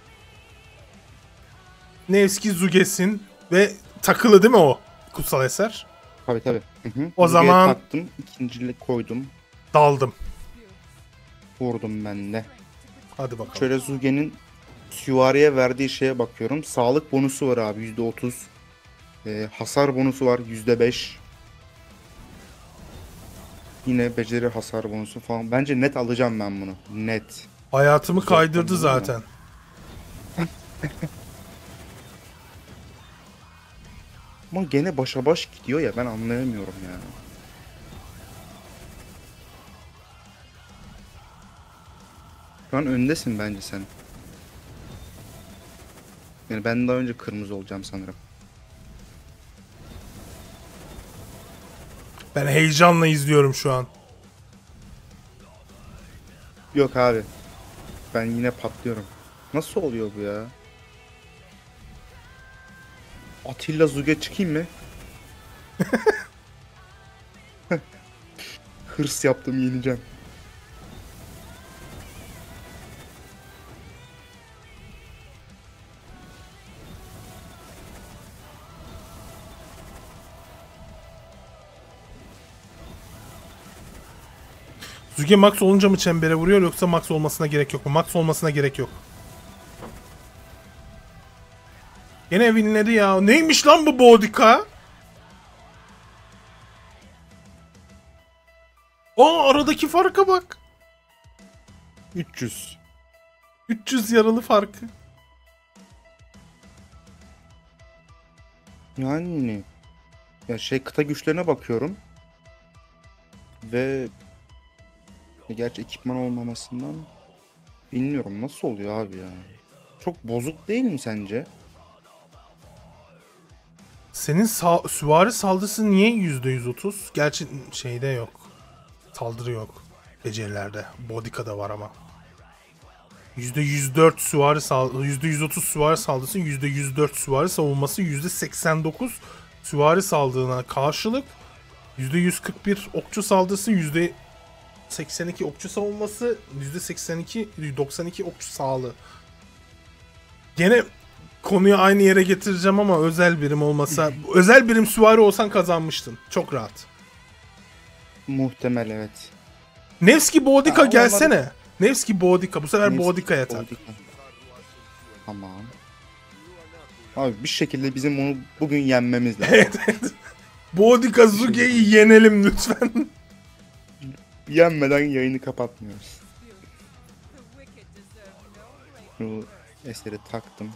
Nevski Zuge'sin ve takılı değil mi o kutsal eser? Tabii tabii. Hı hı. O Zuge'ye zaman- taktım. İkincilik koydum. Daldım. Vurdum ben de. Hadi bakalım. Şöyle Zuge'nin süvariye verdiği şeye bakıyorum. Sağlık bonusu var abi yüzde otuz. Ee, hasar bonusu var yüzde beş. Yine beceri hasar bonusu falan. Bence net alacağım ben bunu. Net. Hayatımı kaydırdı Zorlandım zaten. Ama gene başa baş gidiyor ya, ben anlayamıyorum ya. Şu an öndesin bence sen. Yani ben daha önce kırmızı olacağım sanırım. Ben heyecanla izliyorum şu an. Yok abi. Ben yine patlıyorum. Nasıl oluyor bu ya? Atilla Zuge çıkayım mı? Hırs yaptım, yeneceğim. Zuge max olunca mı çembere vuruyor yoksa max olmasına gerek yok mu? Max olmasına gerek yok. Gene winledi ya. Neymiş lan bu Boudica? Aa, aradaki farka bak. üç yüz. üç yüz yaralı farkı. Yani ya şey, kıta güçlerine bakıyorum. Ve gerçi ekipman olmamasından bilmiyorum nasıl oluyor abi ya. Çok bozuk değil mi sence? Senin sa- süvari saldırısı niye yüzde yüz otuz? Gerçi şeyde yok. Saldırı yok. Becerilerde. Bodica'da var ama. yüzde yüz dört süvari sal yüzde yüz otuz süvari saldırısı, yüzde yüz dört süvari savunması, yüzde seksen dokuz süvari saldırına karşılık yüzde yüz kırk bir okçu saldırısı, yüzde seksen iki okçu savunması, yüzde seksen iki doksan iki okçu sağlığı. Gene konuyu aynı yere getireceğim ama özel birim olmasa, özel birim süvari olsan kazanmıştın. Çok rahat. Muhtemel, evet. Nevski Boudica Ha, gelsene. Nevski Boudica. Bu sefer Nevski Boudica'ya tak. Boudica. Tamam. Abi bir şekilde bizim bunu bugün yenmemiz lazım. Evet, evet. Boudica Zuge'yi yenelim lütfen. Yenmeden yayını kapatmıyoruz. Şu eseri taktım.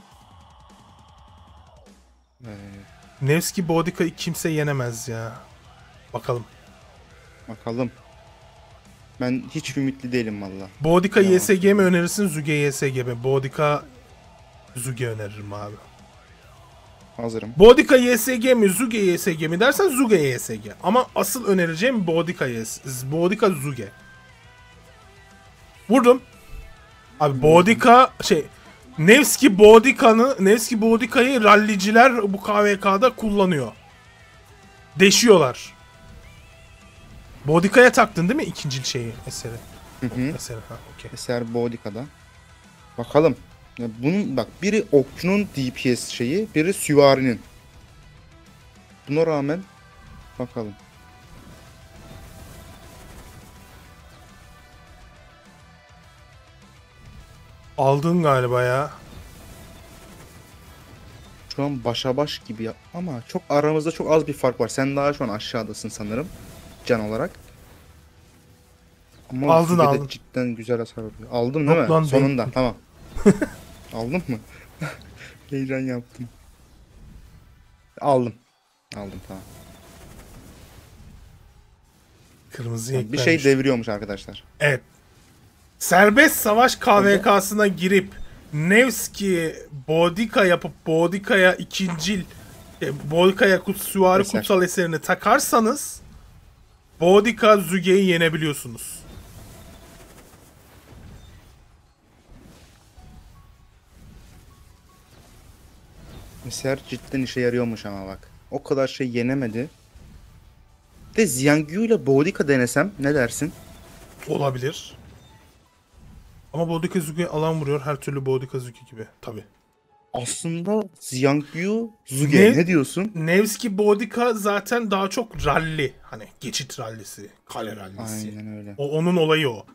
Ee, Nevski Boudica'yı kimse yenemez ya. Bakalım. bakalım. Ben hiç ümitli değilim valla. Boudica Ya. Y S G mi önerirsin, Zuge Y S G mi? Boudica Zuge öneririm abi. Hazırım. Boudica Y S G mi, Zuge Y S G mi dersen Zuge Y S G. Ama asıl önereceğim Boudica Y S G. Boudica Zuge. Vurdum. Abi Boudica şey Nevski Boudica'nı Nevski Boudica'yı ralliciler bu K V K'da kullanıyor. Deşiyorlar. Boudica'ya taktın değil mi ikinci şeyi eseri? Hı hı. Eseri ha okey. Eser Boudica'da. Bakalım. Ya bunun bak biri okçunun D P S şeyi, biri süvarinin. Buna rağmen bakalım. Aldın galiba ya. Şu an başa baş gibi ya. Ama çok aramızda çok az bir fark var. Sen daha şu an aşağıdasın sanırım. Can olarak. Ama Aldın, Zübeyde aldın. cidden güzel hasar alıyor. Aldın değil Yok mi? lan, Sonunda değil. tamam. Aldın mı? Heyecan yaptım. Aldım. Aldım tamam. Kırmızı Bir şey eklenmiş. deviriyormuş arkadaşlar. Evet. Serbest savaş K V K'sına girip Nevski Boudica yapıp Boudica'ya ikincil e, Boudica'ya kut, süvari Eser. kutsal eserini takarsanız Boudica Züge'yi yenebiliyorsunuz. Eser cidden işe yarıyormuş ama bak. O kadar şey yenemedi. De Xiangyu ile Boudica denesem ne dersin? Olabilir. Ama Boudica Züge alan vuruyor. Her türlü Boudica Züge gibi. Tabi. Aslında Xiangyu Züge Ne? ne diyorsun? Nevski Boudica zaten daha çok ralli. Hani geçit rallisi. Kale rallisi. Aynen öyle. O onun olayı o.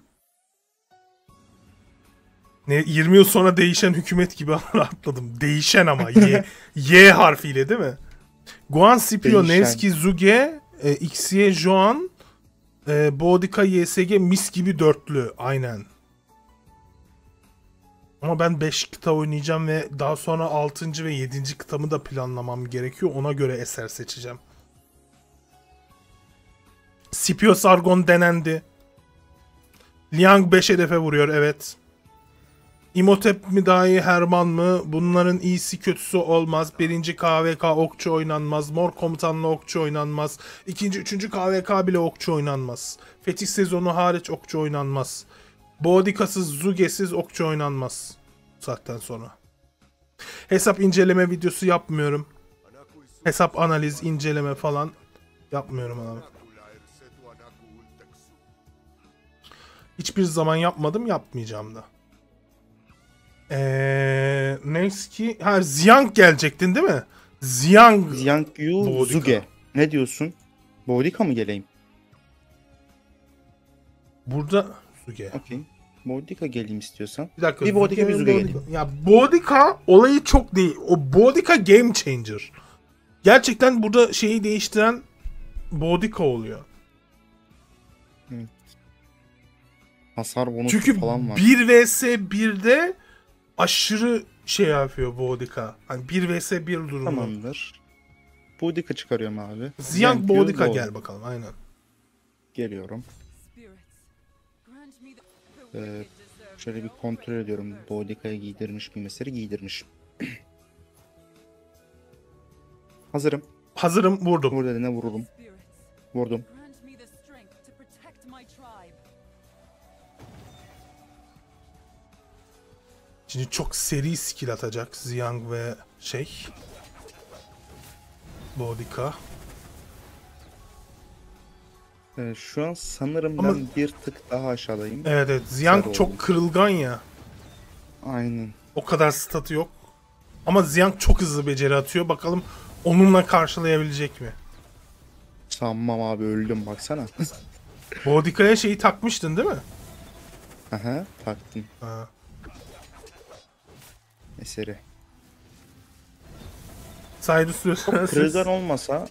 Ne yirmi yıl sonra değişen hükümet gibi rahatladım. Değişen ama Y, Y harfiyle değil mi? Guan Scipio, Değişen. Nevski Züge, e, Xie Joan, e, Boudica Y S G mis gibi dörtlü. Aynen. Ama ben beş kıta oynayacağım ve daha sonra altıncı ve yedinci kıtamı da planlamam gerekiyor. Ona göre eser seçeceğim. Scipio Sargon denendi. Liang beş hedefe vuruyor, evet. Imhotep mi daha iyi, Herman mı? Bunların iyisi kötüsü olmaz. Birinci K V K okçu oynanmaz. Mor komutanlı okçu oynanmaz. İkinci, üçüncü K V K bile okçu oynanmaz. Fetih sezonu hariç okçu oynanmaz. Boudica'sız, Züge'siz okçu oynanmaz. Bu saatten sonra. Hesap inceleme videosu yapmıyorum. Hesap analiz, inceleme falan yapmıyorum abi. Hiçbir zaman yapmadım, yapmayacağım da. Eee neyse ki ha Xiang gelecektin değil mi? Xiang Xiangyu Boudica. Züge. Ne diyorsun? Boudica mı geleyim? burada Züge. Okey. Boudica geleyim istiyorsan. Bir dakika. Bir Boudica, bir Züge Boudica. geleyim. Ya Boudica olayı çok değil. O Boudica game changer. Gerçekten burada şeyi değiştiren Boudica oluyor. Hasar bonusu Çünkü falan var. bir vs birde aşırı şey yapıyor Boudica. Hani bir vs bir durumu. Tamamdır. Boudica çıkarıyorum abi. Xiang Xiangyu Boudica Bou- gel bakalım, aynen. Geliyorum. Spirits, grant me the, Ee, the wicked deserve Şöyle bir no kontrol ediyorum. Boudica'ya giydirmiş mi mesele? Giydirmiş. Hazırım. Hazırım, vurdum. Vur dediğine vururum. spirits. Vurdum. Grant me the strength to protect my tribe. Şimdi çok seri skill atacak Xiang ve şey Boudica. Ee, şu an sanırım Ama- ben bir tık daha aşağıdayım. Evet evet, Xiang Sarı çok oldu. kırılgan ya. Aynen. O kadar statü yok. Ama Xiang çok hızlı beceri atıyor. Bakalım onunla karşılayabilecek mi? Sanmam abi, öldüm baksana. Boudica'ya şeyi takmıştın değil mi? Aha, taktım Ha. eseri. Saydı Kırılgan süresi. olmasa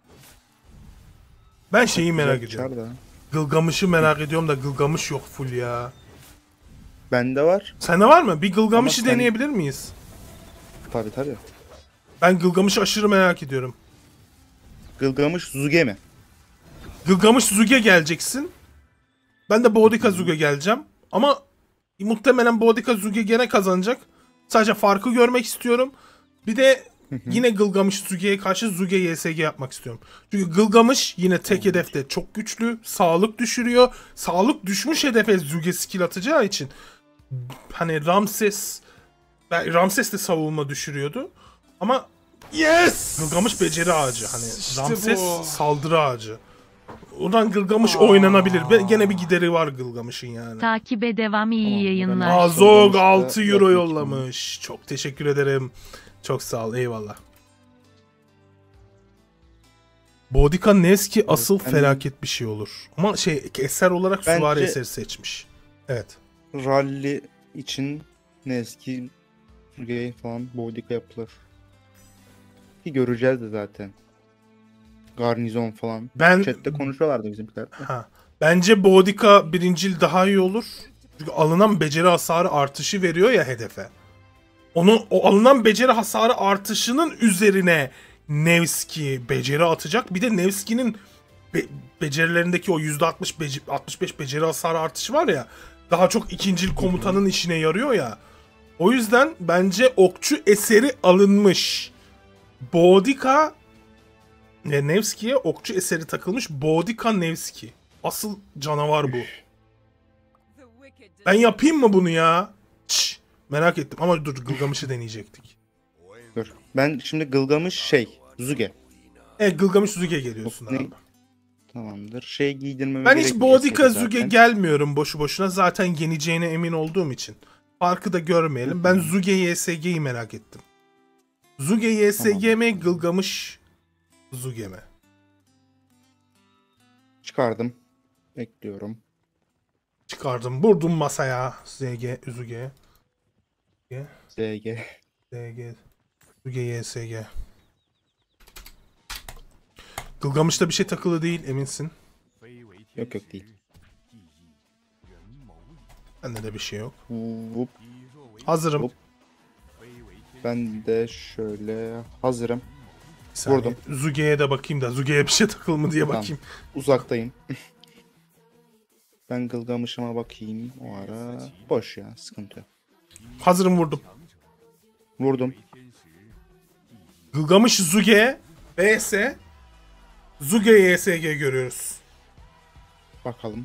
Ben şeyi merak güzel ediyorum. çıkar da. Gılgamış'ı merak ediyorum da Gılgamış yok full ya. Bende var. Sende var mı? Bir Gılgamış'ı Ama sen- deneyebilir miyiz? Tabi tabi. Ben Gılgamış'ı aşırı merak ediyorum. Gılgamış Zuge mi? Gılgamış Züge geleceksin. Ben de Boudica Züge geleceğim. Ama muhtemelen Boudica Züge gene kazanacak. Sadece farkı görmek istiyorum. Bir de yine Gılgamış Züge'ye karşı Züge Y S G yapmak istiyorum. Çünkü Gılgamış yine tek hedefte çok güçlü. Sağlık düşürüyor. Sağlık düşmüş hedefe Züge skill atacağı için. Hani Ramses... Ben- Ramses de savunma düşürüyordu. Ama Yes! Gılgamış beceri ağacı. Hani İşte Ramses bu. saldırı ağacı. Oradan Gılgamış oynanabilir. Ben, gene bir gideri var Gılgamış'ın yani. Takibe devam, iyi Tamam, yayınlar. ben- Azog Gılgamış da altı euro yapmak yollamış. Çok teşekkür ederim. Çok sağ ol. Eyvallah. Bodica Nevski asıl ben- felaket bir şey olur. Ama şey eser olarak Bence- süvari eseri seçmiş. Evet. Rally için Nevski, Gay falan Bodica yapılır. Ki göreceğiz de zaten. Garnizon falan. Ben Chat'te konuşuyorlardı bizimkiler. ha, bence Bodica birincil daha iyi olur. Çünkü alınan beceri hasarı artışı veriyor ya hedefe. Onun o alınan beceri hasarı artışının üzerine Nevski beceri atacak. Bir de Nevski'nin be- becerilerindeki o yüzde altmış bece- altmış beş beceri hasarı artışı var ya. Daha çok ikincil komutanın işine yarıyor ya. O yüzden bence okçu eseri alınmış. Bodica e, Nevski'ye okçu eseri takılmış. Bodica Nevski. Asıl canavar bu. The wicked Ben yapayım mı bunu ya? Çş, merak ettim ama dur Gılgamış'ı deneyecektik. Dur. Ben şimdi Gılgamış şey, Zuge. Evet Gılgamış Zuge geliyorsun Ne- abi. Tamamdır. Şey giydirmeme Ben gerek hiç yok Bodica eskidi Zuge zaten. gelmiyorum boşu boşuna. Zaten yeneceğine emin olduğum için. Farkı da görmeyelim. Ben Zuge Y S G'yi merak ettim. Zuge Y S G mi Gılgamış Zuge mi? Çıkardım. Bekliyorum. Çıkardım. Vurdum masaya. Z G, Zuge. Z G. Z G. Zuge Y S G. Gılgamış'ta bir şey takılı değil eminsin. Yok yok değil. Bende de bir şey yok. Vup. Hazırım. Hop. Ben de şöyle hazırım. Bir saniye. Vurdum. Zuge'ye de bakayım da Zuge'ye bir şey takılı mı diye Tamam. bakayım. Uzaktayım. Ben Gılgamış'ıma bakayım o ara. Boş ya, sıkıntı yok. Hazırım, vurdum. Vurdum. Gılgamış Zuge vs Zuge Y S G görüyoruz. Bakalım.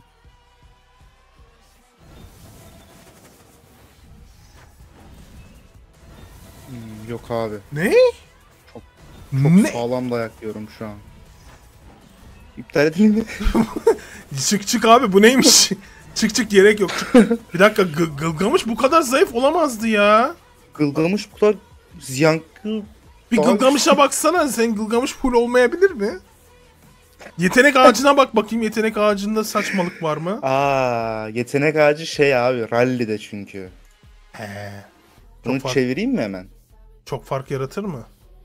Hmm, yok abi. Ne? Çok- ne? Sağlam dayak yiyorum şu an. İptal edelim mi? Çık çık abi, bu neymiş? Çık çık, gerek yok. Çık. Bir dakika, Gı- Gılgamış bu kadar zayıf olamazdı ya. Gılgamış bu kadar ziyankı. Bir Daha- Gılgamış'a baksana, sen Gılgamış full olmayabilir mi? Yetenek ağacına bak bakayım, yetenek ağacında saçmalık var mı? Aa, yetenek ağacı şey abi, rally'de çünkü. He. Bunu Çok fark, çevireyim mi hemen? çok fark yaratır mı?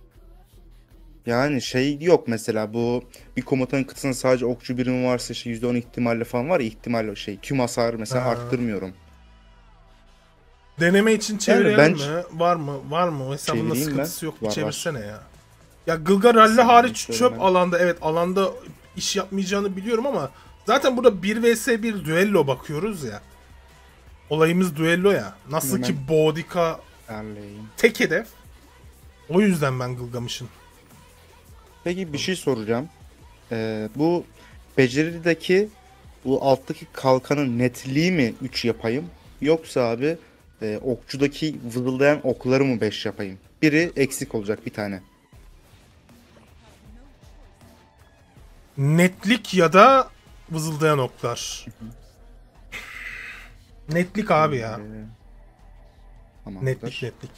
Yani şey yok mesela, bu bir komutanın kıtasında sadece okçu birimi varsa işte yüzde on ihtimalle falan var ya, ihtimalle şey tüm hasarı mesela Ha. arttırmıyorum. Deneme için çevirelim ben- mi? Var mı? Var mı? Mesela bunda Çevireyim sıkıntısı ben. yok. Bir Var, var. çevirsene ya. Ya Gılga Rally Sen hariç söyle çöp ben. alanda, evet alanda iş yapmayacağını biliyorum ama zaten burada bir vs bir düello bakıyoruz ya. Olayımız düello ya. Nasıl Hemen. ki Bodica Derleyeyim. tek hedef. O yüzden ben Gılgamış'ın. Peki bir şey soracağım. Ee, bu becerideki bu alttaki kalkanın netliği mi üç yapayım? Yoksa abi e, okçudaki vızıldayan okları mı beş yapayım? Biri eksik olacak, bir tane. Netlik ya da vızıldayan oklar. Netlik abi ya. Ee, tamamdır. Netlik netlik.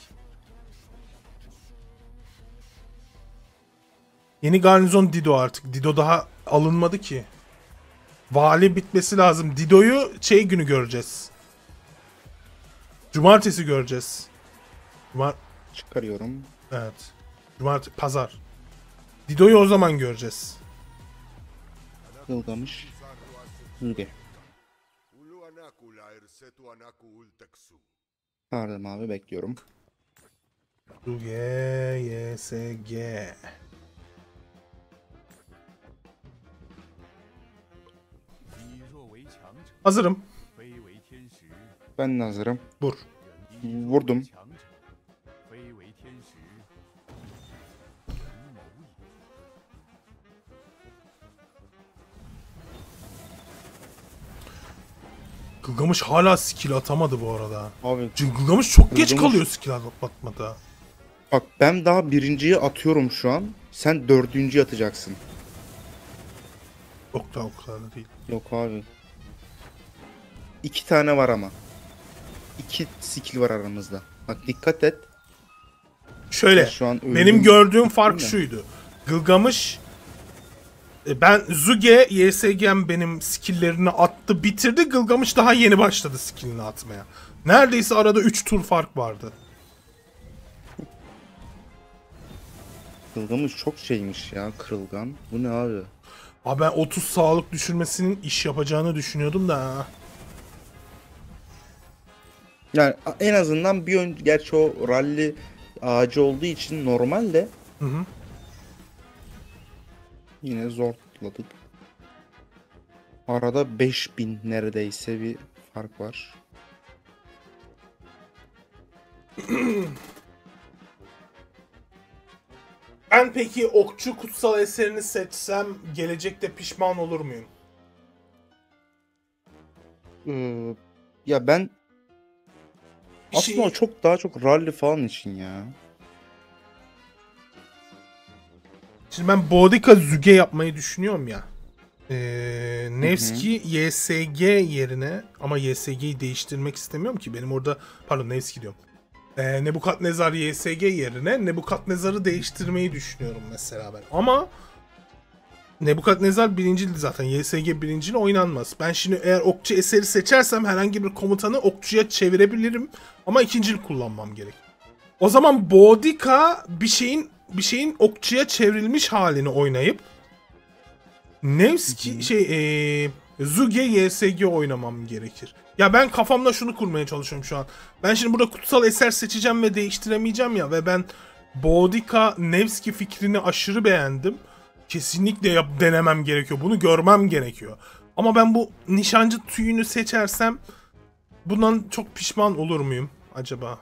Yeni garnizon Dido artık. Dido daha alınmadı ki. Vali bitmesi lazım. Dido'yu şey günü göreceğiz. Cumartesi göreceğiz. Cumar Çıkarıyorum. evet. Cumartesi, pazar. Dido'yu o zaman göreceğiz. Gılgamış. Zuge. Pardon abi, bekliyorum. G, Y, S, G. Hazırım. Ben de hazırım. Vur. Vurdum. Gılgamış hala skill atamadı bu arada. Abi Çünkü Gılgamış çok geç Gılgamış- kalıyor skill atmada. bak, ben daha birinciyi atıyorum şu an. Sen dördüncüyü atacaksın. Yok da o kadar da değil. Yok abi. İki tane var ama. İki skill var aramızda. Bak dikkat et. Şöyle, Şu an benim öldüm. gördüğüm fark mi? şuydu. Gılgamış, e, ben Zuge, Y S G'm benim skill'lerini attı, bitirdi. Gılgamış daha yeni başladı skill'ini atmaya. Neredeyse arada üç tur fark vardı. Kırılgamış çok şeymiş ya, kırılgan. Bu ne abi? Abi ben otuz sağlık düşürmesinin iş yapacağını düşünüyordum da. ha. Yani en azından bir ön... Gerçi o rally ağacı olduğu için normal de. Hı hı. Yine zorladık. Arada beş bin neredeyse bir fark var. Ben peki okçu kutsal eserini seçsem gelecekte pişman olur muyum? Ee, ya ben Bir aslında şey- o çok daha çok rally falan için ya. Şimdi ben Boudica Zuge yapmayı düşünüyorum ya. Ee, Nevski Y S G yerine, ama Y S G'yi değiştirmek istemiyorum ki. Benim orada, pardon Nevski diyorum. Ee, Nebukadnezar Y S G yerine Nebukadnezar'ı değiştirmeyi düşünüyorum mesela ben. Ama Nebukadnezar birincil zaten. Y S G birincil oynanmaz. Ben şimdi eğer okçu eseri seçersem herhangi bir komutanı okçuya çevirebilirim. Ama ikincil kullanmam gerek. O zaman Boudica bir şeyin bir şeyin okçuya çevrilmiş halini oynayıp Nevski şey ee, Zuge Y S G oynamam gerekir. Ya ben kafamda şunu kurmaya çalışıyorum şu an. Ben şimdi burada kutsal eser seçeceğim ve değiştiremeyeceğim ya, ve ben Boudica Nevski fikrini aşırı beğendim. Kesinlikle yap denemem gerekiyor. Bunu görmem gerekiyor. Ama ben bu nişancı tüyünü seçersem bundan çok pişman olur muyum acaba?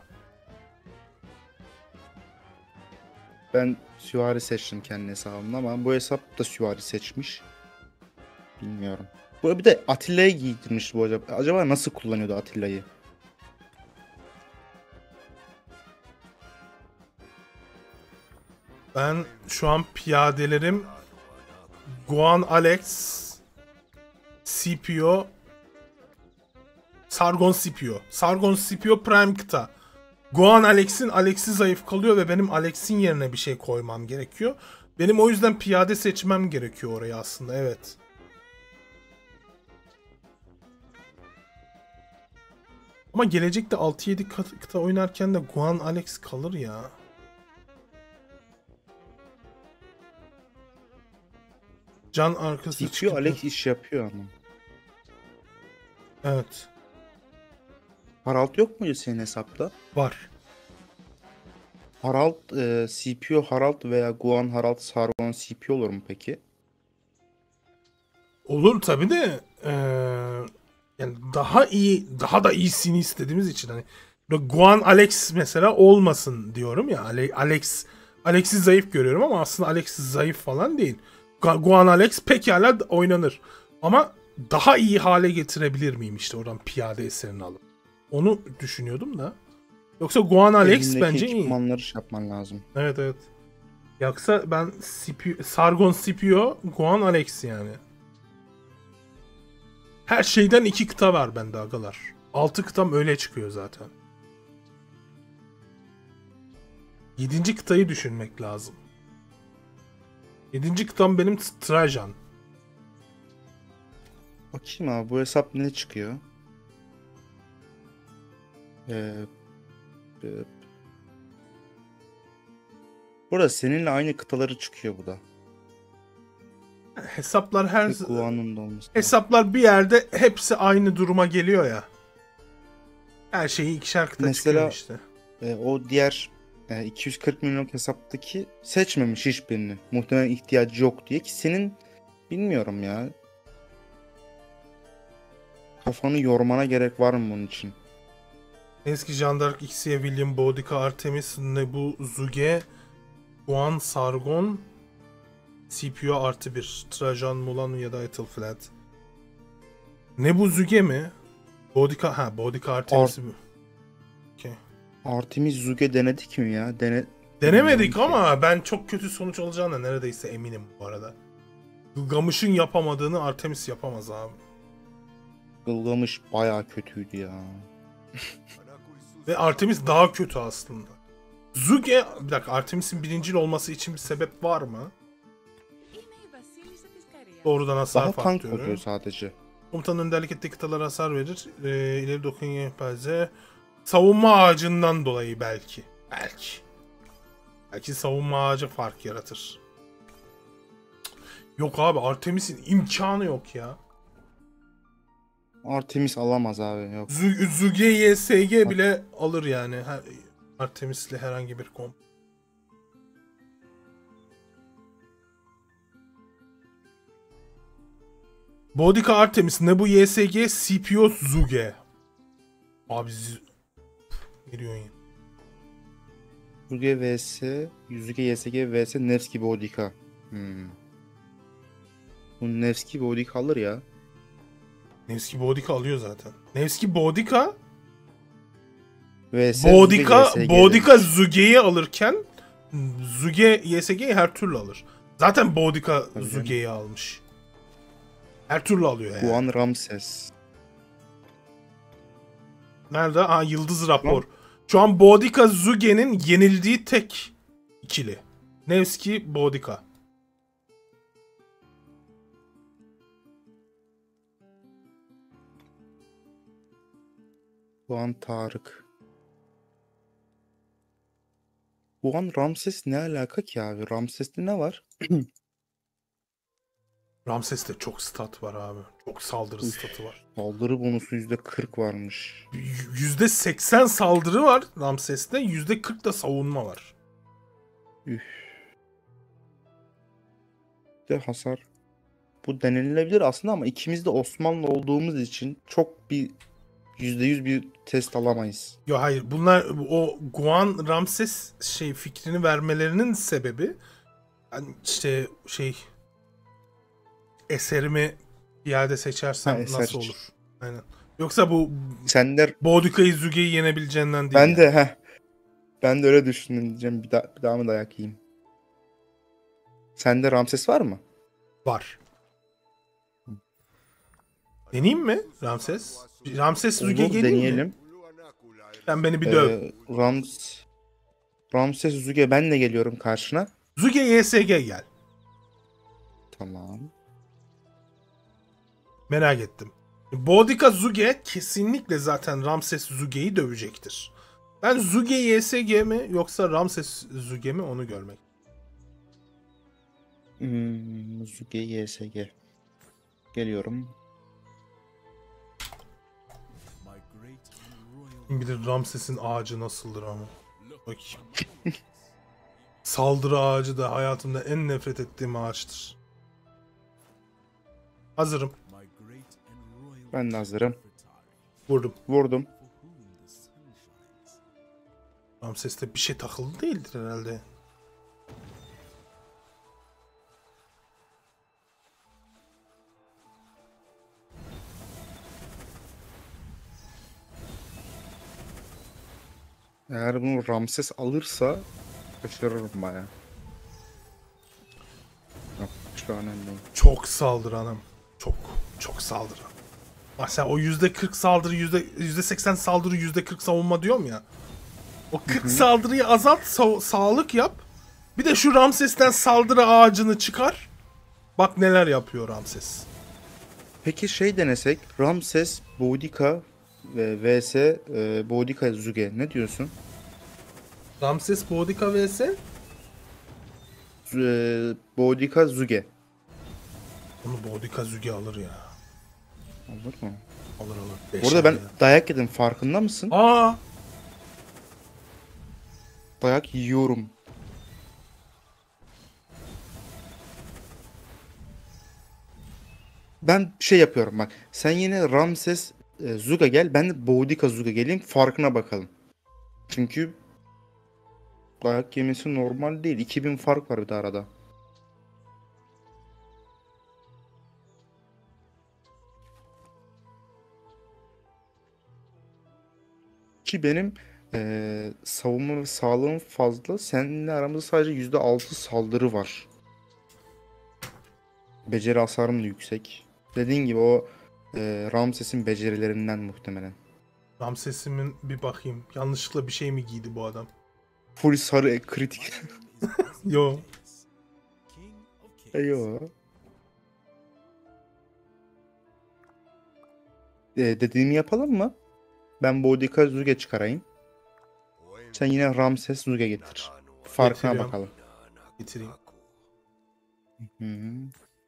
Ben süvari seçtim kendi hesabımda ama bu hesap da süvari seçmiş. Bilmiyorum. Bu bir de Atilla'yı giydirmiş bu acaba. Acaba nasıl kullanıyordu Atilla'yı? Ben şu an piyadelerim Guan Alex, Scipio, Sargon Scipio. Sargon Scipio Prime kıta. Guan Alex'in Alex'i zayıf kalıyor ve benim Alex'in yerine bir şey koymam gerekiyor. Benim o yüzden piyade seçmem gerekiyor oraya aslında, evet. Ama gelecekte altı yedi kıta oynarken de Guan Alex kalır ya. Can arkası Scipio çıkıyor. Alex iş yapıyor ama. Evet. Harald yok muydu senin hesapta? Var. Harald, e, Scipio Harald veya Guan Harald Sargon Scipio olur mu peki? Olur tabi de eee, yani daha iyi, daha da iyisini istediğimiz için hani böyle Guan Alex mesela olmasın diyorum ya. Ale- Alex Alex'i zayıf görüyorum ama aslında Alex zayıf falan değil. Gu- Guan Alex pekala oynanır. Ama daha iyi hale getirebilir miyim işte oradan piyade eserini alıp. Onu düşünüyordum da. Yoksa Guan Alex Elindeki bence iyi. ekipmanları şey yapman lazım. Evet evet. Yoksa ben Scipio, Sargon Scipio, Guan Alex yani. Her şeyden iki kıta var bende agalar. Altı kıtam öyle çıkıyor zaten. Yedinci kıtayı düşünmek lazım. Yedinci kıtam benim Trajan. Bakayım abi bu hesap ne çıkıyor? Ee, e, Burada seninle aynı kıtaları çıkıyor bu da. Hesaplar her Bir Guan'ın da olması lazım. hesaplar bir yerde hepsi aynı duruma geliyor ya. Her şeyi ikişer kıta Mesela- çıkıyor işte. Ee, o diğer e, iki yüz kırk milyonluk hesaptaki seçmemiş hiçbirini. Muhtemelen ihtiyacı yok diye ki senin bilmiyorum ya. Kafanı yormana gerek var mı bunun için? Eski Jandark, Ixiye, William, Boudica, Artemis, Nebu, Zuge, Guan, Sargon, Scipio artı bir. Trajan, Mulan ya da Ethelflaed. Nebu Zuge mi? Boudica, ha Boudica Artemis'i mi? Okey. Artemis Zuge denedik mi ya? Dene Denemedik Bilmiyorum ki. ama ben çok kötü sonuç olacağına neredeyse eminim bu arada. Gılgamış'ın yapamadığını Artemis yapamaz abi. Gılgamış bayağı kötüydü ya. Ve Artemis daha kötü aslında. Zuge, bir dakika, Artemis'in birincil olması için bir sebep var mı? Doğrudan hasar Daha tank faktörü. oluyor sadece. Komutanın önde hareketli kıtalara hasar verir. Ee, ileri dokun yelpaze. Savunma ağacından dolayı belki. Belki. Belki savunma ağacı fark yaratır. Yok abi, Artemis'in imkanı yok ya. Artemis alamaz abi, yok. Z- Zuge Y S G bile alır yani. Her- Artemis'le herhangi bir komp. Bodica Artemis, ne bu Y S G, Scipios Zuge. Abi z- ne diyorsun ya? Yuzuge vs. Yuzuge Y S G vs. Nevski Bodica. Hmm. Bu Nevski Bodica alır ya. Nevski Bodica alıyor zaten. Nevski Bodica vs. Bodica, Zuge Y S G Bodica demiş. Zuge'yi alırken Zuge Y S G'yi her türlü alır. Zaten Bodica Tabii Zuge'yi almış. Her türlü alıyor yani. Guan Ramses. Nerede? Aa, yıldız rapor. Şu an Bodica Zuge'nin yenildiği tek ikili. Nevski Bodica. Guan Tarık. Guan Ramses ne alaka ki abi? Ramses'te ne var? Ramses'te çok stat var abi. Çok saldırı statı var. Saldırı bonusu yüzde kırk varmış. yüzde seksen saldırı var Ramses'te. yüzde kırk da savunma var. Üf. De hasar. Bu denilebilir aslında ama ikimiz de Osmanlı olduğumuz için çok bir yüzde yüz bir test alamayız. Yo hayır, bunlar o Guan Ramses şey fikrini vermelerinin sebebi hani işte şey eserimi bir yerde seçersem Ha, eser nasıl için. olur? Aynen. Yoksa bu Sen de Bodica'yı Zuge'yi yenebileceğinden değil. ben yani. de heh. Ben de öyle düşündüm diyeceğim. Bir daha, bir daha mı dayak yiyeyim? Sende Ramses var mı? Var. Deneyeyim mi Ramses? Ramses Zuge Olur, geleyim mi? deneyelim. Sen beni bir döv. Ee, Rams Ramses Zuge, ben de geliyorum karşına. Zuge Y S G gel. Tamam. Merak ettim. Bodica Zuge kesinlikle zaten Ramses Zuge'yi dövecektir. Ben Zuge Y S G mi yoksa Ramses Zuge mi onu görmek. Hmm, Zuge Y S G. Geliyorum. Kim bilir Ramses'in ağacı nasıldır ama. Bakayım. Saldırı ağacı da hayatımda en nefret ettiğim ağaçtır. Hazırım. Ben de hazırım. Vurdum. Vurdum. Ramses'te bir şey takıldı değildir herhalde. Eğer bunu Ramses alırsa kaçırırım baya. Yok, şu an öndeyim. Çok saldıranım. Çok. Çok saldıran. Bak sen o yüzde kırk saldırı, yüzde yüzde seksen saldırı, yüzde kırk savunma diyorum ya. O kırk saldırıyı azalt, sa- sağlık yap. Bir de şu Ramses'ten saldırı ağacını çıkar. Bak neler yapıyor Ramses. Peki şey denesek, Ramses Boudica ve vs e, Boudica Zuge, ne diyorsun? Ramses Bodica vs. Z- e, Boudica Zuge. Onu Bodica Zuge alır ya. Olur mu? Alır alır. Burada ben Beşer ya. dayak yedim, farkında mısın? Aa, Dayak yiyorum. Ben şey yapıyorum bak. Sen yine Ramses e, Zuga gel. Ben de Boudica Zuga geleyim. Farkına bakalım. Çünkü dayak yemesi normal değil. iki bin fark var bir de arada. Ki benim e, savunma ve sağlığım fazla. Seninle aramızda sadece yüzde altı saldırı var. Beceri hasarım da yüksek. Dediğin gibi o e, Ramses'in becerilerinden muhtemelen. Ramses'imin bir bakayım. Yanlışlıkla bir şey mi giydi bu adam? Full sarı e, kritik. Yo. Eyvah. E, dediğimi yapalım mı? Ben Boudica Zuge çıkarayım. Sen yine Ramses Zuge getir. Farkına Getiriyorum. bakalım. Getireyim. Hı -hı.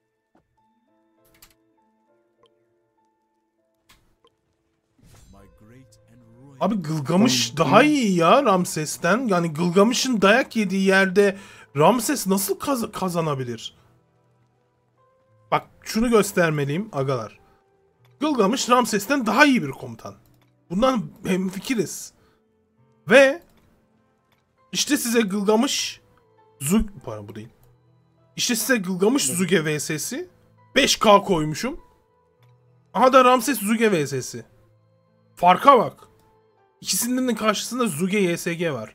Abi Gılgamış daha iyi ya Ramses'ten. Yani Gılgamış'ın dayak yediği yerde Ramses nasıl kaz- kazanabilir? Bak şunu göstermeliyim agalar. Gılgamış Ramses'ten daha iyi bir komutan. Bundan hemfikiriz. Ve işte size Gılgamış Zug... Pardon bu değil. İşte size Gılgamış Zuge vs'si. beş K koymuşum. Aha da Ramses Zuge vs'si. Farka bak. İkisinin de karşısında Zuge Y S G var.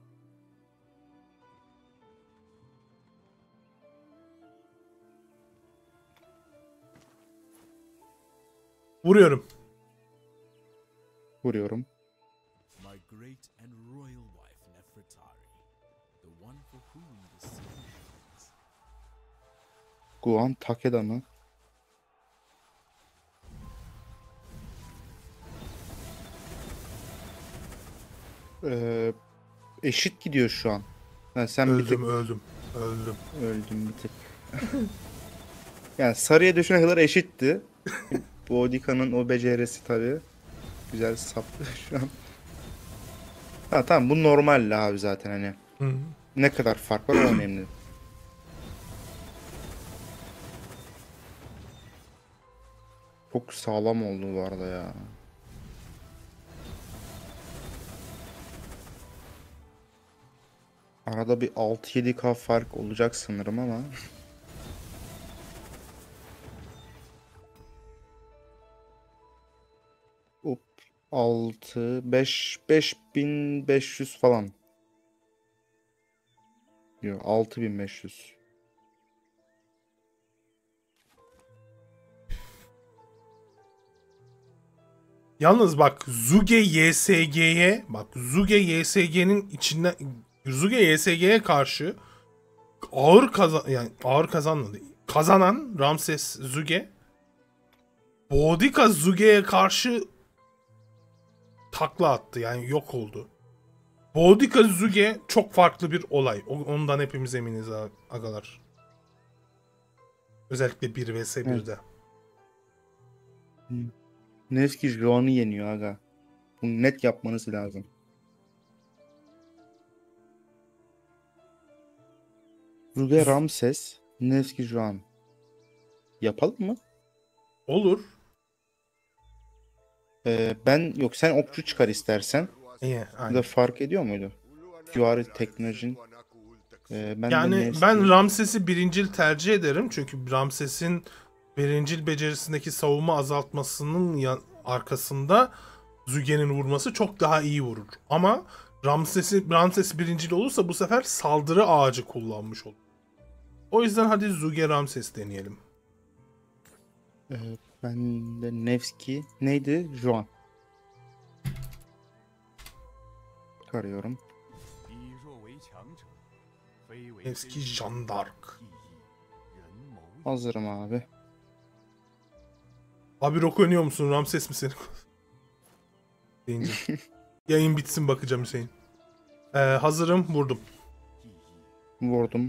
Vuruyorum. Vuruyorum. My great and royal wife Nefertari, the one for whom the sea shines. Guan Takeda mı? Ee, eşit gidiyor şu an. Yani sen bir tık Öldüm, öldüm, öldüm. öldün bir tık. Yani sarıya düşene kadar eşitti. Boudica'nın o becerisi tabii. Güzel saplı şu an. Ha tamam, bu normal abi zaten hani. Hı. Ne kadar fark var o önemli. Çok sağlam oldu bu arada ya. Arada bir altı yedi K fark olacak sanırım ama. Hop, altı beş beş bin beş yüz falan. Yok, altı bin beş yüz. Yalnız bak Zuge Y S G'ye bak Zuge Y S G'nin içinden Zuge Y S G'ye karşı ağır kazan yani ağır kazanmadı. Kazanan Ramses Zuge Boudica Zuge'ye karşı takla attı, yani yok oldu. Boudica Zuge çok farklı bir olay. O- Ondan hepimiz eminiz a- agalar. Özellikle bir vs birde. Nevski Joan'ı yeniyor aga. Bunu net yapmanız lazım. Ruge Ramses, Nevski Joan. Yapalım mı? Olur. Ee, ben yok, sen okçu çıkar istersen. İyi, Bu da aynen. fark ediyor muydu? Fuari teknolojin. Ee, ben de Yani Nevski- ben Ramses'i birincil tercih ederim. Çünkü Ramses'in birincil becerisindeki savunma azaltmasının ya- arkasında Zuge'nin vurması çok daha iyi vurur. Ama Ramses'i Ramses birincil olursa bu sefer saldırı ağacı kullanmış olur. O yüzden hadi Zuge Ramses deneyelim. Ee, ben de Nevski. Neydi? Joan. Çıkarıyorum. Eski Jeanne d'Arc. Hazırım abi. Abi Rock oynuyor musun? Ramses mi seni? Deyince. Yayın bitsin bakacağım Hüseyin. Ee, hazırım, vurdum. Vurdum.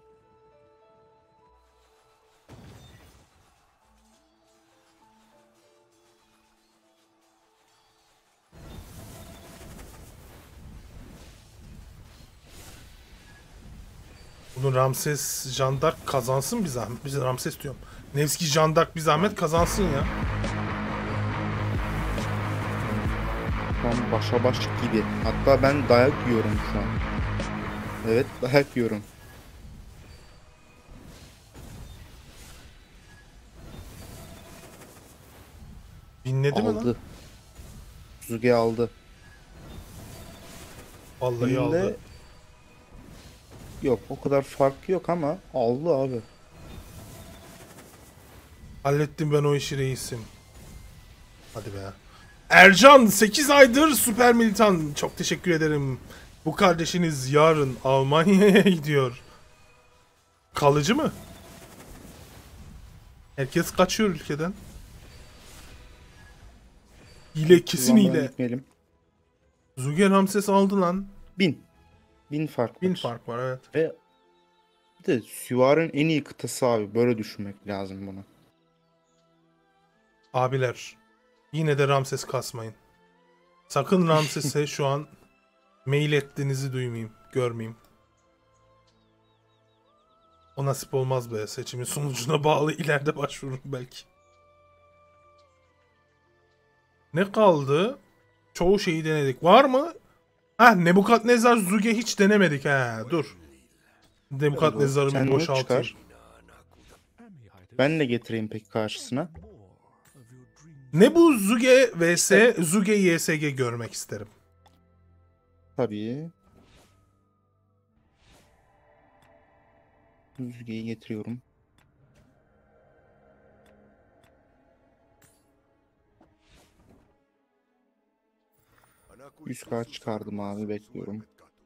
Bunu Ramses Jeanne d'Arc kazansın bir zahmet. Biz Ramses diyorum. Nevski Jeanne d'Arc bir zahmet kazansın ya. Şu an başa baş gibi. Hatta ben dayak yiyorum şu an. Evet, dayak yiyorum. Binledi mi lan? Aldı. Zuge aldı. Vallahi Şimdi aldı. yok, o kadar fark yok ama aldı abi. Hallettim ben o işi reisim. Hadi be. Ercan sekiz aydır süper militan. Çok teşekkür ederim. Bu kardeşiniz yarın Almanya'ya gidiyor. Kalıcı mı? Herkes kaçıyor ülkeden. Hile kesin Ulan ben hile. gitmeyelim. Zuger Ramses aldı lan. Bin. Bin fark var. Bin fark var evet. Ve bir de süvarinin en iyi kıtası abi. Böyle düşünmek lazım bunu. Abiler. Yine de Ramses kasmayın. Sakın Ramses'e şu an mail ettiğinizi duymayayım. Görmeyeyim. O nasip olmaz be. Seçimin sonucuna bağlı ileride başvururum belki. Ne kaldı? Çoğu şeyi denedik. Var mı? Ha, Nebukadnezar Zuge hiç denemedik ha. Dur. Nebukadnezar'ı Sen bir onu boşaltayım. çıkar. Ben de getireyim peki karşısına. Ne bu Zuge vs Zuge Y S G görmek isterim. Tabii. Düzgeyi getiriyorum. Üst kart çıkardım abi, bekliyorum.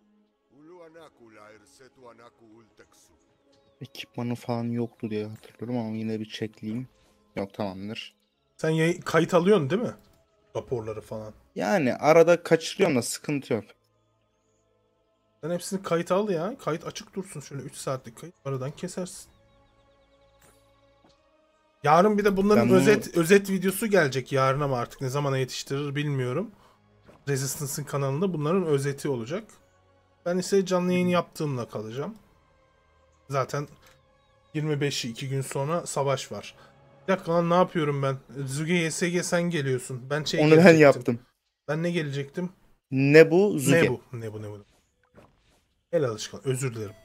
Ekipmanı falan yoktu diye hatırlıyorum ama yine bir checkleyeyim. Yok, tamamdır. Sen yayı- kayıt alıyorsun değil mi? Raporları falan. Yani arada kaçırıyorum da sıkıntı yok. Sen hepsini kayıt al ya. Kayıt açık dursun, şöyle üç saatlik kayıt. Aradan kesersin. Yarın bir de bunların Ben bunu- özet özet videosu gelecek yarın ama artık ne zamana yetiştirir bilmiyorum. Resistance'ın kanalında bunların özeti olacak. Ben ise canlı yayın yaptığımla kalacağım. Zaten yirmi beşi iki gün sonra savaş var. Bir dakika lan, ne yapıyorum ben? Zuge Y S G sen geliyorsun. Ben şey Onu ben gelecektim. yaptım. Ben ne gelecektim? Ne bu? Zuge. Ne bu? Ne bu? Ne bu? El alışkan. Özür dilerim.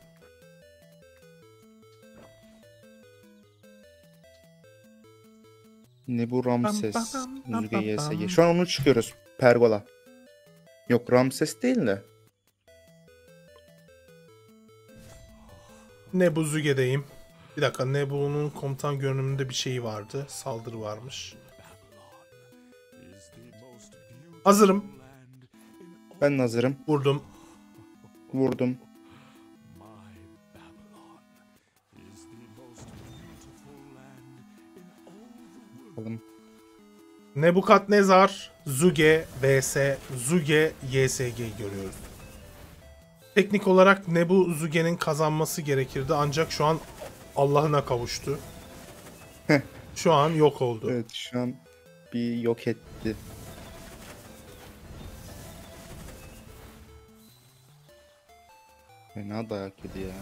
Ne bu? Ramses. Bam, bam, bam, Zuge bam, Y S G. bam. Şu an onu çıkıyoruz. Pergola. Yok, Ramses değil de. Nebu Zuge'deyim. Bir dakika, Nebu'nun komutan görünümünde bir şey vardı. Saldırı varmış. Hazırım. Ben hazırım. Vurdum. Vurdum. Bakalım. Nebukadnezar Zuge vs Zuge Y S G görüyoruz. Teknik olarak Nebu Zuge'nin kazanması gerekirdi ancak şu an Allah'ına kavuştu. Şu an yok oldu. Evet, şu an bir yok etti. Fena dayak yedi ya.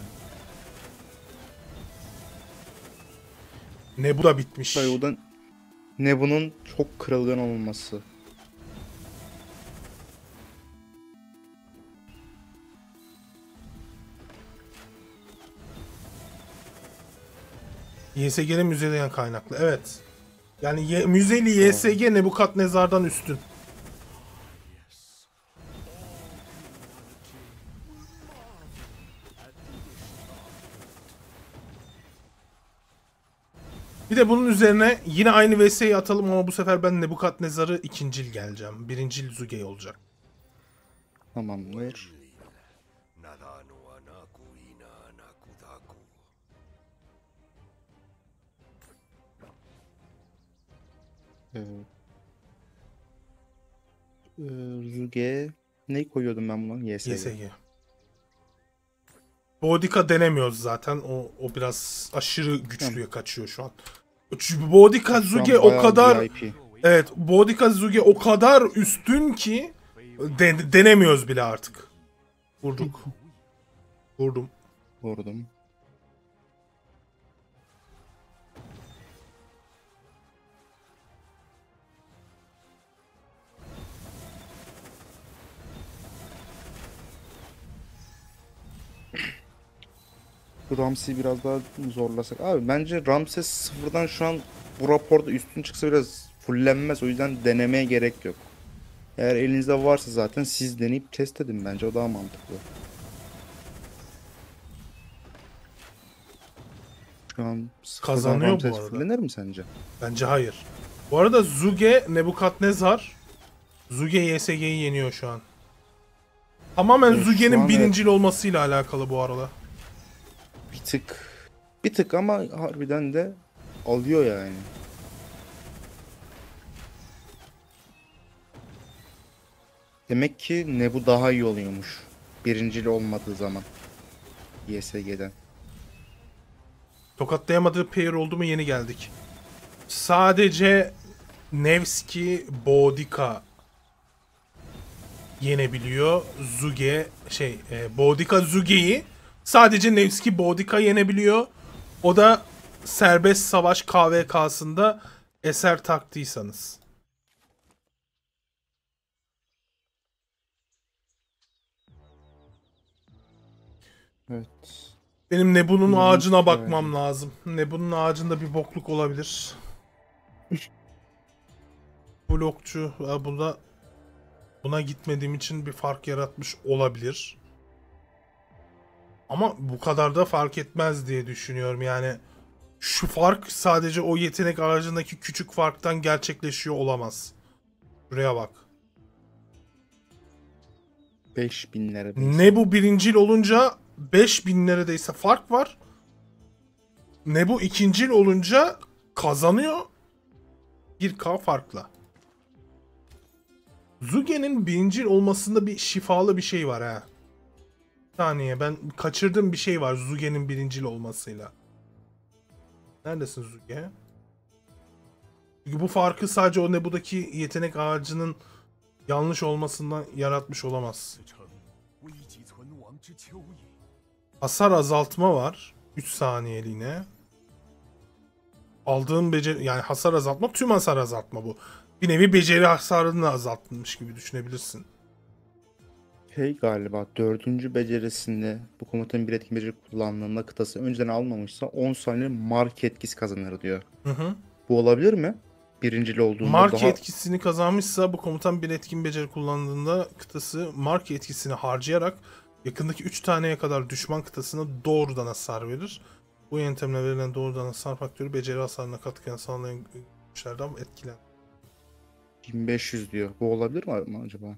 Nebu da bitmiş. Tabii o da ne bunun çok kırılgan olması. Y S G'nin müzeden kaynaklı. Evet. Yani ye, müzeli Y S G Nebukadnezar'dan üstün. Bir de bunun üzerine yine aynı V S'yi atalım ama bu sefer ben Nebukadnezar'ı ikincil geleceğim. Birincil Zuge olacak. Tamamdır. Ee, e, Zuge ne koyuyordum ben buna? Y S G. Y S G. Bodica denemiyoruz zaten. O, o biraz aşırı güçlüye kaçıyor şu an. Çünkü Bodica Şu an Zuge o bayağı kadar... V I P. Evet, Bodica Zuge o kadar üstün ki de- denemiyoruz bile artık. Vurduk. Vurdum. Vurdum. Bu Ramses'i biraz daha zorlasak. Abi bence Ramses sıfırdan şu an bu raporda üstün çıksa biraz fullenmez. O yüzden denemeye gerek yok. Eğer elinizde varsa zaten siz deneyip test edin, bence o daha mantıklı. Şu an sıfırdan Kazanıyor Ramses bu arada. fullenir mi sence? Bence hayır. Bu arada Zuge, Nebukadnezar, Zuge Y S G'yi yeniyor şu an. Tamamen Evet, şu Zuge'nin an birincil olmasıyla alakalı bu arada. Bir tık. Bir tık ama harbiden de alıyor yani. Demek ki Nebu daha iyi oluyormuş. Birincil olmadığı zaman. Y S G'den. Tokatlayamadığı pair oldu mu yeni geldik. Sadece Nevski, Boudica yenebiliyor. Zuge şey e, Boudica Zuge'yi sadece Nevski Boudica yenebiliyor. O da serbest savaş K V K'sında eser taktıysanız. Evet. Benim Nebu'nun Hmm, ağacına evet. bakmam lazım. Nebu'nun ağacında bir bokluk olabilir. Blokçu ya buna buna gitmediğim için bir fark yaratmış olabilir. Ama bu kadar da fark etmez diye düşünüyorum. Yani şu fark sadece o yetenek ağacındaki küçük farktan gerçekleşiyor olamaz. Şuraya bak. beş bin lira. Nebu birincil olunca beş bin neredeyse fark var. Nebu ikincil olunca kazanıyor. bir K farkla. Zuge'nin birincil olmasında bir şifalı bir şey var ha. Bir saniye ben kaçırdığım bir şey var Zuge'nin birincil olmasıyla. Neredesin Zuge? Çünkü bu farkı sadece o Nebu'daki yetenek ağacının yanlış olmasından yaratmış olamaz. Hasar azaltma var. üç saniyeliğine. Aldığım beceri yani hasar azaltma tüm hasar azaltma bu. Bir nevi beceri hasarını azaltılmış gibi düşünebilirsin. Şey galiba dördüncü becerisinde bu komutanın bir etkin beceri kullandığında kıtası önceden almamışsa on saniye mark etkisi kazanır diyor. Hı hı. Bu olabilir mi? Birincili olduğunda Mark daha... etkisini kazanmışsa bu komutan bir etkin beceri kullandığında kıtası mark etkisini harcayarak yakındaki üç taneye kadar düşman kıtasına doğrudan hasar verir. Bu yöntemle verilen doğrudan hasar faktörü beceri hasarına katkı sağlayan güçlerden etkilen. bin beş yüz diyor. Bu olabilir mi acaba?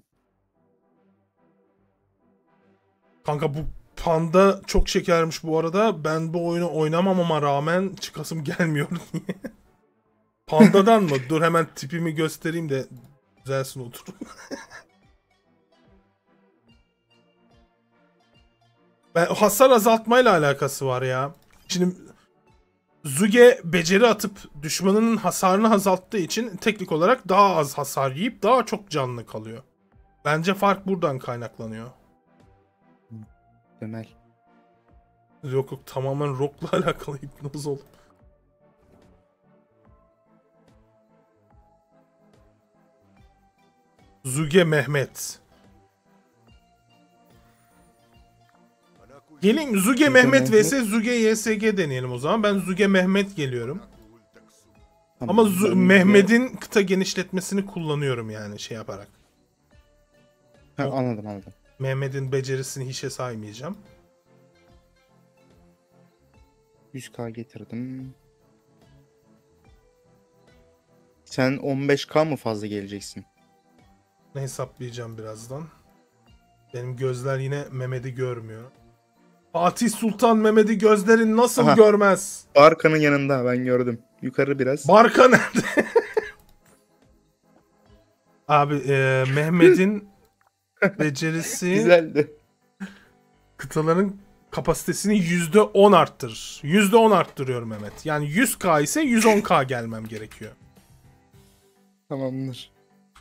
Kanka bu panda çok şekermiş bu arada. Ben bu oyunu oynamamama rağmen çıkasım gelmiyor diye. Pandadan mı? Dur hemen tipimi göstereyim de düzelsin otur. Ben hasar azaltmayla alakası var ya. Şimdi Zuge beceri atıp düşmanının hasarını azalttığı için teknik olarak daha az hasar yiyip daha çok canlı kalıyor. Bence fark buradan kaynaklanıyor. Temel. Yok yok tamamen rock'la alakalı hipnoz oldum. Zuge Mehmet. Gelin Zuge Zuge Mehmet Mehmet. vs Zuge Y S G deneyelim o zaman. Ben Zuge Mehmet geliyorum. Tamam, Ama Zu- ben de- Mehmet'in kıta genişletmesini kullanıyorum yani şey yaparak. Ha, anladım anladım. Mehmet'in becerisini hiçe saymayacağım. yüz K getirdim. Sen on beş K mı fazla geleceksin? Ne hesaplayacağım birazdan. Benim gözler yine Mehmet'i görmüyor. Fatih Sultan Mehmet'i gözlerin nasıl Aha. görmez? Barkanın yanında ben gördüm. Yukarı biraz. Barka nerede? Abi e, Mehmet'in becerisi Güzeldi. kıtaların kapasitesini yüzde on arttırır. yüzde on arttırıyor Mehmet. Yani yüz K ise yüz on K gelmem gerekiyor. Tamamdır.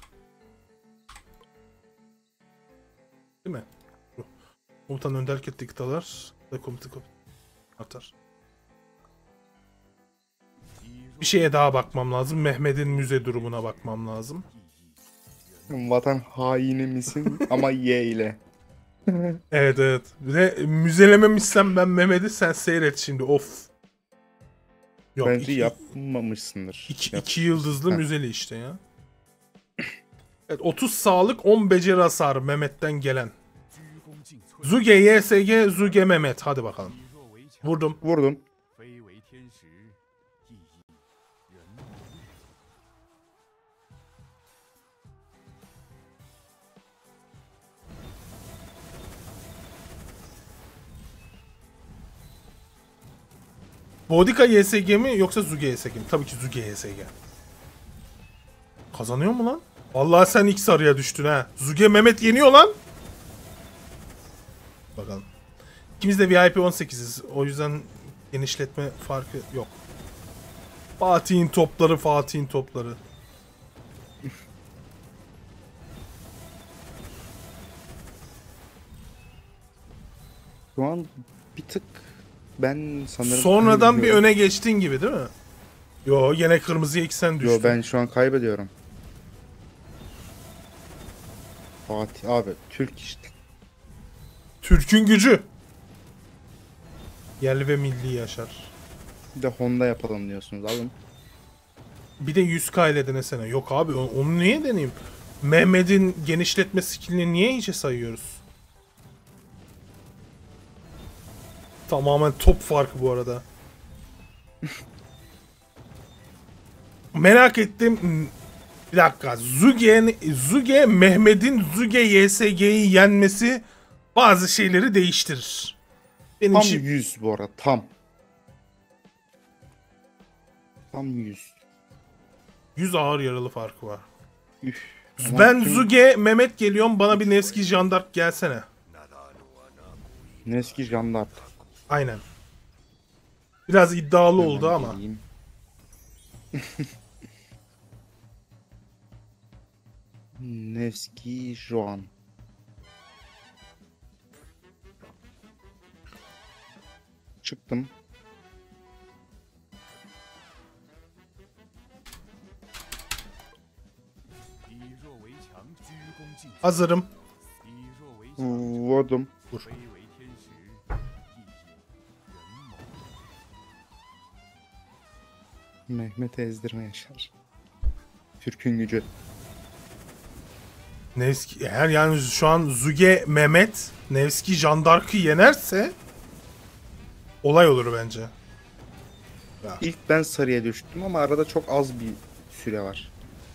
Değil mi? Komutan önderlik ettiği kıtalar ve komuta artar. Bir şeye daha bakmam lazım. Mehmet'in müze durumuna bakmam lazım. Vatan haini misin? Ama Y ile. Evet evet. Bir de müzelememişsem ben Mehmet'i sen seyret şimdi of. Yok, Bence iki, yapmamışsındır. iki, Yap- iki yıldızlı Heh. müzeli işte ya. Evet otuz sağlık on beceri hasarı Mehmet'ten gelen. Zuge Y S G Zuge Mehmet hadi bakalım. Vurdum. Vurdum. 时，意义人无路。 Bodica Y S G mi yoksa Zuge Y S G mi? Tabii ki Zuge Y S G. Kazanıyor mu lan? Vallahi sen ilk sarıya düştün ha. Zuge Mehmet yeniyor lan. Bakalım. İkimiz de V I P on sekiziz. O yüzden genişletme farkı yok. Fatih'in topları, Fatih'in topları. Şu an bir tık ben sanırım... Sonradan bir kaybediyorum. öne geçtin gibi değil mi? Yo, yine kırmızıya ilk sen düştün. Yo, ben şu an kaybediyorum. Fatih abi Türk işte. Türk'ün gücü. Yerli ve milli yaşar. Bir de Honda yapalım diyorsunuz, alın. Bir de yüz K ile denesene. Yok abi, o- onu niye deneyeyim? Mehmet'in genişletme skillini niye hiçe sayıyoruz? Tamamen top farkı bu arada. Merak ettim. Bir dakika. Zuge, Zuge Mehmet'in Zuge Y S G'yi yenmesi bazı şeyleri değiştirir. Benim Tam için yüz bu arada, tam. Tam yüz. yüz ağır yaralı farkı var. Üf. Ama Ben tüm- Zuge Mehmet geliyorum, bana bir Nevski Jandark gelsene. Neski Jandark. Aynen. Biraz iddialı oldu Hemen ama. geleyim. Nevski Joan. Çıktım. Hazırım. Vurdum. Dur. Mehmet ezdirme yaşar. Türk'ün gücü. Nevski, eğer yani şu an Zuge Mehmet Nevski Jandark'ı yenerse olay olur bence. İlk ben sarıya düştüm ama arada çok az bir süre var.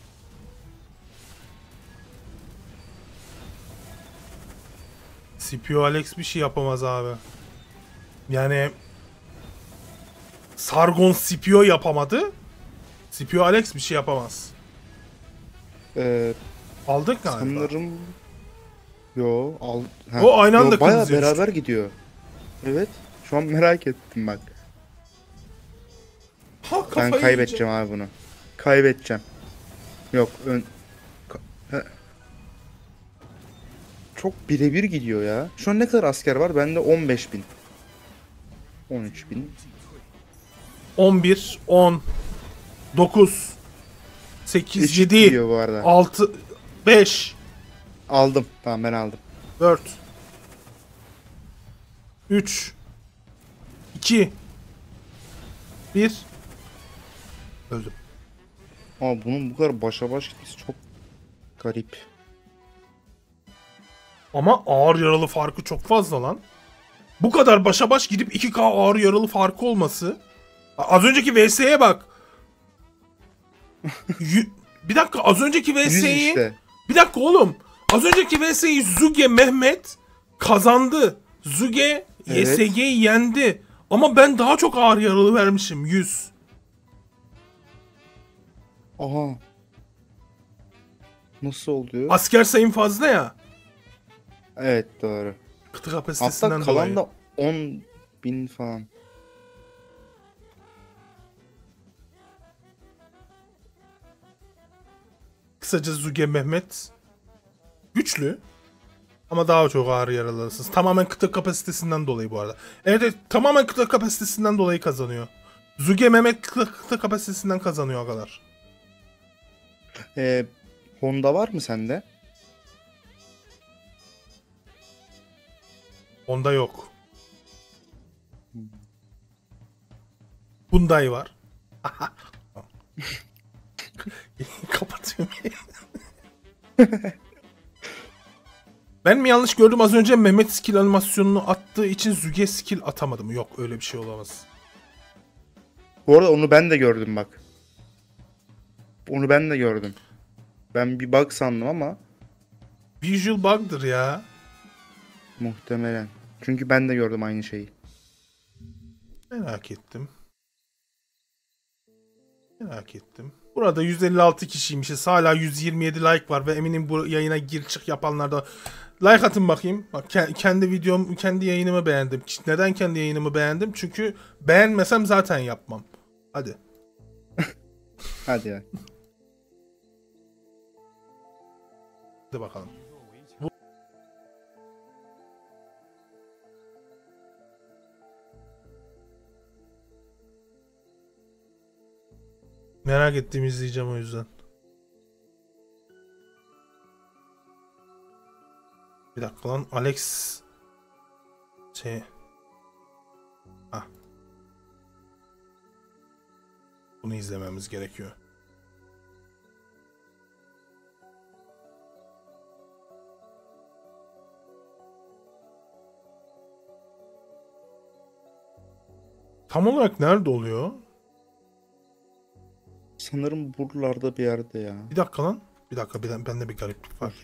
Scipio Alex bir şey yapamaz abi. Yani Sargon Scipio yapamadı. Scipio Alex bir şey yapamaz. Ee, Aldık galiba. sanırım... Yo, al... Ha, O aynı anda yo, bayağı kırmızıya düştü. beraber gidiyor. Evet. Şu an merak ettim bak. Ha, Ben kafayı kaybedeceğim abi bunu. Kaybedeceğim. Yok ön... Ka- He. Çok birebir gidiyor ya. Şu an ne kadar asker var? Bende on beş bin. on üç bin. on bir, on, dokuz, sekiz, Eşit yedi, gidiyor bu arada. altı, beş, Aldım. Tamam, ben aldım. dört, üç, iki, bir. Öldüm. Ama bunun bu kadar başa baş gitmesi çok garip. Ama ağır yaralı farkı çok fazla lan. Bu kadar başa baş gidip iki K ağır yaralı farkı olması. Az önceki V S'ye bak. Yü- bir dakika, az önceki yüz V S'yi işte. bir dakika oğlum. Az önceki V S'yi Zuge Mehmet kazandı. Zuge Evet. Y S G'yi yendi. Ama ben daha çok ağır yaralı vermişim. yüz. Aha. Nasıl oluyor? Asker sayım fazla ya. Evet, doğru. Kıtı kapasitesinden Hatta kalan dolayı. da on bin falan. Kısaca Zuge Mehmet güçlü ama daha çok ağır yaralısınız. Tamamen kıta kapasitesinden dolayı bu arada. Evet, evet, tamamen kıta kapasitesinden dolayı kazanıyor. Zuge Mehmet kıta, kıta kapasitesinden kazanıyor o kadar. Ee, Honda var mı sende? Onda yok. Hyundai var. Kapatıyorum. Ben mi yanlış gördüm, az önce Mehmet skill animasyonunu attığı için Zuge skill atamadım. Yok, öyle bir şey olamaz. Bu arada onu ben de gördüm bak. Onu ben de gördüm. Ben bir bug sandım ama Visual bug'dır ya. muhtemelen. Çünkü ben de gördüm aynı şeyi. Merak ettim. Merak ettim. Burada yüz elli altı kişiymişiz. Hala yüz yirmi yedi like var ve eminim bu yayına gir çık yapanlar da like atın bakayım. Bak ke- kendi videom, kendi yayınımı beğendim. Neden kendi yayınımı beğendim? Çünkü beğenmesem zaten yapmam. Hadi. Hadi ya. Hadi bakalım. Merak ettiğimi izleyeceğim o yüzden. Bir dakika lan Alex şey ah. Bunu izlememiz gerekiyor. Tam olarak nerede oluyor? Sanırım buralarda bir yerde ya. Bir dakika lan. Bir dakika, bir bende bir gariplik var.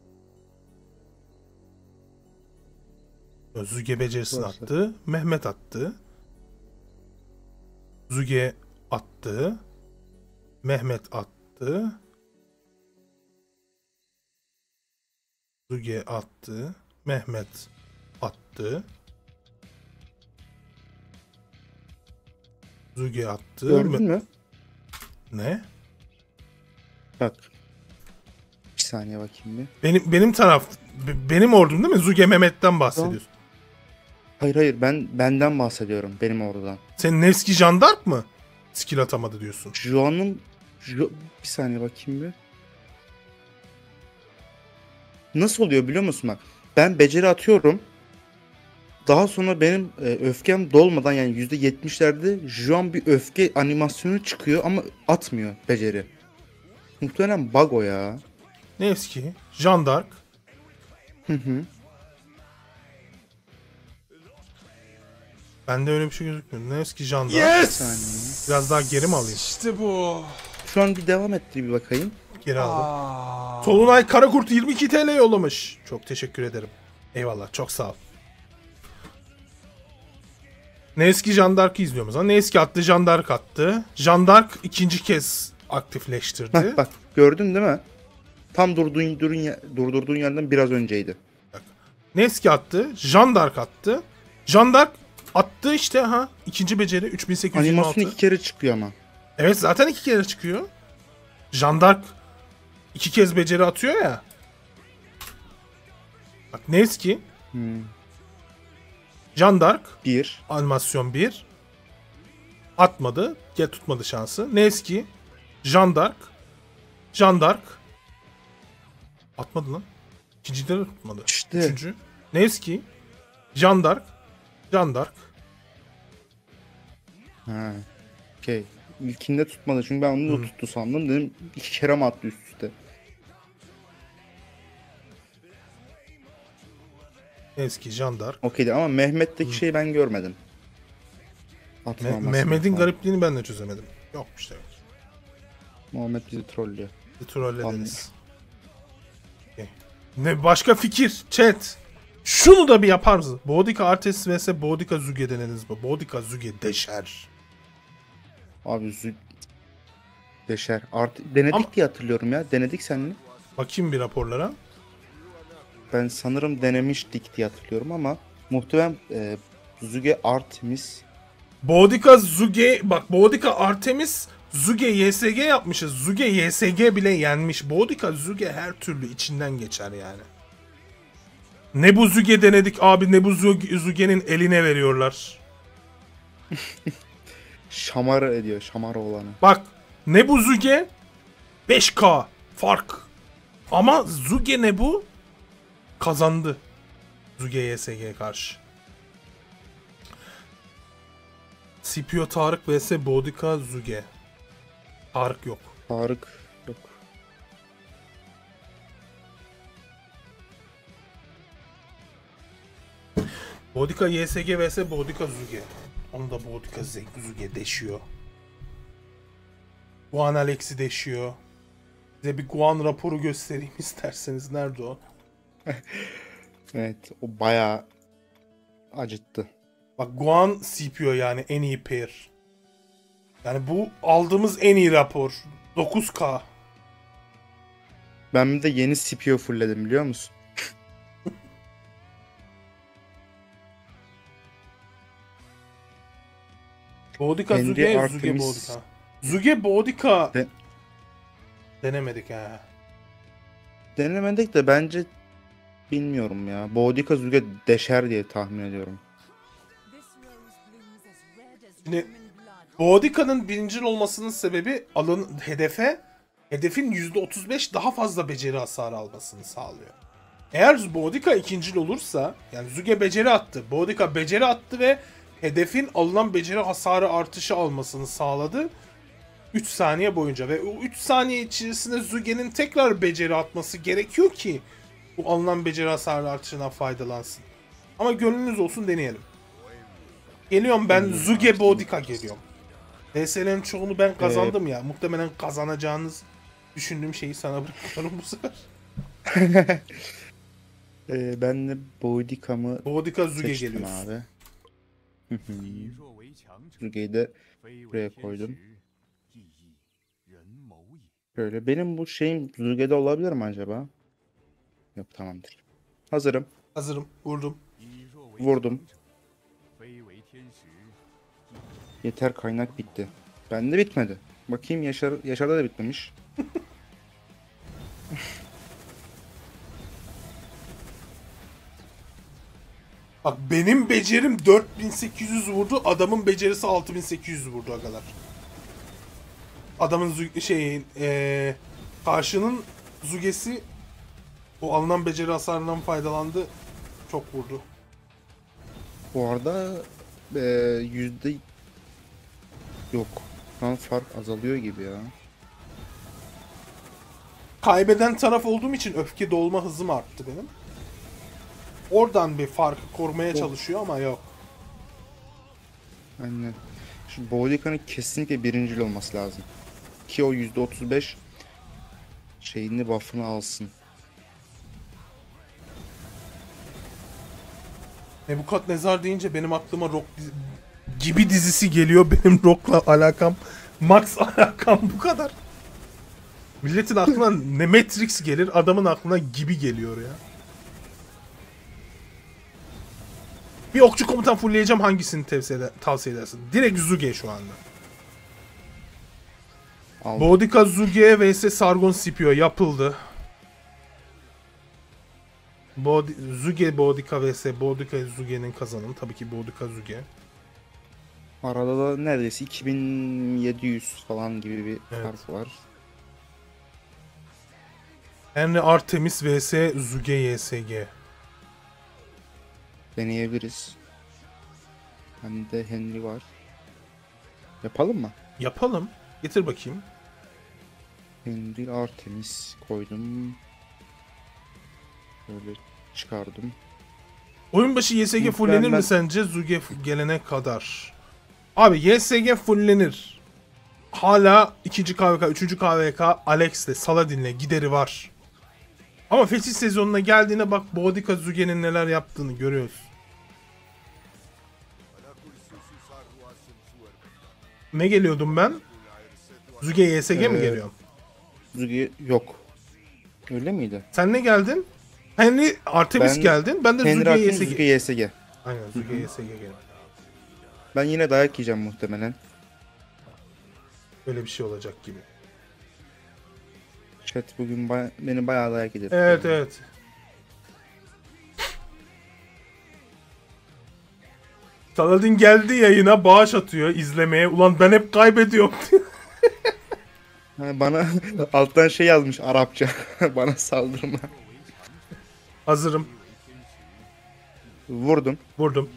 Zuge becerisini Burası. attı. Mehmet attı. Zuge attı. Mehmet attı. Zuge attı. Mehmet attı. Zuge attı. Gördün Me- mü? Ne? Bak. Bir saniye bakayım bir. Benim benim taraf be- benim ordum değil mi? Zuge Mehmet'ten bahsediyorsun. Hayır hayır ben benden bahsediyorum. Benim oradan. Senin Nevski Jandark mı? Skill atamadı diyorsun. Juan'ın Ju- bir saniye bakayım bir. Nasıl oluyor biliyor musun bak? Ben beceri atıyorum. Daha sonra benim e, öfkem dolmadan yani yüzde yetmişlerde Juan bir öfke animasyonu çıkıyor ama atmıyor beceri. Muhtemelen bug o ya. Nevski, Jandark. Hı hı. Bende öyle bir şey gözükmüyor. Nevski, Jandark. Bir saniye. Biraz daha geri mi alayım? İşte bu. Şu an bir devam ettir bir bakayım. Geri aldım. Aa. Solunay Karakurt yirmi iki T L yollamış. Çok teşekkür ederim. Eyvallah, çok sağ ol. Nevski Jandark'ı izliyoruz. Ha? Nevski attı, Jandark attı. Jandark ikinci kez aktifleştirdi. Heh, bak gördün değil mi? Tam durduğun, durun, ye- durdurduğun yerden biraz önceydi. Nevski attı, Jandark attı. Jandark attı işte ha. İkinci beceri üç bin sekiz yüz yirmi altı. Animasyon iki kere çıkıyor ama. Evet zaten iki kere çıkıyor. Jandark iki kez beceri atıyor ya. Bak Nevski, Hmm. Jandark, Bir. animasyon bir. Atmadı. Gel tutmadı şansı. Nevski, Jandark, Jandark. Atmadı lan. İkincide de tutmadı. İşte. Üçüncü. Nevski, Jandark, Jandark. Ha. Okey. İlkinde tutmadı çünkü ben onu da tuttu sandım. Dedim iki kere mi attı üst üste? Nevski, Jandark. Okey ama Mehmet'teki şeyi ben görmedim. Me- Atmaması Mehmet'in falan. garipliğini ben de çözemedim. Yok işte. Yok. Muhammed bizi trollüyor. Bir trollediniz. Okey. Ne başka fikir chat. Şunu da bir yaparız. Bodica Artes vs Bodica Zuge denediniz mi? Bodica Zuge deşer. Abi zü... Deşer. Art... Denedik Ama- diye hatırlıyorum ya. Denedik seninle. Bakayım bir raporlara. Ben sanırım denemiştik diye hatırlıyorum ama muhtemelen e, Zuge Artemis Bodica Zuge bak Bodica Artemis Zuge Y S G yapmışız. Zuge Y S G bile yenmiş. Bodica Zuge her türlü içinden geçer yani. Ne bu Zuge denedik abi, ne bu Zuge- Zuge'nin eline veriyorlar. şamar ediyor. Şamar olanı. Bak ne bu Zuge beş K fark. Ama Zuge ne bu kazandı. Zuge Y S G'ye karşı. Scipio Tarık vs Bodica Zuge. Tarık yok. Tarık yok. Bodica Y S G vs Bodica Zuge. Onu da Bodica Zuge deşiyor. Guan Alex'i deşiyor. Size bir Guan raporu göstereyim isterseniz. Nerede o? Evet, o bayağı acıttı. Bak Guan C P O yani en iyi pair. Yani bu aldığımız en iyi rapor. dokuz K. Ben bir de yeni C P U fullledim biliyor musun? Boudica Henry Zuge, Zuge Artemis. Boudica. Zuge Boudica De- denemedik ha. Denemedik de bence bilmiyorum ya. Boudica Zuge deşer diye tahmin ediyorum. This rose blooms as red as Şimdi- Roman blood. Boudica'nın birincil olmasının sebebi alın hedefe hedefin yüzde otuz beş daha fazla beceri hasarı almasını sağlıyor. Eğer Boudica ikincil olursa yani Zuge beceri attı. Boudica beceri attı ve hedefin alınan beceri hasarı artışı almasını sağladı. üç saniye boyunca ve o üç saniye içerisinde Zuge'nin tekrar beceri atması gerekiyor ki bu alınan beceri hasarı artışından faydalansın. Ama gönlünüz olsun deneyelim. Geliyorum ben Zuge Boudica geliyorum. D S'lerin çoğunu ben kazandım ya. Muhtemelen kazanacağınız düşündüğüm şeyi sana bırakıyorum bu sefer. Ee, ben de Boudica'mı Boudica Zuge seçtim geliyor. abi. Hı hı. 以弱为强者， Zuge'yi de 非 buraya 为天 koydum. 时，亦亦人谋也。 Şöyle benim bu şeyim Zuge'de olabilir mi acaba? Yok, tamamdır. Hazırım. Hazırım. Vurdum. 以弱为 Vurdum. 强者，非为天时， Yeter, kaynak bitti. Bende bitmedi. Bakayım Yaşar, Yaşar'da da bitmemiş. Bak benim becerim dört bin sekiz yüz vurdu. Adamın becerisi altı bin sekiz yüz vurdu o kadar. Adamın zü- şeyin eee karşının Zuge'si o alınan beceri hasarından faydalandı. Çok vurdu. Bu arada eee, yüzde yok. Şu an fark azalıyor gibi ya. Kaybeden taraf olduğum için öfke dolma hızım arttı benim. Oradan bir farkı korumaya çalışıyor ama yok. Aynen. Şu Boudica'nın kesinlikle birincil olması lazım. Ki o yüzde otuz beş şeyini, buff'ını alsın. Nebukadnezar deyince benim aklıma Rock dizi- gibi dizisi geliyor. Benim Rock'la alakam, Max alakam bu kadar. Milletin aklına ne Matrix gelir, adamın aklına gibi geliyor ya. Bir okçu komutan fullleyeceğim, hangisini tavsiye, eder- tavsiye edersin? Direkt Zuge şu anda. Al. Boudica Zuge vs Sargon Scipio yapıldı. Bodi Zuge Boudica vs Boudica Zuge'nin kazanımı tabii ki Boudica Zuge. Arada da neredeyse iki bin yedi yüz falan gibi bir Evet. fark var. Henry Artemis vs Zuge Y S G. Deneyebiliriz. Bende Henry var. Yapalım mı? Yapalım. Getir bakayım. Henry Artemis koydum. Böyle çıkardım. Oyun başı Y S G Muhtemelen- fullenir mi sence Zuge f- gelene kadar? Abi Y S G fullenir. Hala ikinci K V K, üçüncü K V K Alex'le, Saladin'le gideri var. Ama fetih sezonuna geldiğine bak, Boudica Zuge'nin neler yaptığını görüyoruz. Ne geliyordum ben? Zuge Y S G mi Ee, geliyorum? Zugi yok. Öyle miydi? Sen ne geldin? Henry Artemis Ben- geldin. Ben de Henry Zuge Artemis, Y S G. Zugi Y S G. Aynen Zuge Y S G geliyor. Ben yine dayak yiyeceğim muhtemelen. Böyle bir şey olacak gibi. Chat bugün baya- beni bayağı dayak yedi. Evet evet. Saladin geldi yayına, bağış atıyor izlemeye. Ulan ben hep kaybediyorum. Ha, bana alttan şey yazmış Arapça. Bana saldırma. Hazırım. Vurdum. Vurdum.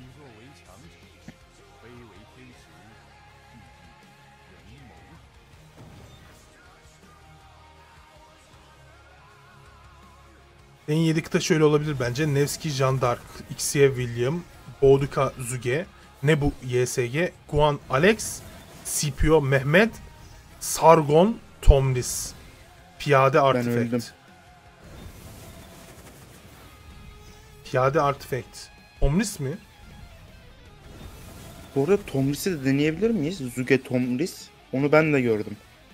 En yedikte şöyle olabilir bence. Nevski Jean d'Arc, Xie William, Boudica Zuge, Nebu Y S G, Guan Alex, C P O Mehmet, Sargon Tomris. Piyade öldüm. artifact. Piyade artifact. Tomris mi? Bu arada Tomris'i de deneyebilir miyiz? Zuge Tomris. Onu ben de gördüm.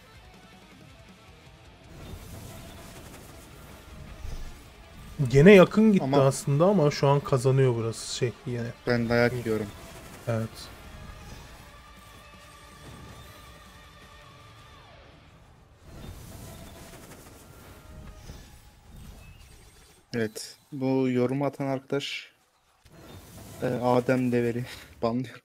Gene yakın gitti Ama- aslında ama şu an kazanıyor burası şey yine. Ben dayak yiyorum. Evet. Evet. Bu yorumu atan arkadaş e, Adem Deveri banlıyor.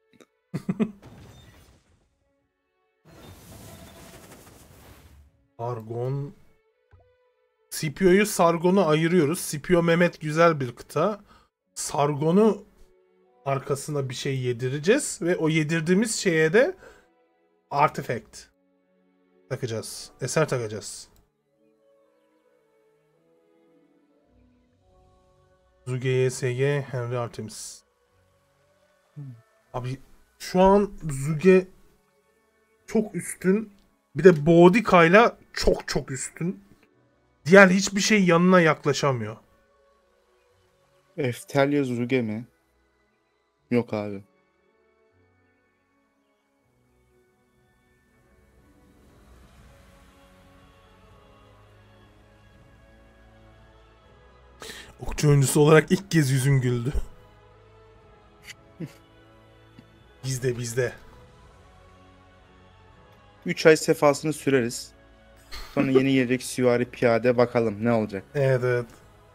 Sargon. Scipio'yu Sargon'u ayırıyoruz. Scipio Mehmet güzel bir kıta. Sargon'u arkasına bir şey yedireceğiz ve o yedirdiğimiz şeye de artifact takacağız. Eser takacağız. Zuge Y S G Henry Artemis. Abi şu an Zuge çok üstün. Bir de Boudica'yla çok çok üstün. Diğer hiçbir şey yanına yaklaşamıyor. Eftelya Zuge mi? Yok abi. Okçu oyuncusu olarak ilk kez yüzüm güldü. Bizde bizde. üç ay sefasını süreriz. Sonra yeni gelecek süvari piyade bakalım ne olacak. Evet evet.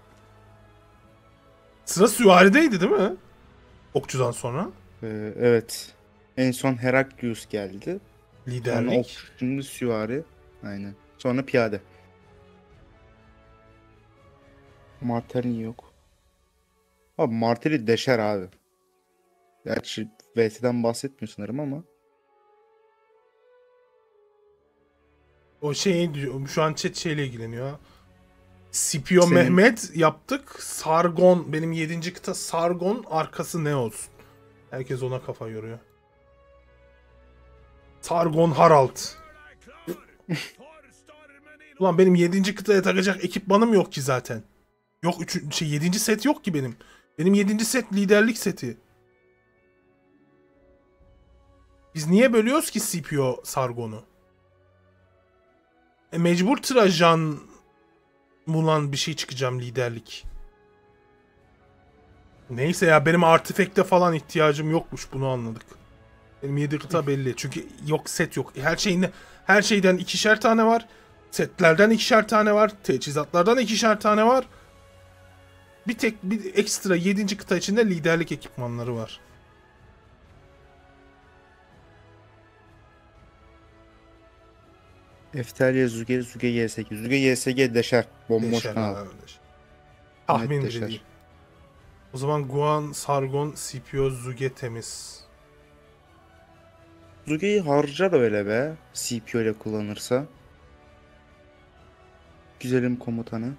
Sıra süvarideydi değil mi? Okçudan sonra. Ee, evet. En son Heraklius geldi. Sonra Liderlik. ok, şimdi süvari. Aynen. Sonra piyade. Martelli yok. Abi Martelli deşer abi. Gerçi V T'den bahsetmiyor sanırım ama. O şey diyor. Şu an chat şeyle ilgileniyor. Scipio Senin- Mehmet yaptık. Sargon. Benim yedinci kıta Sargon. Arkası ne olsun? Herkes ona kafa yoruyor. Sargon Harald. Ulan benim yedinci kıtaya takacak ekipmanım yok ki zaten. Yok üç, şey yedinci set yok ki benim. Benim yedinci set liderlik seti. Biz niye bölüyoruz ki Scipio Sargon'u? E mecbur Trajan Mulan bir şey çıkacağım liderlik. Neyse ya benim artifekte falan ihtiyacım yokmuş, bunu anladık. Benim yedi kıta belli. Çünkü yok set yok. Her şeyinde her şeyden ikişer tane var. Setlerden ikişer tane var. Teçhizatlardan ikişer tane var. Bir tek bir ekstra yedinci kıta içinde liderlik ekipmanları var. Eftelya Zuge Zuge Y S G. Zuge Y S G deşer. Bomboş Deşer kanal. abi, deşer. Tahmin Net bile deşer. değil. O zaman Guan, Sargon, Scipio, Zuge temiz. Zuge'yi harcar öyle be. C P U ile kullanırsa. Güzelim komutanı.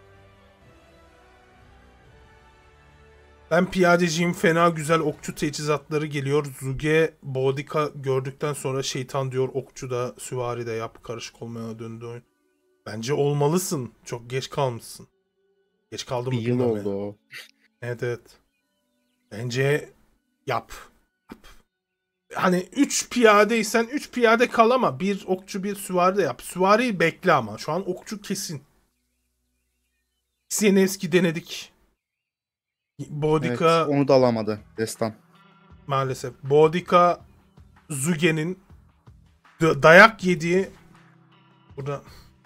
Ben piyadeciyim, fena güzel okçu teçhizatları geliyor. Zuge, Boudica gördükten sonra şeytan diyor okçu da süvari de yap, karışık olmaya döndü oyun. Bence olmalısın. Çok geç kalmışsın. Geç kaldım Bir mı yıl bilmem oldu ya. o. Evet evet. Bence yap. Yap. Hani üç piyadeysen üç piyade kal ama bir okçu bir süvari de yap. Süvariyi bekle ama. Şu an okçu kesin. Sienevski denedik. Evet, Boudica onu da alamadı Destan. maalesef. Boudica Zuge'nin da- dayak yediği burada.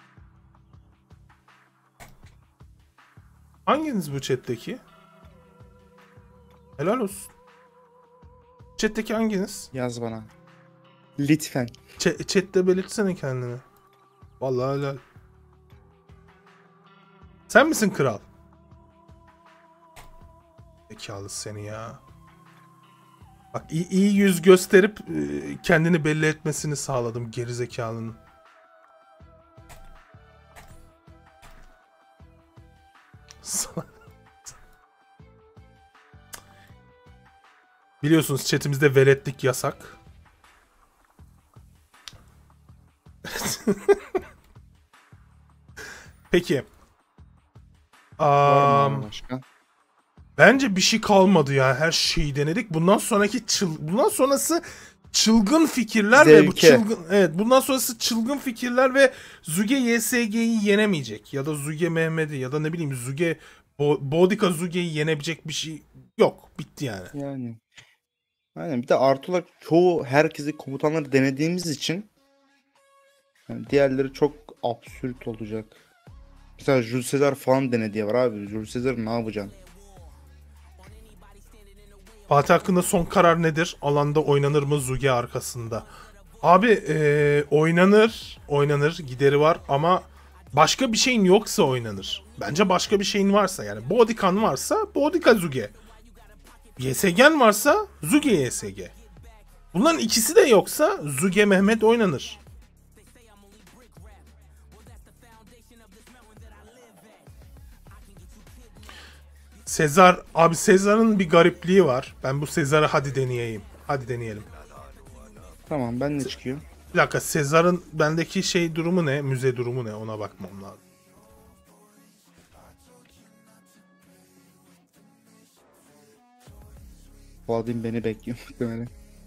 Hanginiz bu chat'teki? Helal olsun. Chat'teki hanginiz? Yaz bana. Lütfen. Ç- chat'te belirtsene kendini. Vallahi helal. Sen misin kral? Zekalı seni ya. Bak iyi, iyi yüz gösterip e, kendini belli etmesini sağladım gerizekalının. Sana- Biliyorsunuz chatimizde veletlik yasak. Peki. Var mı Am, abi başka? bence bir şey kalmadı ya. Her şeyi denedik. Bundan sonraki çıl bundan sonrası çılgın fikirler ve bu Zevke. çılgın evet bundan sonrası çılgın fikirler ve Zuge Y S G'yi yenemeyecek ya da Zuge Mehmet'i ya da ne bileyim Zuge Bo Bodica Zuge'yi yenebilecek bir şey yok. Bitti yani. Yani. Aynen. Bir de artı olarak çoğu herkesi komutanları denediğimiz için yani diğerleri çok absürt olacak. Mesela Jules Caesar falan denediği var abi. Jules Caesar ne yapacaksın? Fatih hakkında son karar nedir? Alanda oynanır mı Zuge arkasında? Abi eee, oynanır. Oynanır. Gideri var ama başka bir şeyin yoksa oynanır. Bence başka bir şeyin varsa yani. Bodikan varsa Bodica Zuge. Y S G'n varsa Zuge Y S G. Bunların ikisi de yoksa Zuge Mehmet oynanır. Sezar, abi Sezar'ın bir garipliği var. Ben bu Sezar'ı hadi deneyeyim. Hadi deneyelim. Tamam, ben ne çıkıyor? Bir dakika, Sezar'ın bendeki şey durumu ne? Müze durumu ne? Ona bakmam lazım. Vladimir beni bekliyor muhtemelen.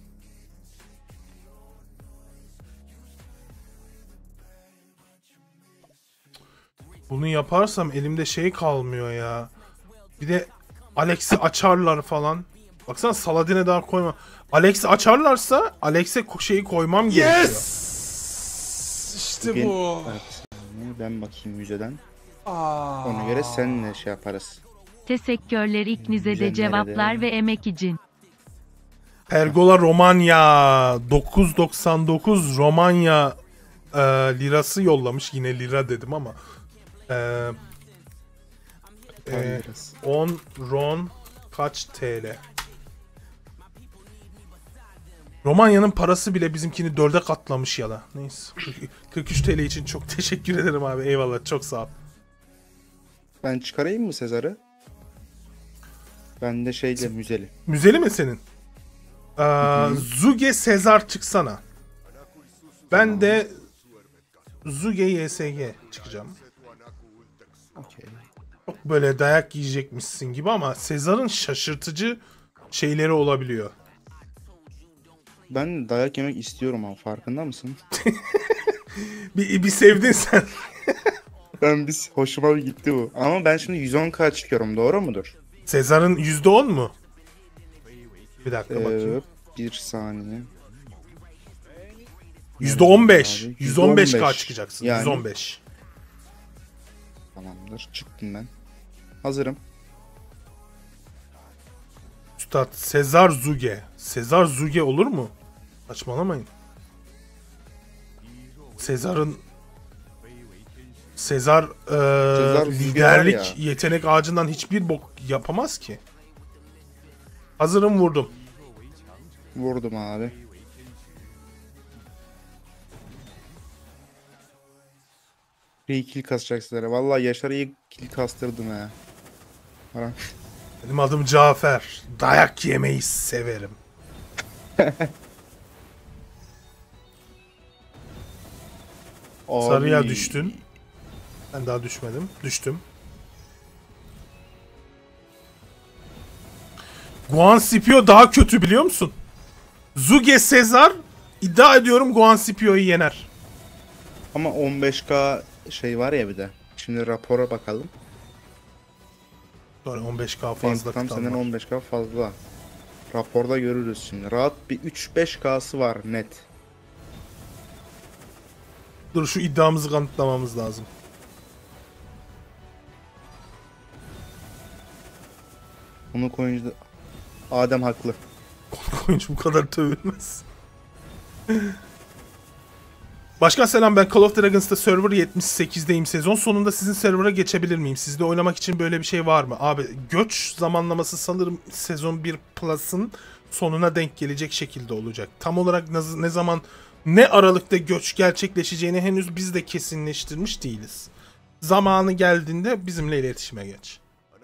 Bunu yaparsam elimde şey kalmıyor ya. Bir de Alex'i açarlar falan. Baksana Saladin'e daha koyma. Alex'i açarlarsa Alex'e ko- şeyi koymam gerekiyor. İşte Bugün- bu. Evet. Ben bakayım müzeden. Ona göre seninle şey yaparız. Teşekkürler ikinize Güzel de cevaplar nerede? ve emek için. Pergola Romanya dokuz virgül doksan dokuz Romanya e, lirası yollamış. Yine lira dedim ama. E, e, Biraz. on ron kaç T L? Romanya'nın parası bile bizimkini dörde katlamış ya da. Neyse. kırk üç T L için çok teşekkür ederim abi. Eyvallah, çok sağ ol. Ben çıkarayım mı Sezar'ı? Ben de şeyle müzeli. Müzeli mi senin? Ee, Zuge Sezar çıksana. Ben de Zuge Y S G çıkacağım. Okey. Çok böyle dayak yiyecekmişsin gibi ama Sezar'ın şaşırtıcı şeyleri olabiliyor. Ben dayak yemek istiyorum ama farkında mısın? Bir, bir sevdin sen. Ben biz hoşuma gitti bu. Ama ben şimdi yüz on K çıkıyorum, doğru mudur? Sezar'ın yüzde on mu? Bir dakika Ee, bakayım. bir saniye. yüzde on beş. Abi, yüz on beş K yüz on beş. çıkacaksın. Yani- yüz on beş. Tamamdır. Çıktım ben. Hazırım. Üstad Sezar Zuge. Sezar Zuge olur mu? Saçmalamayın. Sezar'ın Sezar, e, Sezar Zuge liderlik var ya. yetenek ağacından hiçbir bok yapamaz ki. Hazırım, vurdum. Vurdum abi. İyi kill kasacak sizlere. Vallahi Yaşar'a iyi kill kastırdım ha. Ara- Benim adım Cafer. Dayak yemeyi severim. Sarıya Abi, düştün. Ben daha düşmedim. Düştüm. Guan Scipio daha kötü, biliyor musun? Zuge Sezar iddia ediyorum Guan Scipio'yu yener. Ama on beş K şey var ya bir de. Şimdi rapora bakalım. Sonra on beş K Benim fazla tam kıtan senden var. on beş K fazla. Raporda görürüz şimdi. Rahat bir üç beş K'sı var net. Dur, şu iddiamızı kanıtlamamız lazım. Bunu koyunca da- Adem haklı. Oyuncu bu kadar tövülmez. Başkan selam, ben Call of Dragons'ta server yetmiş sekizdeyim. Sezon sonunda sizin server'a geçebilir miyim? Sizde oynamak için böyle bir şey var mı? Abi göç zamanlaması sanırım sezon bir Plus'ın sonuna denk gelecek şekilde olacak. Tam olarak ne, ne zaman, ne aralıkta göç gerçekleşeceğini henüz biz de kesinleştirmiş değiliz. Zamanı geldiğinde bizimle iletişime geç.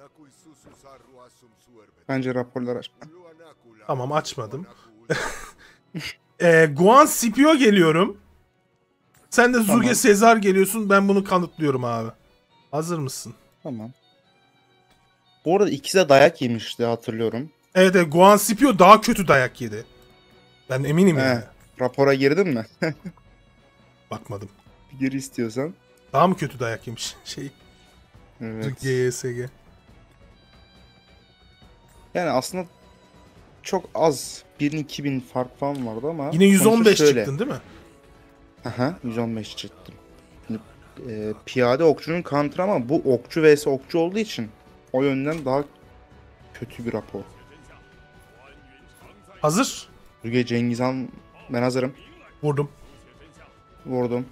Bence raporlar aç. Tamam, açmadım. e, Guan Scipio geliyorum. Sen de Zuge Tamam. Sezar geliyorsun. Ben bunu kanıtlıyorum abi. Hazır mısın? Tamam. Bu arada ikisi de dayak yemişti hatırlıyorum. Evet, evet, Guan Scipio daha kötü dayak yedi. Ben eminim He. yani. Rapora girdin mi? Bakmadım. Gir istiyorsan. Daha mı kötü dayak yemiş? Şey, Evet. G Y S G. Yani aslında çok az. bin iki bin fark falan vardı ama. Yine yüz on beş sonuçta şöyle. çıktın değil mi? Aha, yüz on beş çıktım. Şimdi, e, piyade okçunun counter ama bu okçu vs okçu olduğu için o yönden daha kötü bir rapor. Hazır. Zuge Cengizhan, ben hazırım. Vurdum. Vurdum.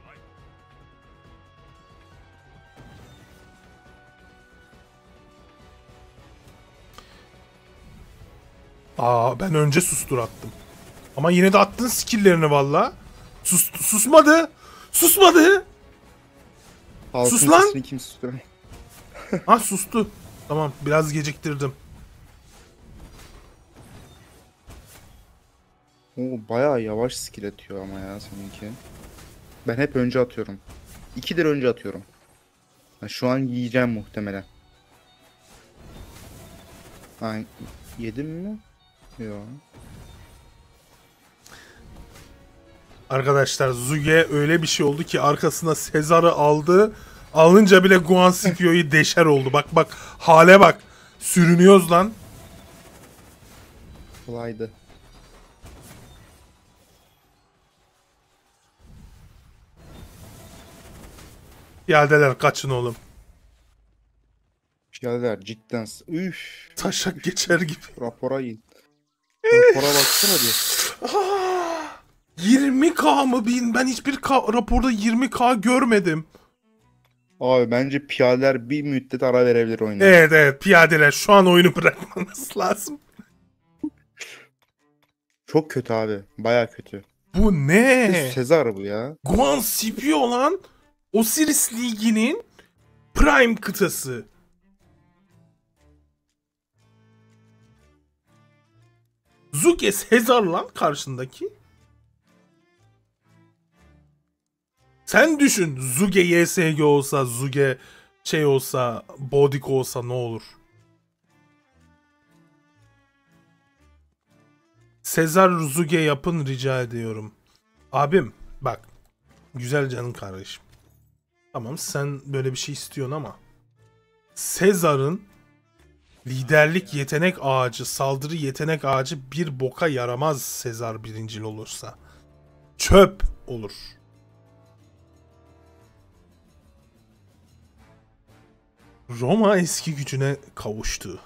Aa, ben önce sustur attım. Ama yine de attın skill'lerini valla. Sus, susmadı. Susmadı. Halkın Sus lan! sesini kim susturuyor? Ha, sustu. Tamam, biraz geciktirdim. Oo, bayağı yavaş skill atıyor ama ya seninki. Ben hep önce atıyorum. İkidir önce atıyorum. Ha, şu an yiyeceğim muhtemelen. Ha, yedim mi? Yok. Arkadaşlar, Zuge öyle bir şey oldu ki arkasına Sezar'ı aldı. Alınca bile Guan Scipio'yu deşer oldu. Bak bak, hale bak. Sürünüyoruz lan. Kolaydı. Piyadeler kaçın oğlum. Piyadeler cidden. s- Üf. Taşak geçer gibi. Rapora in. Rapora baksana bir. yirmi K mı bin? Ben hiçbir K raporda yirmi K görmedim. Abi bence piyadeler bir müddet ara verebilir oyuna. Evet evet, piyadeler şu an oyunu bırakmanız lazım. Çok kötü abi. Baya kötü. Bu ne? Sezar bu ya. Guan Scipio lan. Osiris Ligi'nin Prime kıtası. Zuge Sezar lan karşındaki. Sen düşün, Zuge Y S G olsa, Zuge şey olsa, Bodik olsa ne olur? Sezar Zuge yapın rica ediyorum. Abim bak, güzel canın kardeşim. Tamam, sen böyle bir şey istiyorsun ama Sezar'ın liderlik yetenek ağacı, saldırı yetenek ağacı bir boka yaramaz Sezar birincil olursa. Çöp olur. Roma eski gücüne kavuştu.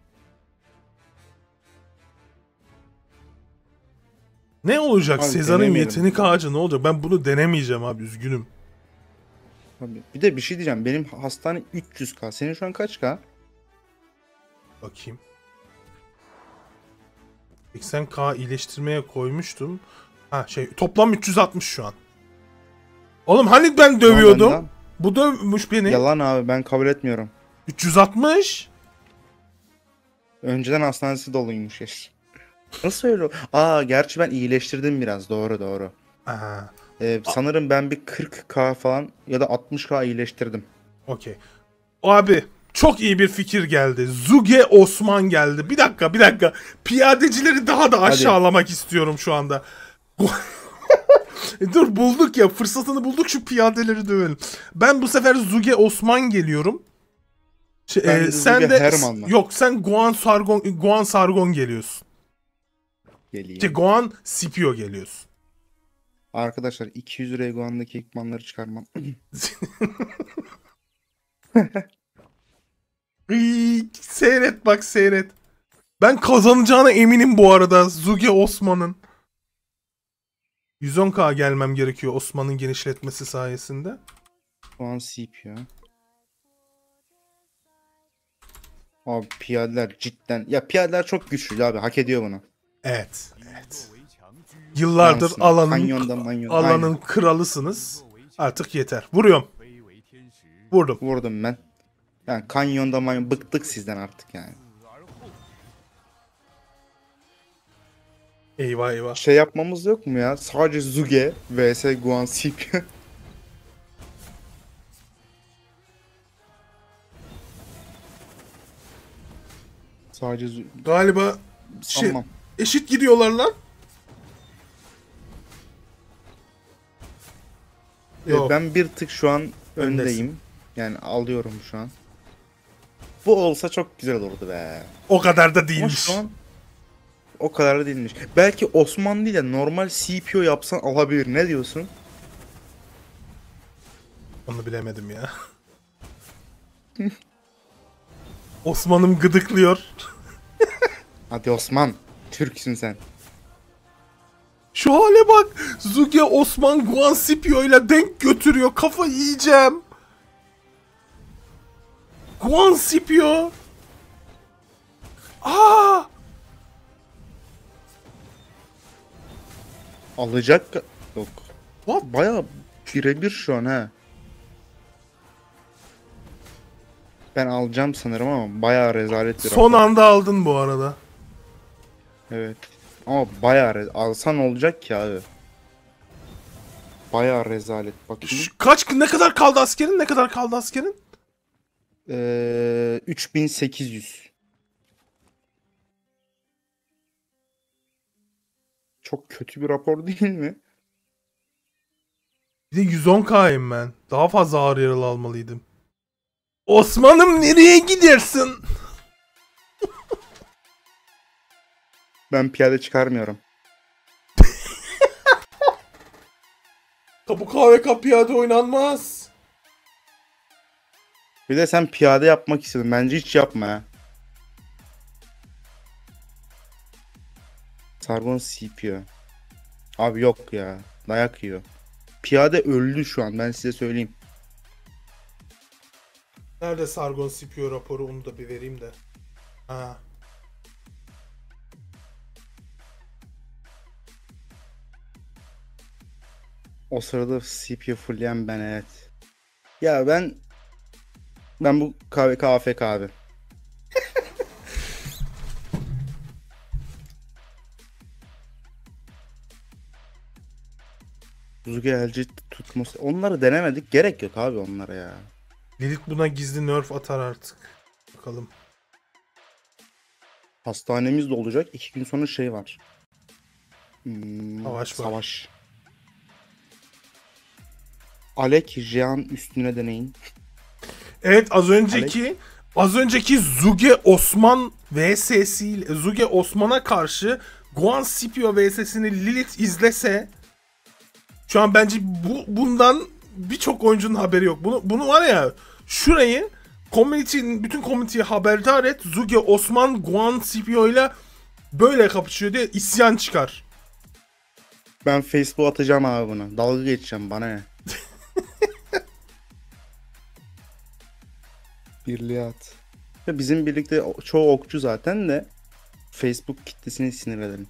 Ne olacak? Abi Sezar'ın denemeyelim yetenek bunu. ağacı ne olacak? Ben bunu denemeyeceğim abi, üzgünüm. Abi, bir de bir şey diyeceğim. Benim hastane üç yüz K. Senin şu an kaç K? Bakayım. seksen K iyileştirmeye koymuştum. Ha şey, toplam üç yüz altmış şu an. Oğlum hani ben dövüyordum? Yalan, Bu dövmüş beni. yalan abi, ben kabul etmiyorum. üç yüz altmış. Önceden hastanesi doluymuş yaş. Nasıl öyle? Aa, gerçi ben iyileştirdim biraz. Doğru doğru. Aha, Ee, sanırım ben bir kırk K falan ya da altmış K iyileştirdim. okey. Abi çok iyi bir fikir geldi. Zuge Osman geldi. Bir dakika, bir dakika. Piyadecileri daha da aşağılamak istiyorum şu anda. Dur, bulduk ya, fırsatını bulduk, şu piyadeleri dövelim. Ben bu sefer Zuge Osman geliyorum. Şey, Ben e, de sen Zuge de Herman'la. yok, sen Guan Sargon Guan Sargon geliyorsun. Geleyim. Şey, Guan Scipio geliyorsun. Arkadaşlar iki yüz Regoan'daki ekipmanları çıkarmam. İyi, seyret bak, seyret. Ben kazanacağına eminim bu arada Zuge Osman'ın. yüz on K gelmem gerekiyor Osman'ın genişletmesi sayesinde. Şu an C P ya. Abi piyadeler cidden. Ya piyadeler çok güçlü abi. Hak ediyor bunu. Evet, evet. Yıllardır Yansın. alanın Kanyonda manyon. alanın Aynen. kralısınız. Artık yeter. Vuruyorum. Vurdum. Vurdum ben. Yani kanyonda manyon. Bıktık sizden artık yani. Eyvah eyvah. Şey yapmamız yok mu ya? Sadece Zuge vs Guan Scipio. Sadece Zuge. Galiba şey, Tamam. eşit gidiyorlar lan. Evet, Yok. ben bir tık şu an öndeyim. Yani alıyorum şu an. Bu olsa çok güzel olurdu be. O kadar da Ama değilmiş. şu an o kadar da değilmiş. Belki Osman değil de normal C P O yapsan alabilir. Ne diyorsun? Onu bilemedim ya. Osman'ım gıdıklıyor. Hadi Osman. Türksün sen. Şu hale bak. Zuge Osman Guan Scipio ile denk götürüyor. Kafa yiyeceğim. Guan Scipio. Aa! Alacak. Yok. What? Baya birebir şu an ha. Ben alacağım sanırım ama bayağı rezalet bir Son rapor. anda aldın bu arada. Evet. Ama bayağı re- alsan olacak ki abi. Bayağı rezalet. Bakayım. Şu- kaç ne kadar kaldı askerin? Ne kadar kaldı askerin? Ee, üç bin sekiz yüz. Çok kötü bir rapor değil mi? Bir de yüz on K'yım ben. Daha fazla ağır yaralı almalıydım. Osman'ım nereye gidersin? Ben piyade çıkarmıyorum. Kapı kahve kapıyade oynanmaz. Bir de sen piyade yapmak istedin. Bence hiç yapma ha. Sargon C P O. Abi yok ya. Dayak yiyor. Piyade öldü şu an. Ben size söyleyeyim. Nerede Sargon Scipio raporu, onu da bir vereyim de. Ha. O sırada C P U fullleyen ben, evet. Ya ben ben bu kahve K F K abi. Zuge elci tutması. Onları denemedik. Gerek yok abi onlara ya. Lilith buna gizli nerf atar artık. Bakalım. Hastanemiz de olacak. İki gün sonra şey var. Hmm, Savaş var. Savaş. Alek Jean üstüne deneyin. Evet, az önceki az önceki Zuge Osman vs'si Zuge Osman'a karşı Guan Scipio vs'sini Lilith izlese, şu an bence bu bundan birçok oyuncunun haberi yok. Bunu bunu var ya, şurayı community'nin bütün community'ye haberdar et. Zuge Osman Guan Scipio ile böyle kapışıyor diye isyan çıkar. Ben Facebook atacağım abi buna. Dalga geçeceğim, bana ne? Birliğe at. Ya bizim birlikte o- çoğu okçu zaten de Facebook kitlesini sinir edelim.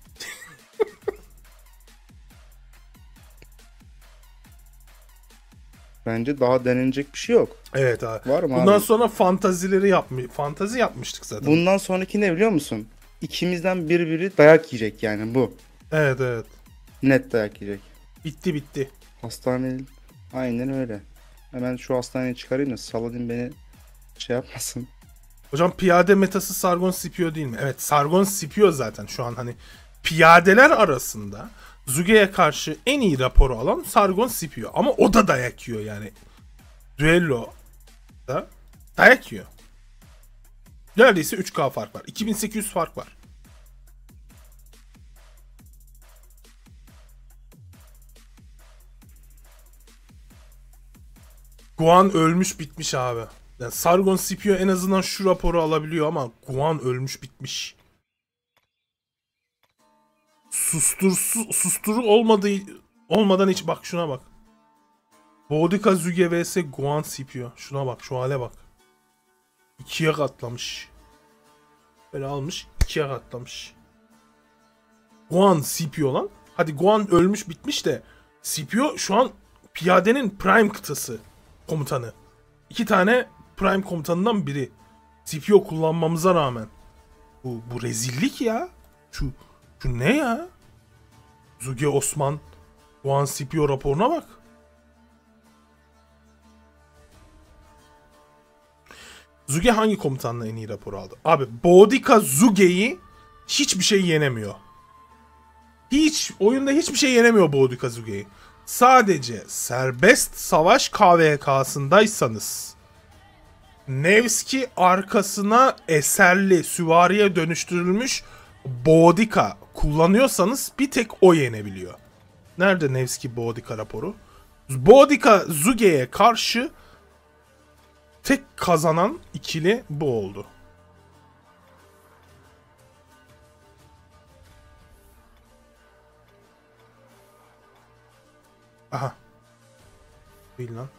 Bence daha denenecek bir şey yok. Evet abi. Var mı Bundan abi? sonra fantazileri yapmış. Fantazi yapmıştık zaten. Bundan sonraki ne biliyor musun? İkimizden biri biri dayak yiyecek yani bu. Evet evet. Net dayak yiyecek. Bitti bitti. Hastane aynen öyle. Hemen şu hastaneye çıkarayım da Saladin beni şey yapmasın. Hocam piyade metası Sargon Scipio değil mi? Evet, Sargon Scipio zaten şu an hani piyadeler arasında Zuge'ye karşı en iyi raporu alan Sargon Scipio. Ama o da dayak yiyor yani. Duello da dayak yiyor. Neredeyse üç K fark var. iki bin sekiz yüz fark var. Guan ölmüş bitmiş abi. Yani Sargon Scipio en azından şu raporu alabiliyor ama Guan ölmüş bitmiş. Sustur su, susturu olmadığı olmadan hiç, bak şuna bak. Boudica Zuge vs Guan Scipio. Şuna bak, şu hale bak. İkiye katlamış. Böyle almış, ikiye katlamış. Guan Scipio lan. Hadi Guan ölmüş bitmiş de Scipio şu an piyadenin prime kıtası komutanı. İki tane prime komutanından biri. Scipio kullanmamıza rağmen. Bu, bu rezillik ya. Şu, şu ne ya? Zuge Osman Doğan C P O raporuna bak. Zuge hangi komutanla en iyi rapor aldı? Abi Boudica Zuge'yi hiçbir şey yenemiyor. Hiç oyunda hiçbir şey yenemiyor Boudica Zuge'yi. Sadece serbest savaş K V K'sındaysanız Nevski arkasına eserli süvariye dönüştürülmüş Boudica kullanıyorsanız bir tek o yenebiliyor. Nerede Nevski Boudica raporu? Boudica Zuge'ye karşı tek kazanan ikili bu oldu. Aha. Değil lan.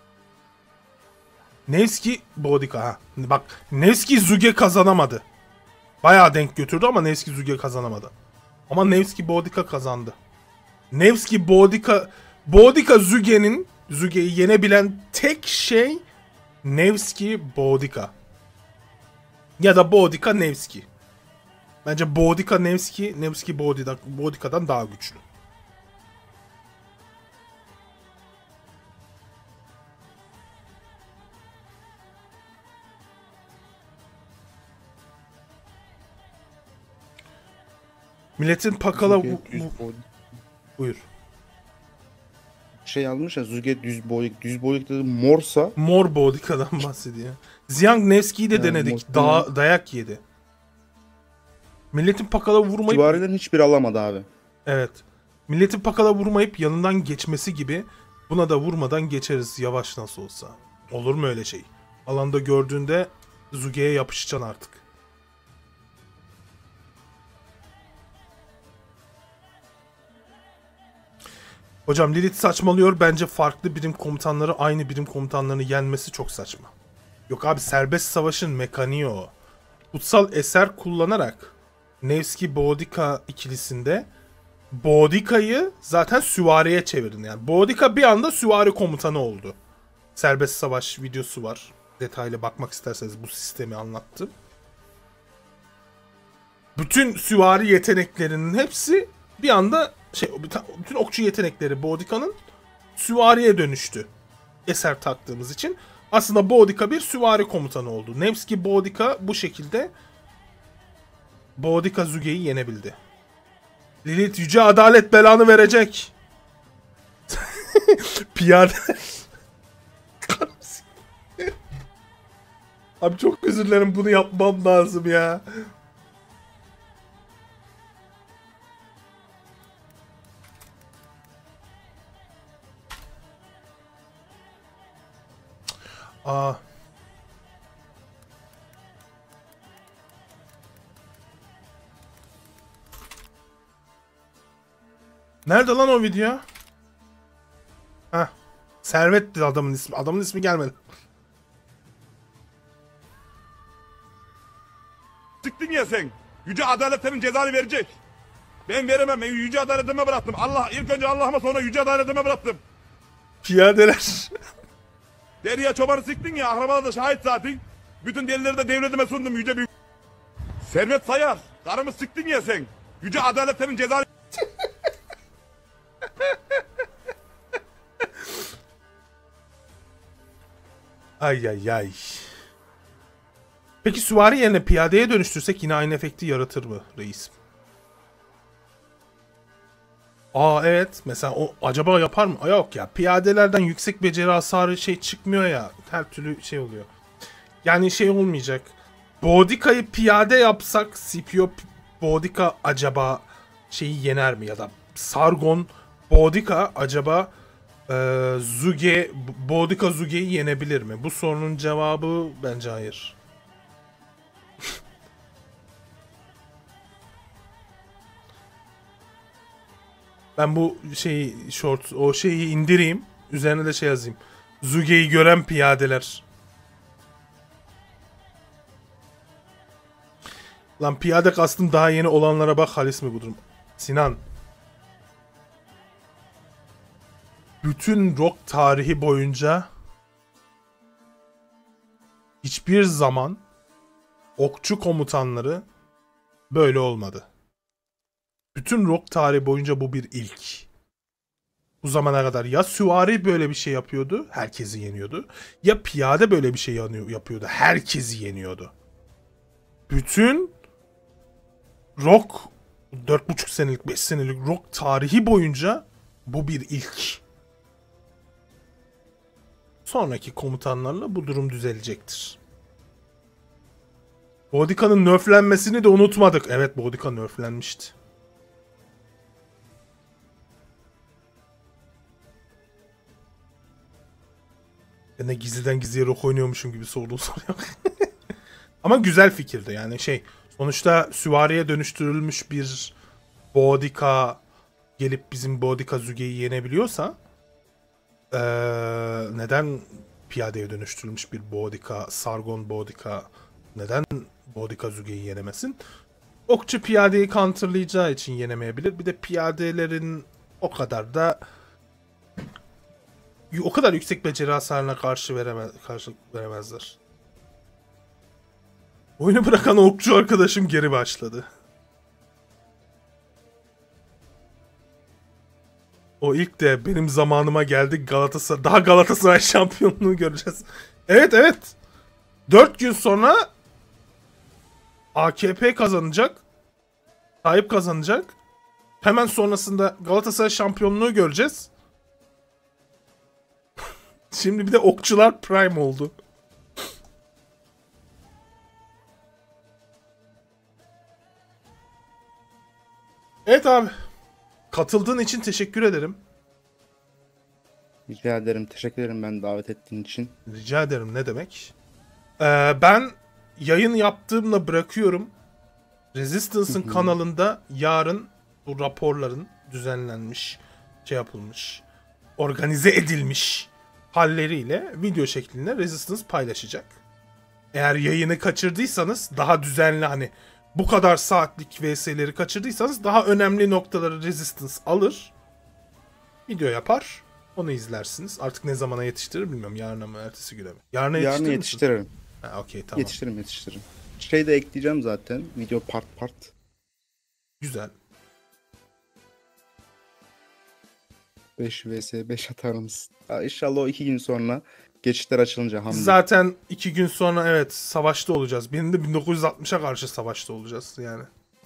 Nevski Boudica ha. Bak Nevski Zuge kazanamadı. Bayağı denk götürdü ama Nevski Zuge kazanamadı. Ama Nevski Boudica kazandı. Nevski Boudica Boudica Zuge'nin Zuge'yi yenebilen tek şey Nevski Boudica. Ya da Boudica Nevski. Bence Boudica Nevski, Nevski Boudica, Boudica'dan daha güçlü. Milletin pakala Zuge bu, düz bu- boy- buyur. Şey yazmış ya Zuge düz boylik. Düz boylik dedi morsa. Mor Boudica'dan bahsediyor. Ziyang Nevski'yi de Yani denedik. muhtemelen- Da dayak yedi. Milletin pakala vurmayıp Süvarilerin hiçbiri alamadı abi. evet. Milletin pakala vurmayıp yanından geçmesi gibi buna da vurmadan geçeriz yavaş nasıl olsa. Olur mu öyle şey? Alanda gördüğünde Zuge'ye yapışacaksın artık. Hocam Lilith saçmalıyor. Bence farklı birim komutanları aynı birim komutanlarını yenmesi çok saçma. Yok abi serbest savaşın mekaniği o. Kutsal eser kullanarak Nevski Boudica ikilisinde Boudica'yı zaten süvariye çevirdin yani. Boudica bir anda süvari komutanı oldu. Serbest savaş videosu var. Detaylı bakmak isterseniz bu sistemi anlattım. Bütün süvari yeteneklerinin hepsi bir anda şey bütün okçu yetenekleri Boudica'nın süvariye dönüştü. Eser taktığımız için. Aslında Boudica bir süvari komutanı oldu. Nevski Boudica bu şekilde Boudica Zuge'yi yenebildi. Lilith yüce adalet belanı verecek. Piyade. Abi çok özür dilerim bunu yapmam lazım ya. Aa. Nerede lan o video? Heh. Servet'ti adamın ismi. Adamın ismi gelmedi. Çıktın ya sen. Yüce adalet senin cezanı verecek. Ben veremem. Ben yüce adaletime bıraktım. Allah ilk önce Allah'ıma sonra yüce adaletime bıraktım. Piyadeler. Derya çobanı siktin ya. Akrabalar da şahit zaten. Bütün delilleri de devletime sundum yüce büyük. Servet Sayar. Karımı siktin ya sen. Yüce adalet senin cezanı... Ay ay ay. Peki süvari yerine piyadeye dönüştürsek yine aynı efekti yaratır mı reis? Aa evet. Mesela o acaba yapar mı? Aa, yok ya. Piyadelerden yüksek beceri hasarı şey çıkmıyor ya. Her türlü şey oluyor. Yani şey olmayacak. Boudica'yı piyade yapsak C P O Boudica acaba şeyi yener mi? Ya da Sargon Boudica acaba e, Zuge Boudica Zuge'yi yenebilir mi? Bu sorunun cevabı bence hayır. Ben bu şeyi short o şeyi indireyim. Üzerine de şey yazayım. Zuge'yi gören piyadeler. Lan piyade kastım daha yeni olanlara bak halis mi bu durum? Sinan. Bütün rock tarihi boyunca hiçbir zaman okçu komutanları böyle olmadı. Bütün rock tarihi boyunca bu bir ilk. Bu zamana kadar ya süvari böyle bir şey yapıyordu, herkesi yeniyordu. Ya piyade böyle bir şey yapıyordu, herkesi yeniyordu. Bütün rock, dört buçuk senelik, beş senelik rock tarihi boyunca bu bir ilk. Sonraki komutanlarla bu durum düzelecektir. Bodica'nın nerflenmesini de unutmadık. Evet, Bodica nerflenmişti. Ben de gizliden gizliye rock oynuyormuşum gibi sorduğu soruyor. Ama güzel fikirdi yani şey. Sonuçta süvariye dönüştürülmüş bir Bodica gelip bizim Bodica Zuge'yi yenebiliyorsa ee, neden piyadeye dönüştürülmüş bir Bodica, Sargon Bodica neden Bodica Zuge'yi yenemesin? Okçu piyadeyi counterlayacağı için yenemeyebilir. Bir de piyadelerin o kadar da o kadar yüksek beceri hasarına karşı veremez, karşılık veremezler. Oyunu bırakan okçu arkadaşım geri başladı. O ilk de benim zamanıma geldi. Galatasaray, daha Galatasaray şampiyonluğu göreceğiz. Evet evet. dört gün sonra A K P kazanacak. Tayyip kazanacak. Hemen sonrasında Galatasaray şampiyonluğu göreceğiz. Şimdi bir de okçular prime oldu. Evet abi. Katıldığın için teşekkür ederim. Rica ederim. Teşekkür ederim ben davet ettiğin için. Rica ederim, ne demek. Ee, ben yayın yaptığımla bırakıyorum. Resistance'ın kanalında yarın bu raporların düzenlenmiş, şey yapılmış, organize edilmiş halleriyle video şeklinde Resistance paylaşacak. Eğer yayını kaçırdıysanız daha düzenli, hani bu kadar saatlik V S'leri kaçırdıysanız daha önemli noktaları Resistance alır. Video yapar. Onu izlersiniz. Artık ne zamana yetiştirir bilmiyorum. Yarına mı, ertesi güne mi? Yarına Yarın yetiştirir misin? yetiştiririm. Ha, okey, tamam. Yetiştiririm yetiştiririm. Şey de ekleyeceğim zaten. Video part part. Güzel. beş vs beş atar mısın? Ya İnşallah o iki gün sonra geçişler açılınca hamle. Zaten iki gün sonra evet savaşta olacağız. Birinde bin dokuz yüz altmışa karşı savaşta olacağız yani.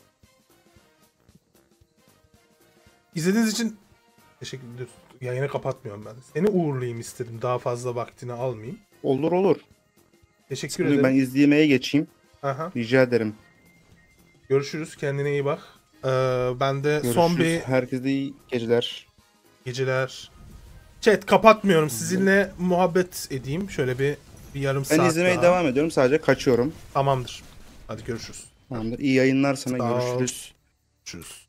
İzlediğiniz için teşekkür ederim. Yayını kapatmıyorum ben. Seni uğurlayayım istedim. Daha fazla vaktini almayayım. Olur olur. Teşekkür Şimdi ederim. ben izlemeye geçeyim. Aha. Rica ederim. Görüşürüz. Kendine iyi bak. Ee, ben de Görüşürüz. son bir Herkese iyi geceler. geceler. Chat kapatmıyorum. Sizinle muhabbet edeyim. Şöyle bir, bir yarım Ben saat izlemeye daha. devam ediyorum. Sadece kaçıyorum. Tamamdır. Hadi görüşürüz. Tamamdır. İyi yayınlar sana. Sağ ol. Görüşürüz. Görüşürüz.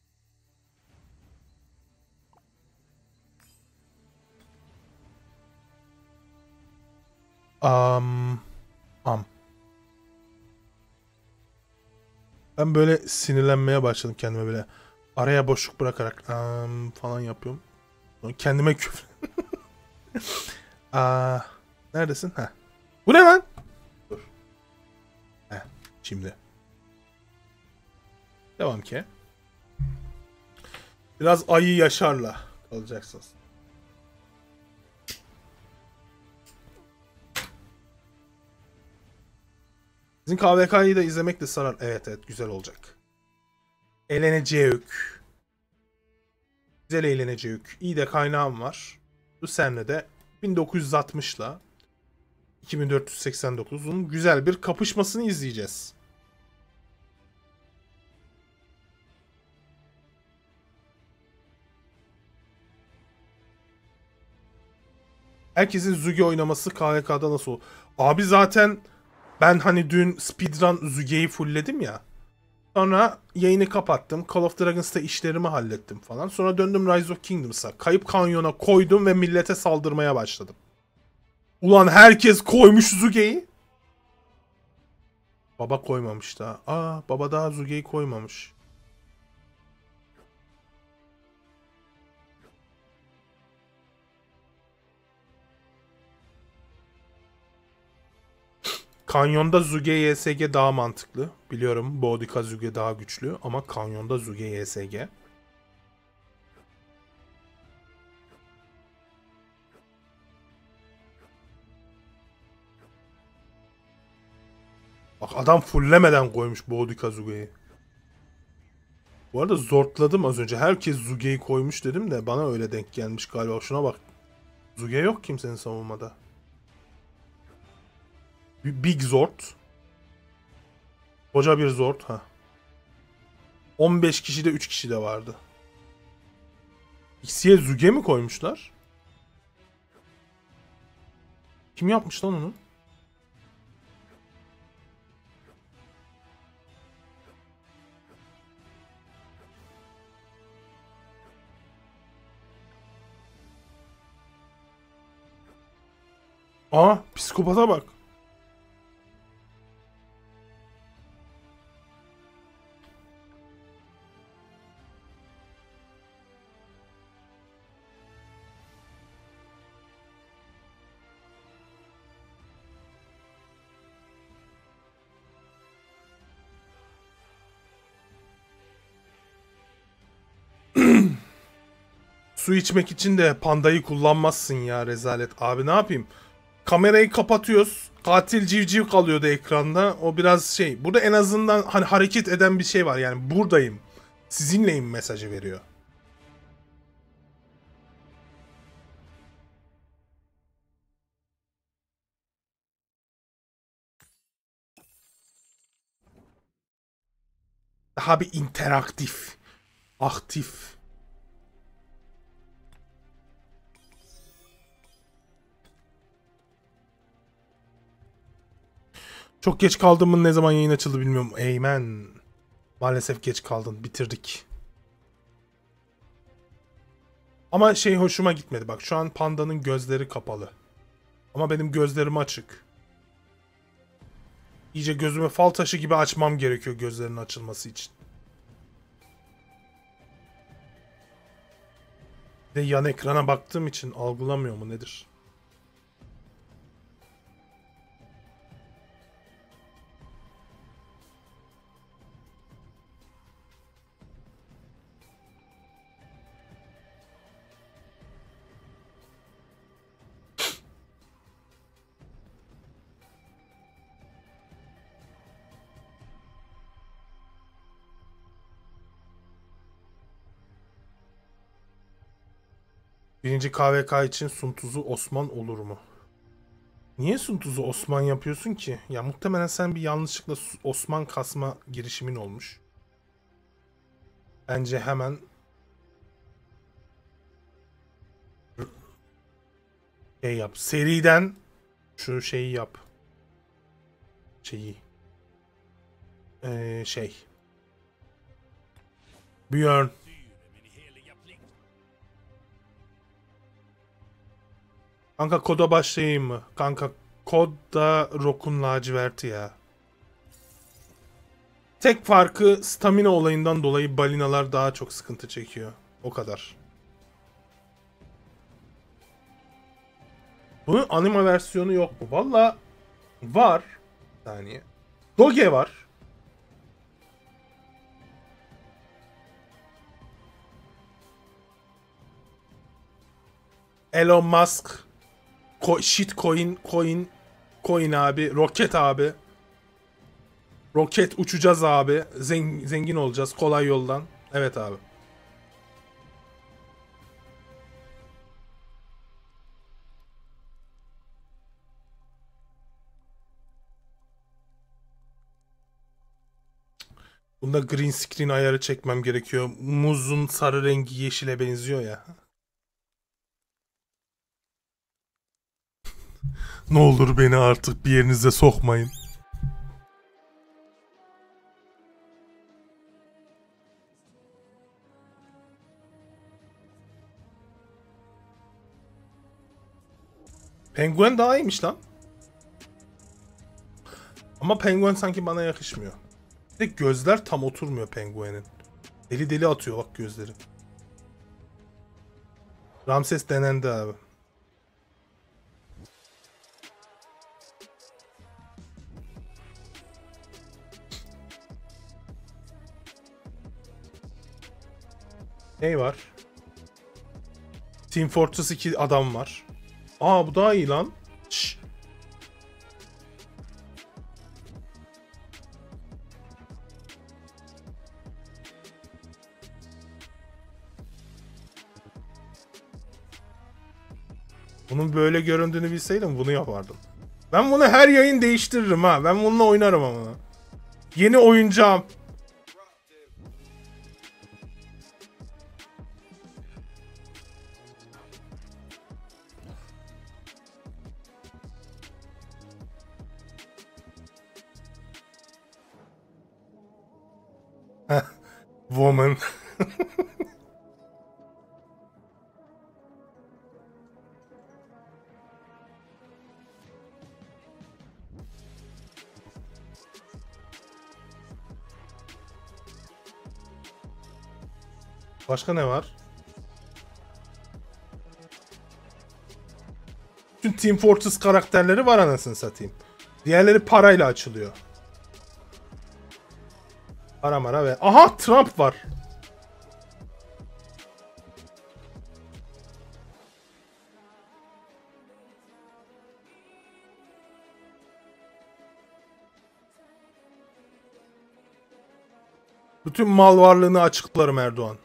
Am, am. Ben böyle sinirlenmeye başladım kendime, böyle araya boşluk bırakarak am falan yapıyorum. Sonra kendime küfür. Aa, neredesin? Ha. Bu ne lan? Dur. Heh, şimdi. Devam ki. Biraz ayı Yaşar'la kalacaksınız. Sizin K V K'yı da izlemek de sarar. Evet evet, güzel olacak. Eğleneceğik. Güzel eğleneceğik. İyi de kaynağım var. Lucerne de bin dokuz yüz altmışla iki bin dört yüz seksen dokuzun güzel bir kapışmasını izleyeceğiz. Herkesin Zuge oynaması K V K'da nasıl olur? Abi zaten ben hani dün speedrun Zuge'yi fullledim ya. Sonra yayını kapattım. Call of Dragons'ta işlerimi hallettim falan. Sonra döndüm Rise of Kingdoms'a. Kayıp Kanyon'a koydum ve millete saldırmaya başladım. Ulan herkes koymuş Zuge'yi. Baba koymamış daha. Aa, baba daha Zuge'yi koymamış. Kanyonda Zuge Y S G daha mantıklı. Biliyorum Bodica Zuge daha güçlü ama Kanyonda Zuge Y S G. Bak adam fullemeden koymuş Boudica Zuga'yı. Bu arada zortladım az önce. Herkes Zuga'yı koymuş dedim de bana öyle denk gelmiş galiba. Şuna bak. Zuga yok kimsenin savunmada. Big Zord. Koca bir Zord. Ha. on beş kişi de üç kişi de vardı. X'ye Zuge mi koymuşlar? Kim yapmış lan onu? Aa, psikopata bak. Su içmek için de pandayı kullanmazsın ya, rezalet. Abi ne yapayım? Kamerayı kapatıyoruz. Katil civciv kalıyordu ekranda. O biraz şey. Burada en azından hani hareket eden bir şey var. Yani buradayım. Sizinleyim mesajı veriyor. Daha bir interaktif. Aktif. Çok geç kaldım mı, ne zaman yayın açıldı bilmiyorum. Amen. Maalesef geç kaldın. Bitirdik. Ama şey hoşuma gitmedi. Bak şu an pandanın gözleri kapalı. Ama benim gözlerim açık. İyice gözümü fal taşı gibi açmam gerekiyor gözlerinin açılması için. Bir de yan ekrana baktığım için algılamıyor mu nedir? Birinci K V K için Suntuzu Osman olur mu? Niye Suntuzu Osman yapıyorsun ki? Ya muhtemelen sen bir yanlışlıkla Osman kasma girişimin olmuş. Bence hemen şey yap. Seriden şu şeyi yap. Şeyi. Ee, şey. Björn. Kanka koda başlayayım mı? Kanka kod da Rock'un laciverti ya. Tek farkı stamina olayından dolayı balinalar daha çok sıkıntı çekiyor. O kadar. Bunun anime versiyonu yok mu? Valla var. Bir saniye. Doge var. Elon Musk. Ko shitcoin, coin, coin abi. Roket abi. Roket uçacağız abi. Zen zengin olacağız kolay yoldan. Evet abi. Bunda green screen ayarı çekmem gerekiyor. Muzun sarı rengi yeşile benziyor ya. Ne olur beni artık bir yerinize sokmayın. Penguen daha iyiymiş lan. Ama penguen sanki bana yakışmıyor. Bir de gözler tam oturmuyor penguenin. Deli deli atıyor bak gözleri. Ramses denendi abi. Ney var? Team Fortress iki adam var. Aa bu daha iyi lan. Şş. Bunun böyle göründüğünü bilseydim bunu yapardım. Ben bunu her yayın değiştiririm ha. Ben bununla oynarım ama. Yeni oyuncağım. Woman. Başka ne var? Bütün Team Fortress karakterleri var anasını satayım. Diğerleri parayla açılıyor. Para mara ve... Aha, Trump var. Bütün mal varlığını açıklarım Erdoğan.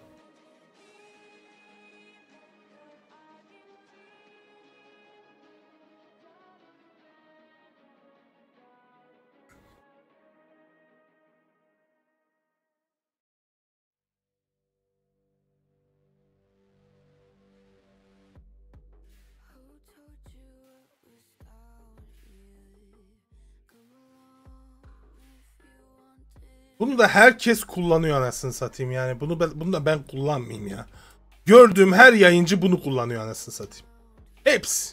Bunu da herkes kullanıyor anasını satayım yani. Bunu ben, bunu da ben kullanmayayım ya. Gördüğüm her yayıncı bunu kullanıyor anasını satayım. Hepsi.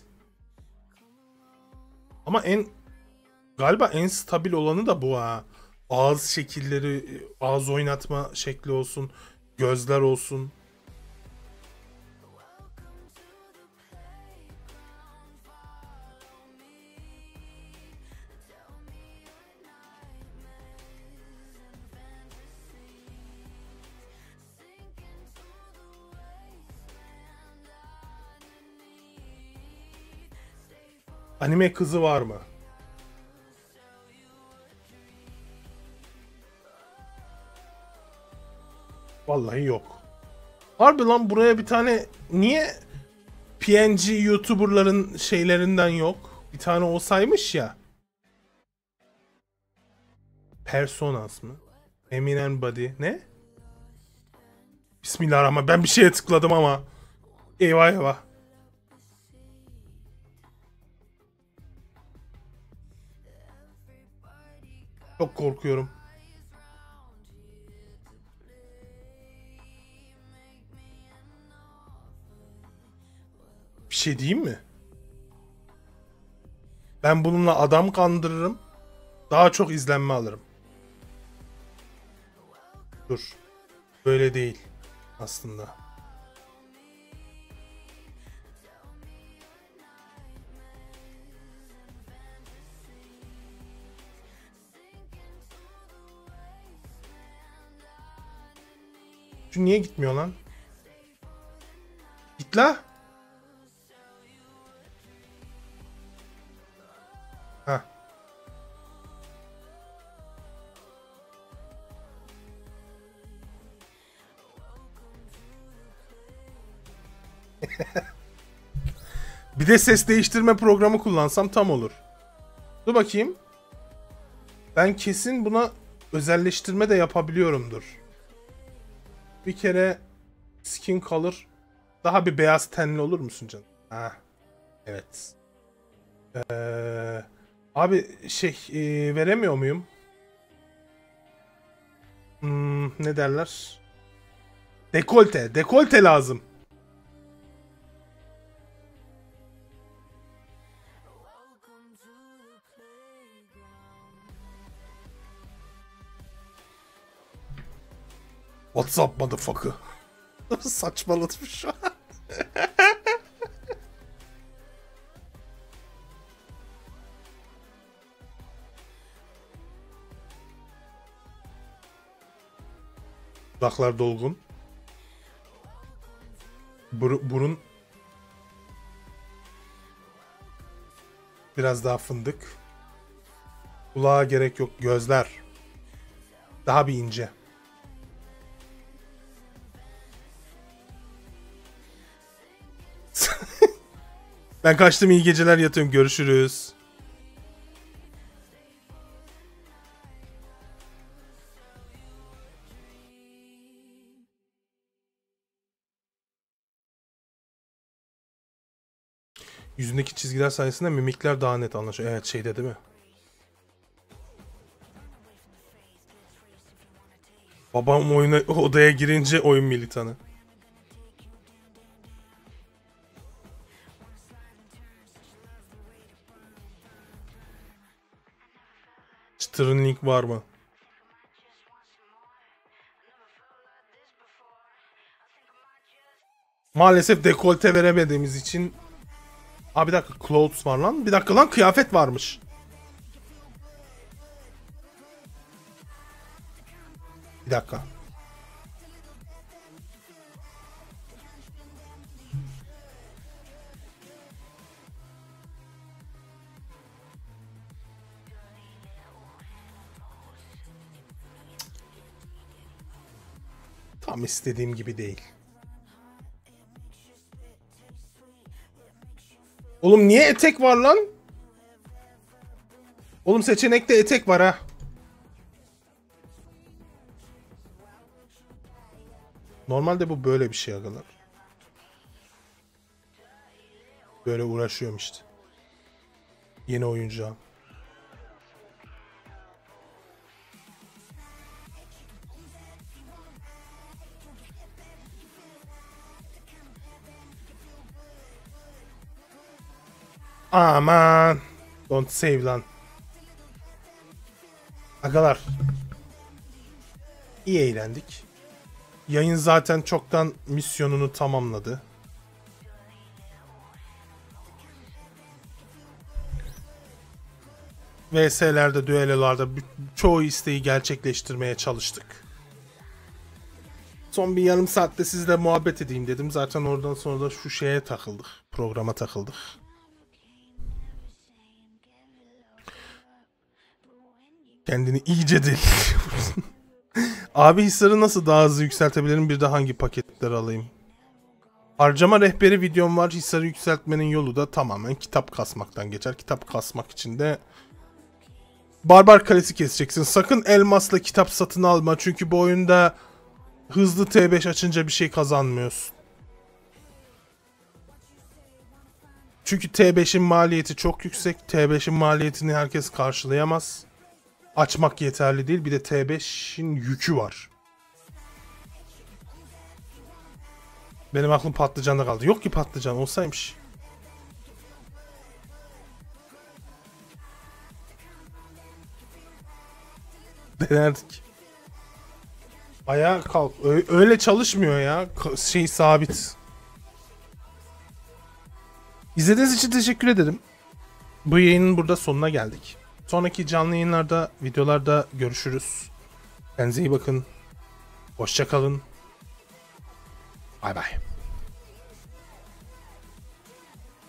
Ama en galiba en stabil olanı da bu ha. Ağız şekilleri, ağız oynatma şekli olsun, gözler olsun. Anime kızı var mı? Vallahi yok. Harbi lan, buraya bir tane niye P N G YouTuber'ların şeylerinden yok? Bir tane olsaymış ya. Personas mı? Eminem Body. Ne? Bismillahirrahmanirrahim. Ben bir şeye tıkladım ama. Eyvah eyvah. Çok korkuyorum. Bir şey diyeyim mi? Ben bununla adam kandırırım. Daha çok izlenme alırım. Dur. Böyle değil aslında. Şu niye gitmiyor lan? Git la. Heh. Bir de ses değiştirme programı kullansam tam olur. Dur bakayım. Ben kesin buna özelleştirme de yapabiliyorumdur. Bir kere skin color, daha bir beyaz tenli olur musun canım? Ha, evet. Ee, abi şey e, veremiyor muyum? Hmm, ne derler? Dekolte. Dekolte lazım. WhatsApp motherfucker. Saçmalatmış şu an. Dudaklar dolgun. Bur burun biraz daha fındık. Kulağa gerek yok. Gözler daha bir ince. Ben kaçtım, iyi geceler, yatıyorum. Görüşürüz. Yüzündeki çizgiler sayesinde mimikler daha net anlaşılıyor. Evet, şeyde değil mi? Babam oyuna, odaya girince oyun militanı. Çıtırın link var mı? Maalesef dekolte veremediğimiz için. Abi bir dakika, clothes var lan. Bir dakika lan, kıyafet varmış. Bir dakika. Tam istediğim gibi değil. Oğlum niye etek var lan? Oğlum seçenekte etek var ha. Normalde bu böyle bir şey agalar. Böyle uğraşıyorum işte. Yeni oyuncağı. Aman. Don't save lan. Agalar. İyi eğlendik. Yayın zaten çoktan misyonunu tamamladı. V S'lerde, düellolarda çoğu isteği gerçekleştirmeye çalıştık. Son bir yarım saatte sizle muhabbet edeyim dedim. Zaten oradan sonra da şu şeye takıldık. Programa takıldık. Kendini iyice deli. Abi hisarı nasıl daha hızlı yükseltebilirim? Bir de hangi paketleri alayım? Harcama rehberi videom var. Hisarı yükseltmenin yolu da tamamen kitap kasmaktan geçer. Kitap kasmak için de Barbar Kalesi keseceksin. Sakın elmasla kitap satın alma. Çünkü bu oyunda hızlı T beş açınca bir şey kazanmıyorsun. Çünkü T beşin maliyeti çok yüksek. T beşin maliyetini herkes karşılayamaz. Açmak yeterli değil. Bir de T beşin yükü var. Benim aklım patlıcanda kaldı. Yok ki patlıcan olsaymış. Denerdik. Ayağa kalk. Öyle çalışmıyor ya. Şey sabit. İzlediğiniz için teşekkür ederim. Bu yayının burada sonuna geldik. Sonraki canlı yayınlarda, videolarda görüşürüz. Kendinize iyi bakın. Hoşça kalın. Bay bay.